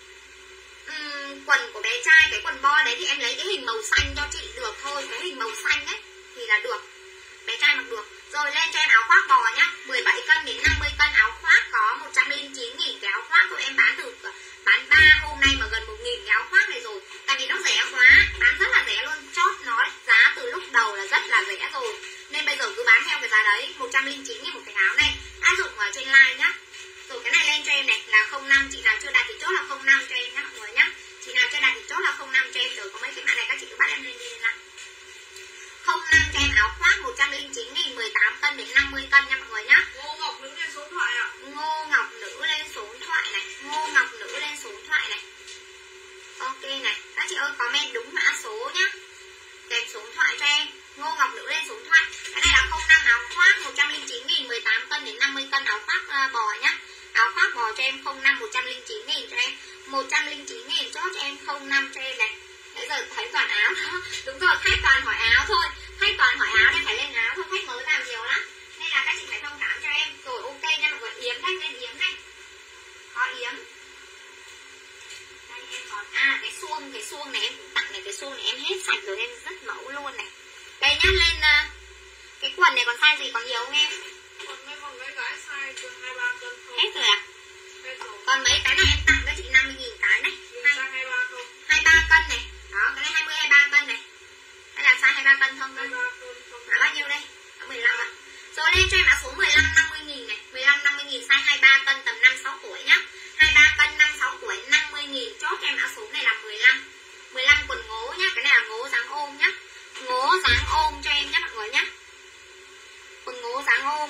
Quần của bé trai, cái quần bo đấy thì em lấy cái hình màu xanh cho chị được thôi. Cái hình màu xanh ấy thì là được. Bé trai mặc được. Rồi lên cho em áo khoác bò nhá. 17 cân đến 50 cân áo khoác có 109.000 cái áo khoác thôi. Em bán 3 hôm nay mà gần 1.000 cái áo khoác này rồi. Tại vì nó rẻ quá, bán rất là rẻ luôn. Chốt nó giá từ lúc đầu là rất là rẻ rồi. Nên bây giờ cứ bán theo cái giá đấy, 109.000 một cái áo này. Áp dụng ở trên line nhá. Rồi cái này lên cho em này là 05. Chị nào chưa đặt thì chốt là 05 cho em nhá mọi người nhá. Chị nào chưa đặt thì chốt là 05 cho em. Rồi có mấy cái mã này các chị cứ bắt em lên đi lên lại. 05 cho em áo khoác 109.000, 18 cân đến 50 cân nha mọi người nhá. Ngô Ngọc Nữ lên số điện thoại ạ. Ngô Ngọc Nữ lên số điện thoại này. Ngô Ngọc Nữ lên số điện thoại này. Ok này, các chị ơi comment đúng mã số nhá. Kèm số điện thoại cho em. Ngô Ngọc Nữ lên số điện thoại. Cái này là 05 áo khoác 109.000, 18 cân đến 50 cân áo khoác bò nhá. Áo khoác bò cho em 05, 109.000 cho em. 109.000 chốt cho em 05 cho em này. Nãy giờ thấy toàn áo đó. Đúng rồi, khách toàn hỏi áo thôi. Khách toàn hỏi áo nên phải lên áo thôi. Khách mới vào nhiều lắm. Nên là các chị phải thông cảm cho em. Rồi ok nha mọi người. Yếm đây, lên yếm đây. Có yếm. Đây em còn. Cái suông này em cũng tặng này. Cái suông này em hết sạch rồi, em rất mẫu luôn này. Đây nhá, lên cái quần này còn size gì còn nhiều không em? Còn mấy gái size từ 23 cân thôi. Hết rồi à? Hết rồi. Còn mấy cái này em tặng cho chị 50.000 cái này. Size 23 không? 23 cân này. Đó, cái này 20, 23 cân này. Hay là size 23 cân không? 23 cân không? Bao nhiêu đây? 15 ạ. Rồi lên cho em mã số 15, 50.000 này. 15, 50.000 size 23 cân tầm 5, 6 tuổi nhá. 23 cân, 5, 6 tuổi, 50.000. Chốt cho em mã số này là 15. 15 quần ngố nhá. Cái này là ngố dáng ôm nhá. Ngố dáng ôm cho em nhá mọi người nhá. Quần ngố dáng ôm.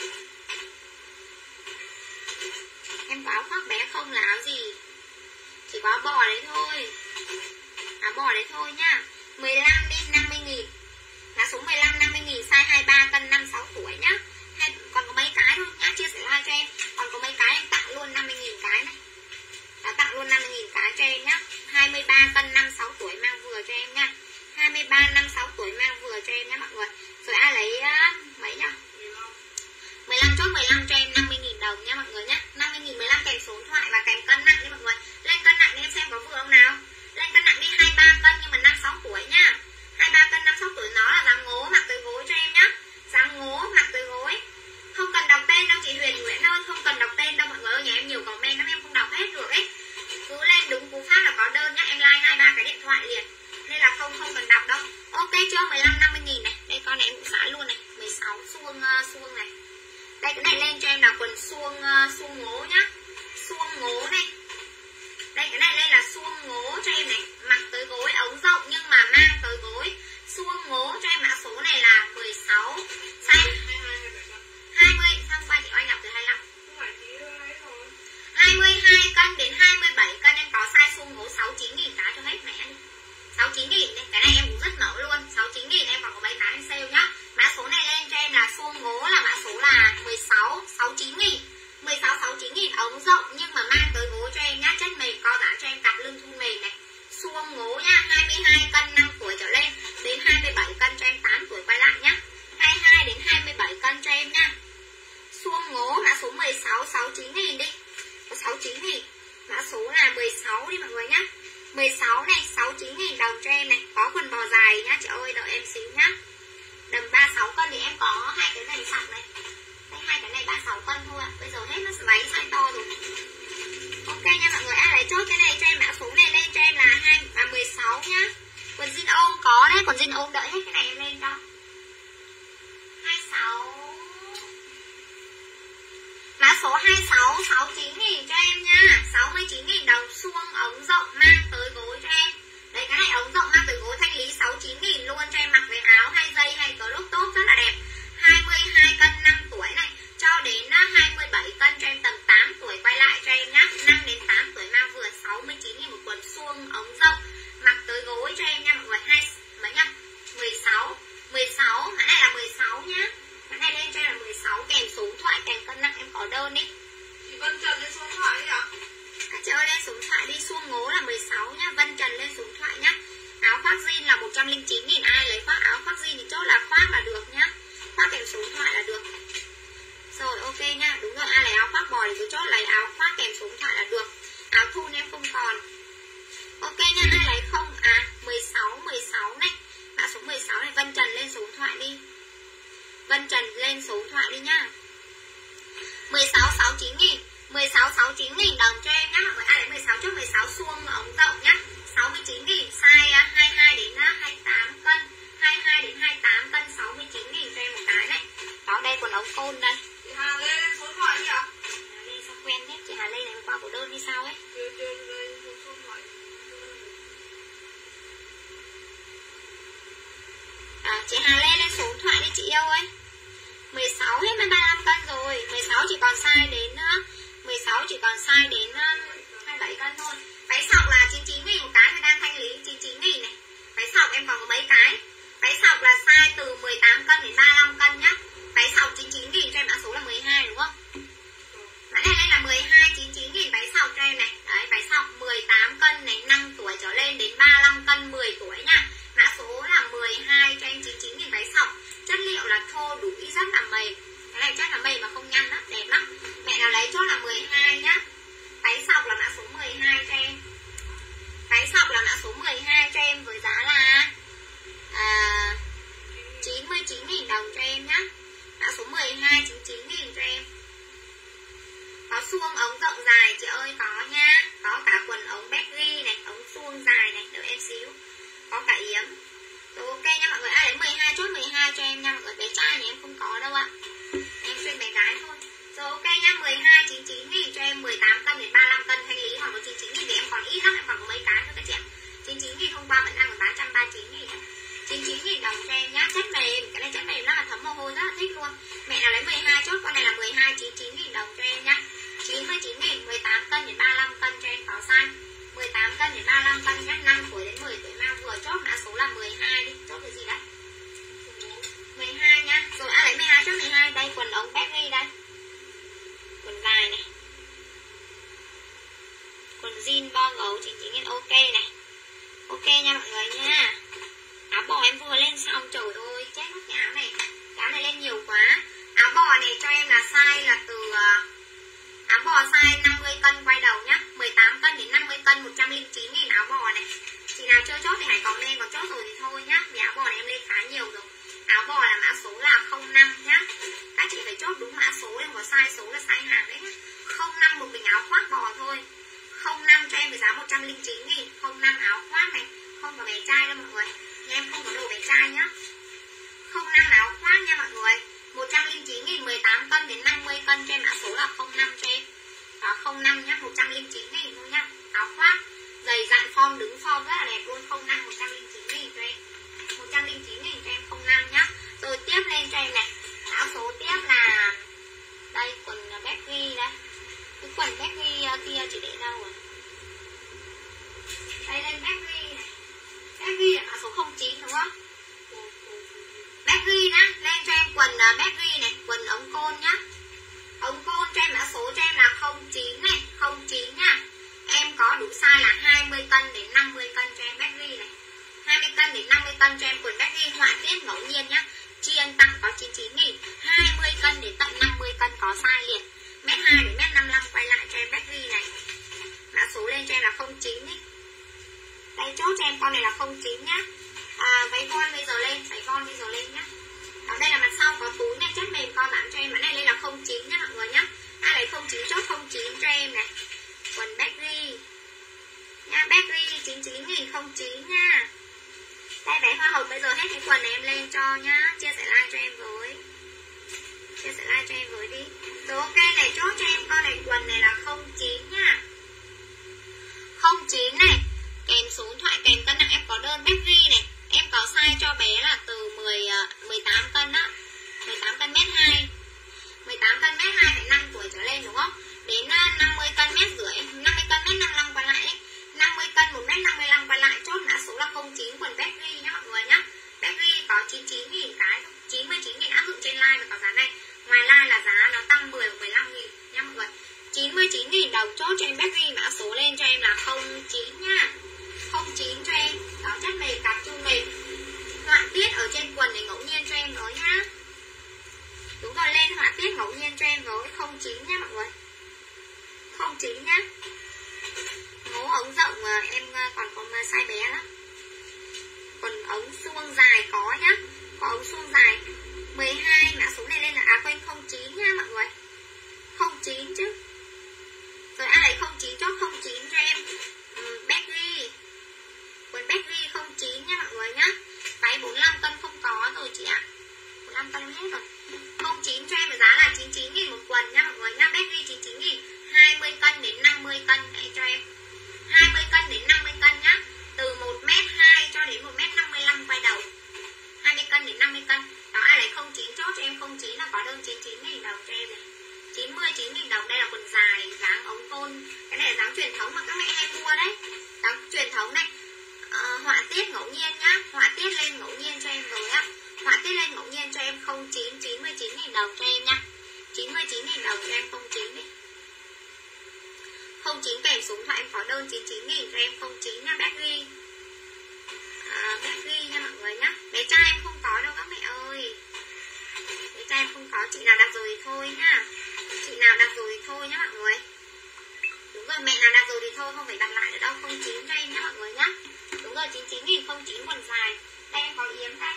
Em có áo khoác bé không là áo gì? Chỉ có áo bò đấy thôi. Áo bò đấy thôi nhá. 15 đi 50.000. Là số 15 50.000 size 23 cân 5, 6 tuổi nhá. Còn có mấy cái thôi nhá, chia sẻ like cho em. Còn có mấy cái em tặng luôn 50.000 cái này. Đã tặng luôn 50.000 cái cho em nhá. 23 cân 5, 6 tuổi mang vừa cho em nhá. 23, 5, 6 tuổi mang vừa cho em nhá mọi người. Rồi ai lấy mấy nhá? 15 chốt 15 cho em 50.000 đồng nha mọi người nhá. 50.000 15 số điện thoại và kèm cân nặng đi mọi người. Lên cân nặng đi em xem có vừa không nào. Lên cân nặng đi 23 cân nhưng mà 5-6 tuổi nhá. 23 cân 5-6 tuổi, nó là dáng ngố mặc tới gối cho em nhá. Dáng ngố mặc tới gối. Không cần đọc tên đâu chị Huyền Nguyễn ơi, không cần đọc tên đâu mọi người ơi, nhà em nhiều comment lắm em không đọc hết được ấy. Cứ lên đúng cú pháp là có đơn nhá, em like 23 cái điện thoại liền. Nên là không cần đọc đâu. Ok chưa? 15-50.000 này. Đây con này em cũng xả luôn này, 16 suông này. Đây cái này lên cho em là quần suông ngố nhá. Suông ngố này. Đây cái này lên là suông ngố cho em này, mặc tới gối ống rộng nhưng mà mang tới gối. Suông ngố cho em mã số này là 16 size 20, xong qua chị Oanh đọc từ 25. 22 cân đến 27 cân em có size suông ngố 69.000 cái cho hết mẹ đi. 69.000 đây, cái này em cũng rất nổi luôn. 69.000 em còn có mấy cái em sale nhá. Mã số này lên cho em là suông ngố là mã số là 16 69.000. 16 69.000 ống rộng nhưng mà mang tới gối cho em nhá, chân mềm co giãn cho em, cặp lưng thun mềm này. Suông ngố nhá, 22 cân 5 tuổi trở lên đến 27 cân cho em 8 tuổi quay lại nhá. 22 đến 27 cân cho em nhá. Suông ngố mã số 16 69.000 đi. Có 69.000. Mã số là 16 đi mọi người nhá. 16 này 69.000 đồng cho em này. Có quần bò dài nhá chị ơi, đợi em xíu nhá. Đầm 36 cân thì em có hai cái này sẵn này. Đây hai cái này 36 cân thôi ạ. Bây giờ hết nó váy size to rồi. Ok nha mọi người, lấy chốt cái này cho em, mã số này lên cho em là 16 nhá. Quần jean ôm có đấy, quần jean ôm đợi hết cái này em lên cho. 26. Mã số 26 69.000 cho em nha. 69.000 đồng, suông ống rộng mang tới gối cho em. Đấy cái này ống rộng mang tới gối thanh lý 69.000 luôn cho em, mặc với áo hay dây hay crop top rất là đẹp. 22 cân 5 tuổi này cho đến 27 cân cho em, tầm 8 tuổi quay lại cho em nhá. 5 đến 8 tuổi mang vừa, 69.000 một quần suông ống rộng mặc tới gối cho em nha mọi người. Mấy nhá? 16. Cái này là 16 nhá. Cái này lên cho em là 16 kèm số điện thoại kèm cân nặng em có đơn đi. Chị Vân Trần lên số điện thoại đi ạ. Các chị ơi lên số điện thoại đi, suông ngố là 16 nhá, Vân Trần lên số điện thoại nhá. Áo khoác jean là 109.000, ai lấy khoác áo khoác jean thì chốt là khoác là được nhá. Khoác kèm số điện thoại là được. Rồi ok nhá, đúng rồi, ai lấy áo khoác bò thì cứ chốt lấy áo khoác kèm số điện thoại là được. Áo thun em không còn. Ok nhá, ai lấy không? 16 này. Mã số 16 này, Vân Trần lên số điện thoại đi. Vân Trần lên số điện thoại đi nhá. 16 69.000. 16 69.000 đồng cho em nhá mọi người. Ai lấy 16 chốt 16 suông ống rộng nhá. 69.000 size 22 đến 28 cân. 22 đến 28 cân 69.000 cho em một cái đấy. Đó đây quần ống côn đây. Chị Hà lên số điện thoại đi ạ. Hà Lê sao quen thế? Chị Hà Lê này qua cổ đơn đi sao ấy? Chị Hà Lê lên số điện thoại đi chị yêu ơi. 16 hết mới 35 cân rồi. 16 chỉ còn size đến 27 cân thôi. Váy sọc là 99.000 một cái, thì đang thanh lý 99.000 này. Váy sọc em còn có mấy cái. Váy sọc là size từ 18 cân đến 35 cân nhá. Váy sọc 99.000 cho em, mã số là 12 đúng không? Mã này lên là 12 99.000 váy sọc cho em này. Đấy, váy sọc 18 cân này, 5 tuổi trở lên đến 35 cân 10 tuổi nhá. Mã số là 12 cho em, 99.000 váy sọc. Chất liệu là thô đũi rất là mềm. Cái này chất là mềm mà không nhăn đó, đẹp lắm. Mẹ nào lấy chốt là 12 nhá. Váy sọc là mã số 12 cho em. Váy sọc là mã số 12 cho em với giá là 99.000 đồng cho em nhá. Mã số 12 99.000 cho em. Có suông ống rộng dài chị ơi, có nha. Có cả quần ống baggy này, ống suông dài này, đợi em xíu. Có cả yếm. Rồi ok nha mọi người, ai lấy 12 chốt 12 cho em nha mọi người. Bé trai này em không có đâu ạ. Em xuyên bé gái thôi. Rồi ok nha, 12 99.000 cho em, 18 cân đến 35 cân thanh lý. Còn có 99.000 thì em còn ít lắm, em còn có mấy cái thôi các chị ạ. 99.000 hôm qua vẫn đang còn 839.000. 99.000 đồng cho em nhá. Chất mềm, cái này chất mềm rất là thấm mồ hôi, rất là thích luôn. Mẹ nào lấy 12 chốt, con này là 12 99.000 đồng cho em nhá. 99.000, 18 cân đến 35 cân cho em có size. 18 cân đến 35 cân nhá, 5 tuổi đến 10 tuổi mang vừa, chốt mã số là 12 đi. Chốt cái gì đấy? 12 nhá. Rồi ai lấy 12 chốt 12, đây quần ống baggy đây. Quần dài này. Quần jean bo gấu 99.000 ok này. Ok nha mọi người nha. Áo bò em vừa lên xong, trời ơi chết mất cái áo này. Cái áo này lên nhiều quá. Áo bò này cho em là size là từ áo bò size 50 cân quay đầu nhá. 18 cân đến 50 cân 109.000 áo bò này. Chị nào chưa chốt thì hãy comment, còn chốt rồi thì thôi nhá. Vì áo bò này em lên khá nhiều rồi. Áo bò là mã số là 05 nhá. Các chị phải chốt đúng mã số, em có sai số là sai hàng đấy nhá. 05 một bình áo khoác bò thôi. 05 cho em với giá 109.000. 05 áo khoác này, không có bé trai đâu mọi người. Nhà em không có đồ bé trai nhá. 05 áo khoác nha mọi người. 109.000, 18 cân đến 50 cân cho em, mã số là 05 cho em. Đó, 05 nhá, 109.000 thôi nhá. Áo khoác, dày dặn form, đứng form rất là đẹp luôn. 05, 109.000 cho em. 109.000 cho em 05 nhá. Rồi tiếp lên cho em này. Mã số tiếp là đây, quần Becky đây. Cái quần Becky kia chị để đâu rồi? Đây lên Becky này. Becky là mã số 09 đúng không? Becky nhá, lên cho em quần Becky này, quần ống côn nhá. Ống côn cho em mã số cho em là 09 này, 09 nha. Em có đủ size là 20 cân đến 50 cân cho em Becky này. 20 cân đến 50 cân cho em quần Becky, họa tiết ngẫu nhiên nhá. Chiên tặng có 99.000, 20 cân đến tận 50 cân có size liền. Mét 2 đến mét 55 quay lại cho em Becky này. Mã số lên cho em là 09 ấy. Đây chốt cho em con này là 09 nhá. Váy von bây giờ lên, váy von bây giờ lên nhá. Đó, đây là mặt sau có túi này, chất mềm con bán cho em. Mã này lên là 09 nhá mọi người nhá. Ai lấy 09 chốt 09 cho em này. Quần Becky nha, Becky 99.000 09 nha. Đây váy hoa hồng bây giờ hết cái quần này em lên cho nhá. Chia sẻ like cho em với. Chia sẻ like cho em với đi. Rồi ok này, chốt cho em con này, quần này là 09 nha. 09 này. Kèm số điện thoại, kèm cân nặng em có đơn Becky này. Em có size cho bé là từ 18 cân á. 18 cân mét 2. 18 cân mét 2 phải 5 tuổi trở lên đúng không? Đến 50 cân mét rưỡi, 50 cân mét 55 quay lại ấy. 50 cân 1 mét 55 quay lại, chốt mã số là 09 quần Becky nhá mọi người nhá. Becky có 99.000 cái, 99.000 áp dụng trên live và có giá này. Ngoài live là giá nó tăng 10 và 15.000 nha mọi người. 99.000 đồng, chốt cho em Becky, mã số lên cho em là 09 nha. 09 cho em. Đó, chất mềm, cặp chung mềm. Họa tiết ở trên quần này ngẫu nhiên cho em với nhá. Đúng rồi, lên họa tiết ngẫu nhiên cho em với 09 nhá mọi người. 09 nhá. Ngố ống rộng em còn có size bé lắm. Còn ống suông dài có nhá. Có ống suông dài 12, mã số này lên là quên 09 nha mọi người. 09 chứ. Rồi ai lấy 09 chốt 09 cho em. Becky. Quần Becky 09 nha mọi người nhá. Váy 45 cân không có rồi chị ạ. 45 cân hết rồi. 09 cho em với giá là 99.000 một quần nha mọi người nhá. Becky 99.000, 20 cân đến 50 cân để cho em. 20 cân đến 50 cân nhá. Từ 1m2 cho đến 1m55 quay đầu. 20 cân đến 50 cân. Đó, ai lấy 09 chốt cho em 09 là có đơn 99.000 đồng cho em này. 99.000 đồng, đây là quần dài dáng ống côn. Cái này là dáng truyền thống mà các mẹ hay mua đấy. Dáng truyền thống này. Họa tiết ngẫu nhiên nhá. Họa tiết lên ngẫu nhiên cho em rồi á. Họa tiết lên ngẫu nhiên cho em 09, 99.000 đồng cho em nha. 99.000 đồng cho em 09 đi. 09 kèm số điện thoại em có đơn 99.000 cho em 09 nha Becky. Becky nha mọi người nhá. Bé trai em không có đâu các mẹ ơi. Bé trai em không có, chị nào đặt rồi thì thôi nhá. Chị nào đặt rồi thì thôi nhá mọi người. Đúng rồi, mẹ nào đặt rồi thì thôi, không phải đặt lại nữa đâu. 09 cho em nhá mọi người nhá. Đúng rồi, 99.000 09 quần dài. Đây em có yếm đây.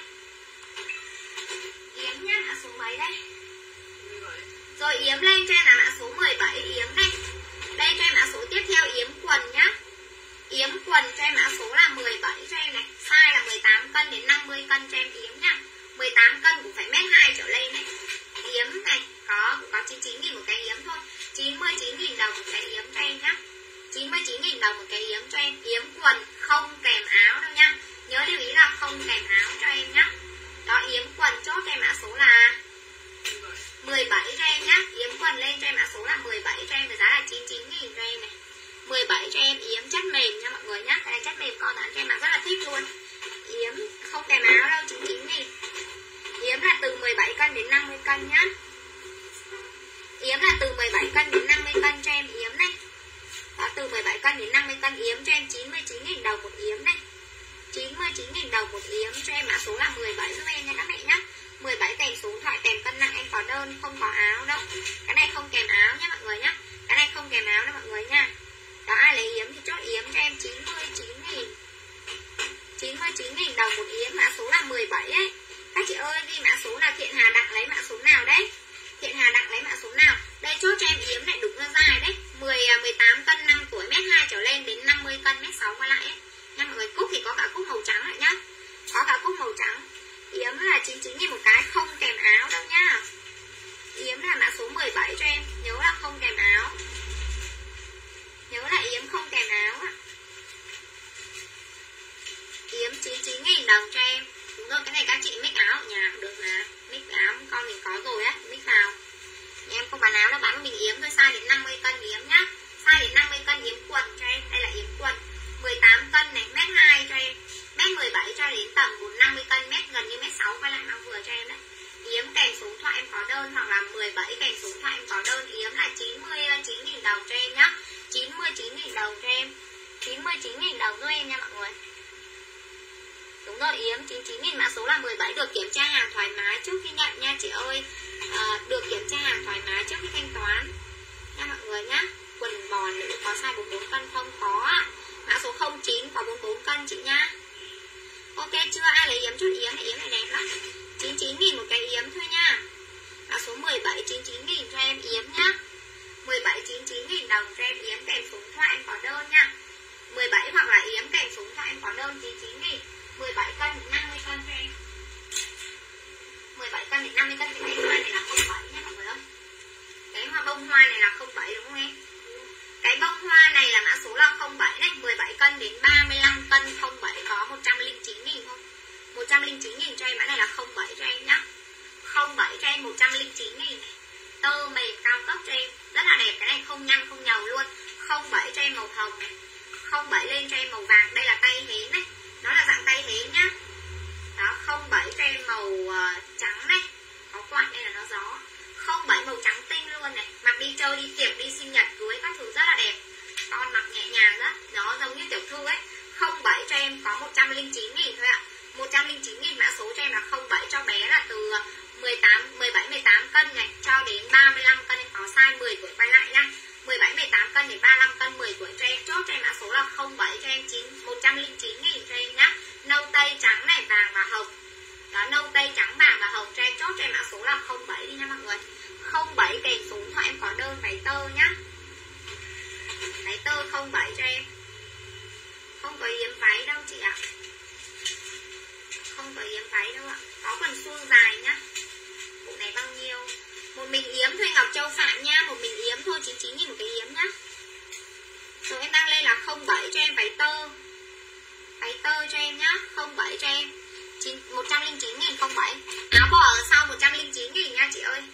Yếm nhá, mã số mấy đây? 17. Rồi yếm lên cho em là mã số 17, yếm đây. Đây cho em mã số tiếp theo yếm quần nhá. Yếm quần cho em mã số là 17 cho em này. Size là 18 cân đến 50 cân cho em yếm nhá. 18 cân cũng phải mét 2 trở lên này. Yếm này, cũng có 99.000 một cái yếm thôi. 99.000 đồng một cái yếm cho em nhá. 99.000 đồng một cái yếm cho em. Yếm quần không kèm áo đâu nha. Nhớ lưu ý là không kèm áo cho em nhá. Đó, yếm quần chốt cho em mã số là 17 cho em nhá. Yếm quần lên cho em mã số là 17 cho em với giá là 99.000 cho em này. 17 cho em, yếm chất mềm nha mọi người nhá. Cái này chất mềm con bán cho em mà rất là thích luôn. Yếm không kèm áo đâu, 99.000. Yếm là từ 17 cân đến 50 cân nhá. Yếm là từ 17 cân đến 50 cân cho em yếm này. Đó, từ 17 cân đến 50 cân yếm cho em 99.000 đồng một yếm này. 99.000 đồng một yếm cho em mã số là 17 giúp em nha các mẹ nhá. 17 kèm số điện thoại, kèm cân nặng em có đơn, không có áo đâu. Cái này không kèm áo nhá mọi người nhá. Cái này không kèm áo đó mọi người nha. Đó, ai lấy yếm thì chốt yếm cho em 99.000. 99.000 đồng một yếm, mã số là 17 ấy. Các chị ơi, ghi mã số là Thiện Hà Đặng lấy mã số nào đấy? Thiện Hà Đặng lấy mã số nào? Đây chốt cho em yếm này, đúng ra dài đấy. 18 cân 5 tuổi, m2 trở lên đến 50 cân m6 qua lại ấy. Nha mọi người, cúc thì có cả cúc màu trắng lại nhá. Có cả cúc màu trắng. Yếm là 99.000 một cái, không kèm áo đâu nhá. Yếm là mã số 17 cho em, nhớ là không kèm áo. Nhớ là yếm không kèm áo ạ. Yếm 99.000 đồng cho em. Đúng rồi, cái này các chị mix áo ở nhà cũng được mà. Mix áo con mình có rồi á, mix vào. Nhà em không bán áo đâu, bán mình yếm thôi, size đến 50 cân yếm nhá. Size đến 50 cân yếm quần cho em. Đây là yếm quần 18 cân này, m2 cho em. M17 cho đến tầm 50 cân, gần như m6 quay lại mang vừa cho em đấy. Yếm kèm số điện thoại em có đơn, hoặc là 17 kèm số điện thoại em có đơn. Yếm là 99.000 đồng cho em nhá. 99.000 đồng cho em. 99.000 đồng giúp em nha mọi người. Đúng rồi, yếm 99.000, mã số là 17. Được kiểm tra hàng thoải mái trước khi nhận nha chị ơi. Được kiểm tra hàng thoải mái trước khi thanh toán nha mọi người nhá. Quần bò nữ có size 44 cân không? Có. Mã số 09 có 44 cân chị nhá. Ok chưa? Ai lấy yếm chút yếm này đẹp lắm. 99.000 một cái yếm thôi nha. Mã số 17 99.000 cho em yếm nhá. 17 99.000 đồng cho em yếm kèm số điện thoại em có đơn nha. 17 hoặc là yếm kèm số điện thoại em có đơn 99.000. 17 cân 50 cân cho em. 17 cân đến 50 cân. Cái hoa này là 07 nha mọi người ơi. Cái hoa bông hoa này là 07 đúng không em? Cái bông hoa này là mã số là 07 này. 17 cân đến 35 cân 07 có 109.000 không? 109.000 cho em, mã này là 07 cho em nhá. 07 cho em 109.000 này. Tơ mềm cao cấp cho em, rất là đẹp, cái này không nhăn không nhầu luôn. 07 cho em màu hồng này. 07 lên cho em màu vàng, đây là tay hến này. Nó là dạng tay hến nhá. Đó, 07 cho em màu trắng này. Có quạt đây là nó gió. 07 màu trắng tinh luôn này. Mặc đi chơi, đi tiệc, đi sinh nhật, cưới các thứ rất là đẹp. Con mặc nhẹ nhàng đó, nó giống như tiểu thư ấy. 07 cho em có 109.000 thôi ạ. 109.000, mã số cho em là 07 cho bé là từ 17-18 cân này cho đến 35 cân, em có size 10 tuổi quay lại nha. 17-18 cân đến 35 cân 10 tuổi cho em. Chốt cho em mã số là 07 cho em 109.000 cho em nhá. Nâu tây trắng này, vàng và hồng. Đó, nâu tây trắng vàng và hồng cho em. Chốt cho em mã số là 07 đi nha mọi người. 07 kèm số điện thoại em có đơn váy tơ nhá. Váy tơ 07 cho em. Không có yếm váy đâu chị ạ. Không có yếm váy đâu ạ. Có quần suông dài nhá. Bộ này bao nhiêu? Một mình yếm thôi Ngọc Châu Phạm nha. Một mình yếm thôi, 99.000 một cái yếm nhá. Rồi em đang lên là 07 cho em váy tơ. Váy tơ cho em nhá. 07 cho em 109.000 07. Áo bò ở sau 109.000 nha chị ơi.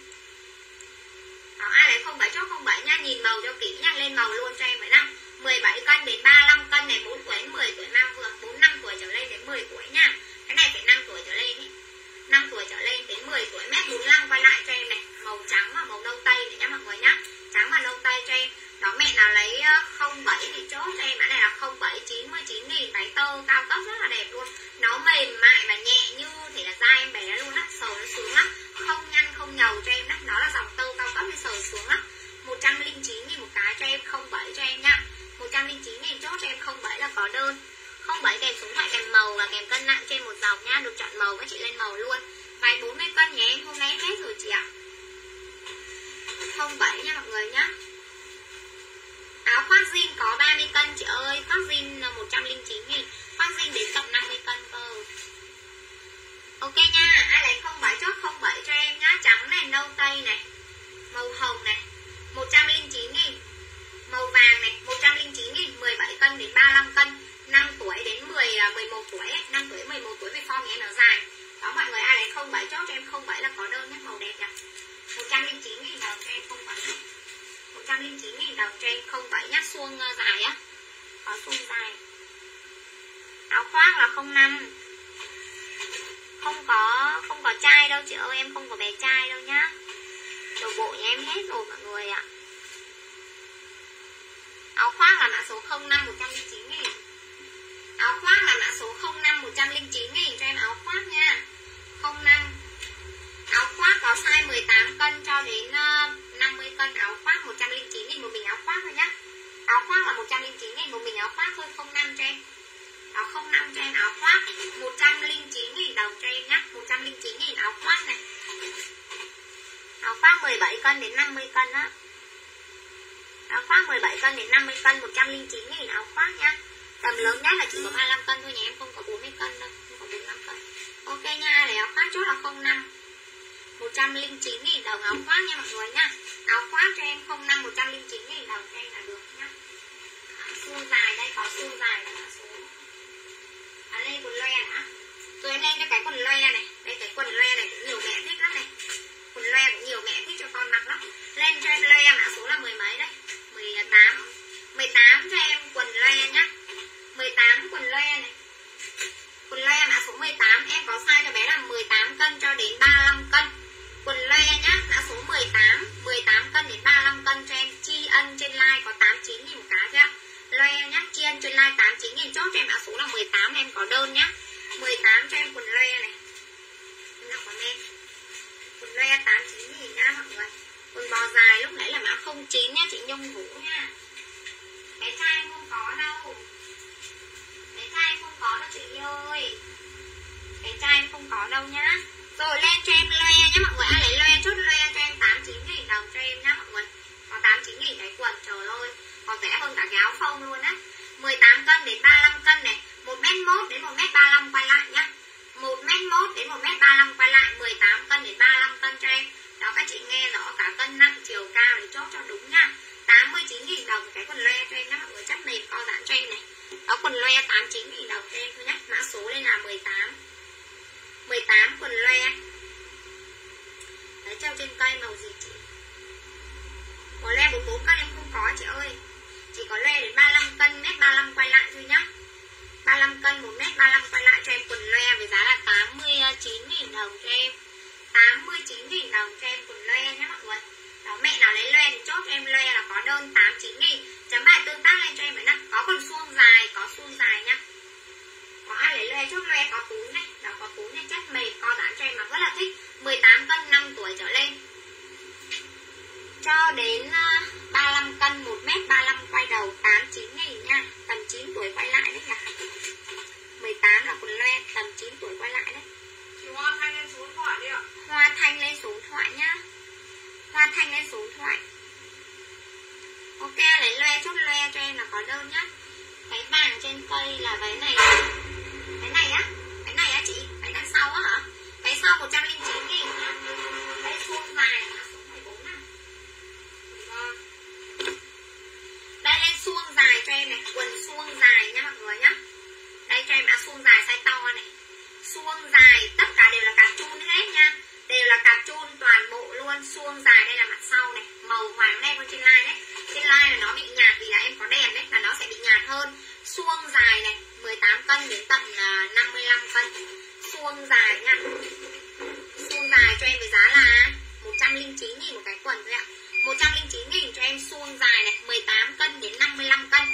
Đó, ai lấy 07 chốt 07 nha. Nhìn màu cho kỹ nha. Lên màu luôn cho em vậy nào. 17 cân đến 35 cân này, 4 tuổi đến 10 tuổi mang vừa. 4-5 tuổi trở lên đến 10 tuổi nha. Cái này phải 5 tuổi trở lên ý. 5 tuổi trở lên đến 10 tuổi, mét 45 quay lại cho em này. Màu trắng và màu nâu tây này nhá mọi người nhá. Trắng và nâu tây cho em. Đó, mẹ nào lấy 07 thì chốt cho em. Mã này là 07 99.000. Váy tơ cao cấp rất là đẹp luôn. Nó mềm mại và nhẹ như thể là da em bé luôn á. Sờ nó sướng lắm. Không nhăn không nhầu cho em đó. Nó là dòng tơ cao cấp nên sờ sướng lắm. 109.000 một cái cho em. 07 cho em nha. 109.000 chốt cho em. 07 là có đơn. 07 kèm số điện thoại kèm màu và kèm cân nặng trên một dòng nha. Được chọn màu các chị lên màu luôn. Váy 40 cân nhé em. Hôm nay hết rồi chị ạ. 07 nha mọi người nhá. Áo khoác jean có 30 cân chị ơi. Khoác jean 109.000. Khoác jean đến tầm 50 cân cơ. Ok nha. Ai lấy 07 chốt 07 cho em nhá. Trắng này, nâu tây này, màu hồng này, 109.000. Màu vàng này, 109.000. 17 cân đến 35 cân. 5 tuổi đến 11 tuổi ấy. 5 tuổi đến 11 tuổi vì form em nó dài. Đó mọi người, ai lấy 07 chốt cho em 07 là có đơn nhé. Màu đẹp nhỉ. 109.000 đồng cho em 07. 109.000 đồng cho em 07 nhá. Suông dài á. Có suông dài. Áo khoác là 05. Không có chai đâu chị ơi. Em không có bé chai đâu nhá. Đồ bộ nhà em hết rồi mọi người ạ. Áo khoác là mã số 05 109.000. Áo khoác là mã số 05 109.000 cho em áo khoác nha. 05. Áo khoác có size 18 cân cho đến 50 cân. Áo khoác 109.000 một mình áo khoác thôi nhá. Áo khoác là 109.000 một mình áo khoác thôi, 05 cho em. Đó, 05 cho em áo khoác 109.000 đồng cho em nhá. 109.000 áo khoác này. Áo khoác 17 cân đến 50 cân á. Áo khoác 17 cân đến 50 cân 109.000 áo khoác nhá. Tầm lớn nhất là chỉ có 35 cân thôi nha em, không có 40 cân đâu, không có 45 cân. Ok nha, để áo khoác chốt là 05. 109.000 đồng áo khoác nha mọi người nha. Áo khoác cho em 05 109.000 đồng cho em là được nhá. Suông dài đây, có suông dài là số. Lên quần loe đã. Rồi em lên cho cái quần loe này. Đây cái quần loe này cũng nhiều mẹ thích lắm này. Quần loe cũng nhiều mẹ thích cho con mặc lắm. Lên cho em loe mã số là 10 mấy đấy. 18. 18 cho em quần loe nhá. 18 quần loe này. Quần loe mã số 18 em có size cho bé là 18 cân cho đến 35 cân. Quần loe nhá, mã số 18, 18 cân đến 35 cân cho em. Tri ân trên like có 89.000 một cái thôi ạ. Loe nhá, tri ân trên like 89.000, chốt cho em mã số là 18 em có đơn nhá. 18 cho em quần loe này. Em đọc vào em. Quần loe 89.000 nhá mọi người. Quần bò dài lúc nãy là mã 09 nhá chị Nhung Vũ nha. Bé trai em không có đâu. Bé trai em không có đâu chị ơi. Bé trai em không có đâu nhá. Rồi lên cho em loe nhá mọi người. Ai lấy loe chốt loe cho em 89.000 đồng cho em nhá mọi người. Có 89.000 cái quần, trời ơi. Còn rẻ hơn cả cái áo phông luôn á. 18 cân đến 35 cân này. 1m1 đến 1m35 quay lại nhá. 1m1 đến 1m35 quay lại. 18 cân đến 35 cân cho em. Đó các chị nghe rõ cả cân nặng chiều cao để chốt cho đúng nha. 89.000 đồng cái quần loe cho em nhá mọi người. Chắc mềm co giãn cho em này. Đó quần loe 89.000 đồng cho em thôi nhá. Mã số lên là 18. 18 quần loe. Đấy treo trên cây màu gì chị? Có loe 44 cân em không có chị ơi. Chỉ có loe đến 35 cân, mét 35 quay lại thôi nhá. 35 cân 1m35 quay lại cho em quần loe với giá là 89.000 đồng cho em. 89.000 đồng cho em quần loe nhé mọi người. Đó mẹ nào lấy loe thì chốt cho em loe là có đơn 89.000. Chấm bài tương tác lên cho em với nè. Có quần suông dài, có suông dài nhá. Có ai lấy loe chốt loe có túi này. Đó có túi này chất mềm co giãn cho em mà rất là thích. 18 cân 5 tuổi trở lên. Cho đến 35 cân 1m35 quay đầu 89.000 nha. Tầm 9 tuổi quay lại đấy là 18 là quần loe, tầm 9 tuổi quay lại đấy. Chị Hoa Thanh lên số điện thoại đi ạ. Hoa Thanh lên số điện thoại nhá. Hoa Thanh lên số điện thoại. Ok lấy loe chốt loe cho em là có đơn nhá. Cái vàng trên cây là váy này. Cái này á. Cái này á chị. Cái đằng sau á hả? Cái sau 109.000 nhá. Cái suông dài là số 14 này. Đây lên suông dài cho em này. Quần suông dài nha mọi người nhá. Đây cho em mã suông dài size to này. Suông dài tất cả đều là cạp chun hết nha. Đều là cạp chun toàn bộ luôn. Suông dài đây là mặt sau này. Màu hoàng đen hơn trên like đấy. Trên like là nó bị nhạt vì là em có đèn đấy. Là nó sẽ bị nhạt hơn. Suông dài này 18 cân đến tận 55 cân. Suông dài nha. Suông dài cho em với giá là 109.000 một cái quần thôi ạ. 109.000 cho em suông dài này. 18 cân đến 55 cân.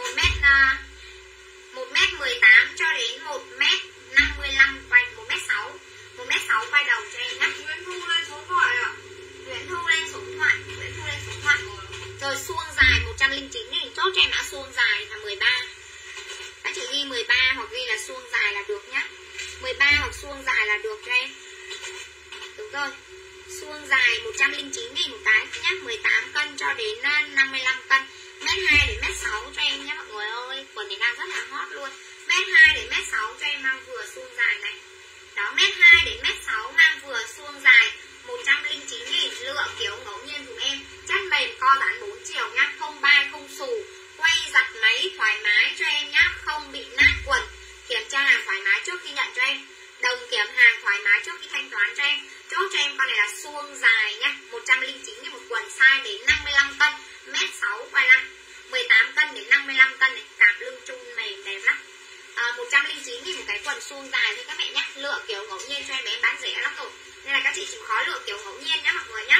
1m18 cho đến 1m55 quay 1m6. 1m6 quay đầu cho em nhé. Nguyễn Thu lên số điện thoại ạ. Nguyễn Thu lên số điện thoại. Nguyễn Thu lên số điện thoại. Rồi suông dài 109.000. Chốt cho em mã suông dài là 13. Các chị ghi 13 hoặc ghi là suông dài là được nhá. 13 hoặc suông dài là được cho em. Đúng rồi. Suông dài 109.000 một cái nhá. 18 cân cho đến 55 cân. Mét 2 đến mét 6 cho em nhé mọi người ơi. Quần này đang rất là hot luôn. Mét 2 đến mét 6 cho em mang vừa suông dài này. Đó mét 2 đến mét 6 mang vừa suông dài 109.000. Lựa kiểu ngẫu nhiên dùm em. Chất mềm co giãn 4 chiều nhá. Không bay không xù. Quay giặt máy thoải mái cho em nhá. Không bị nát quần. Kiểm tra hàng thoải mái trước khi nhận cho em. Đồng kiểm hàng thoải mái trước khi thanh toán cho em. Chốt cho em con này là suông dài nhá. 109.000 một quần size đến 55 cân. Mét 6 quay lại. 18 cân đến 55 cân này. Cạp lưng chun mềm đẹp lắm. 109.000 một cái quần suông dài thôi các mẹ nhé. Lựa kiểu ngẫu nhiên cho em, bé em bán rẻ lắm rồi. Nên là các chị chịu khó lựa kiểu ngẫu nhiên nhé mọi người nhé.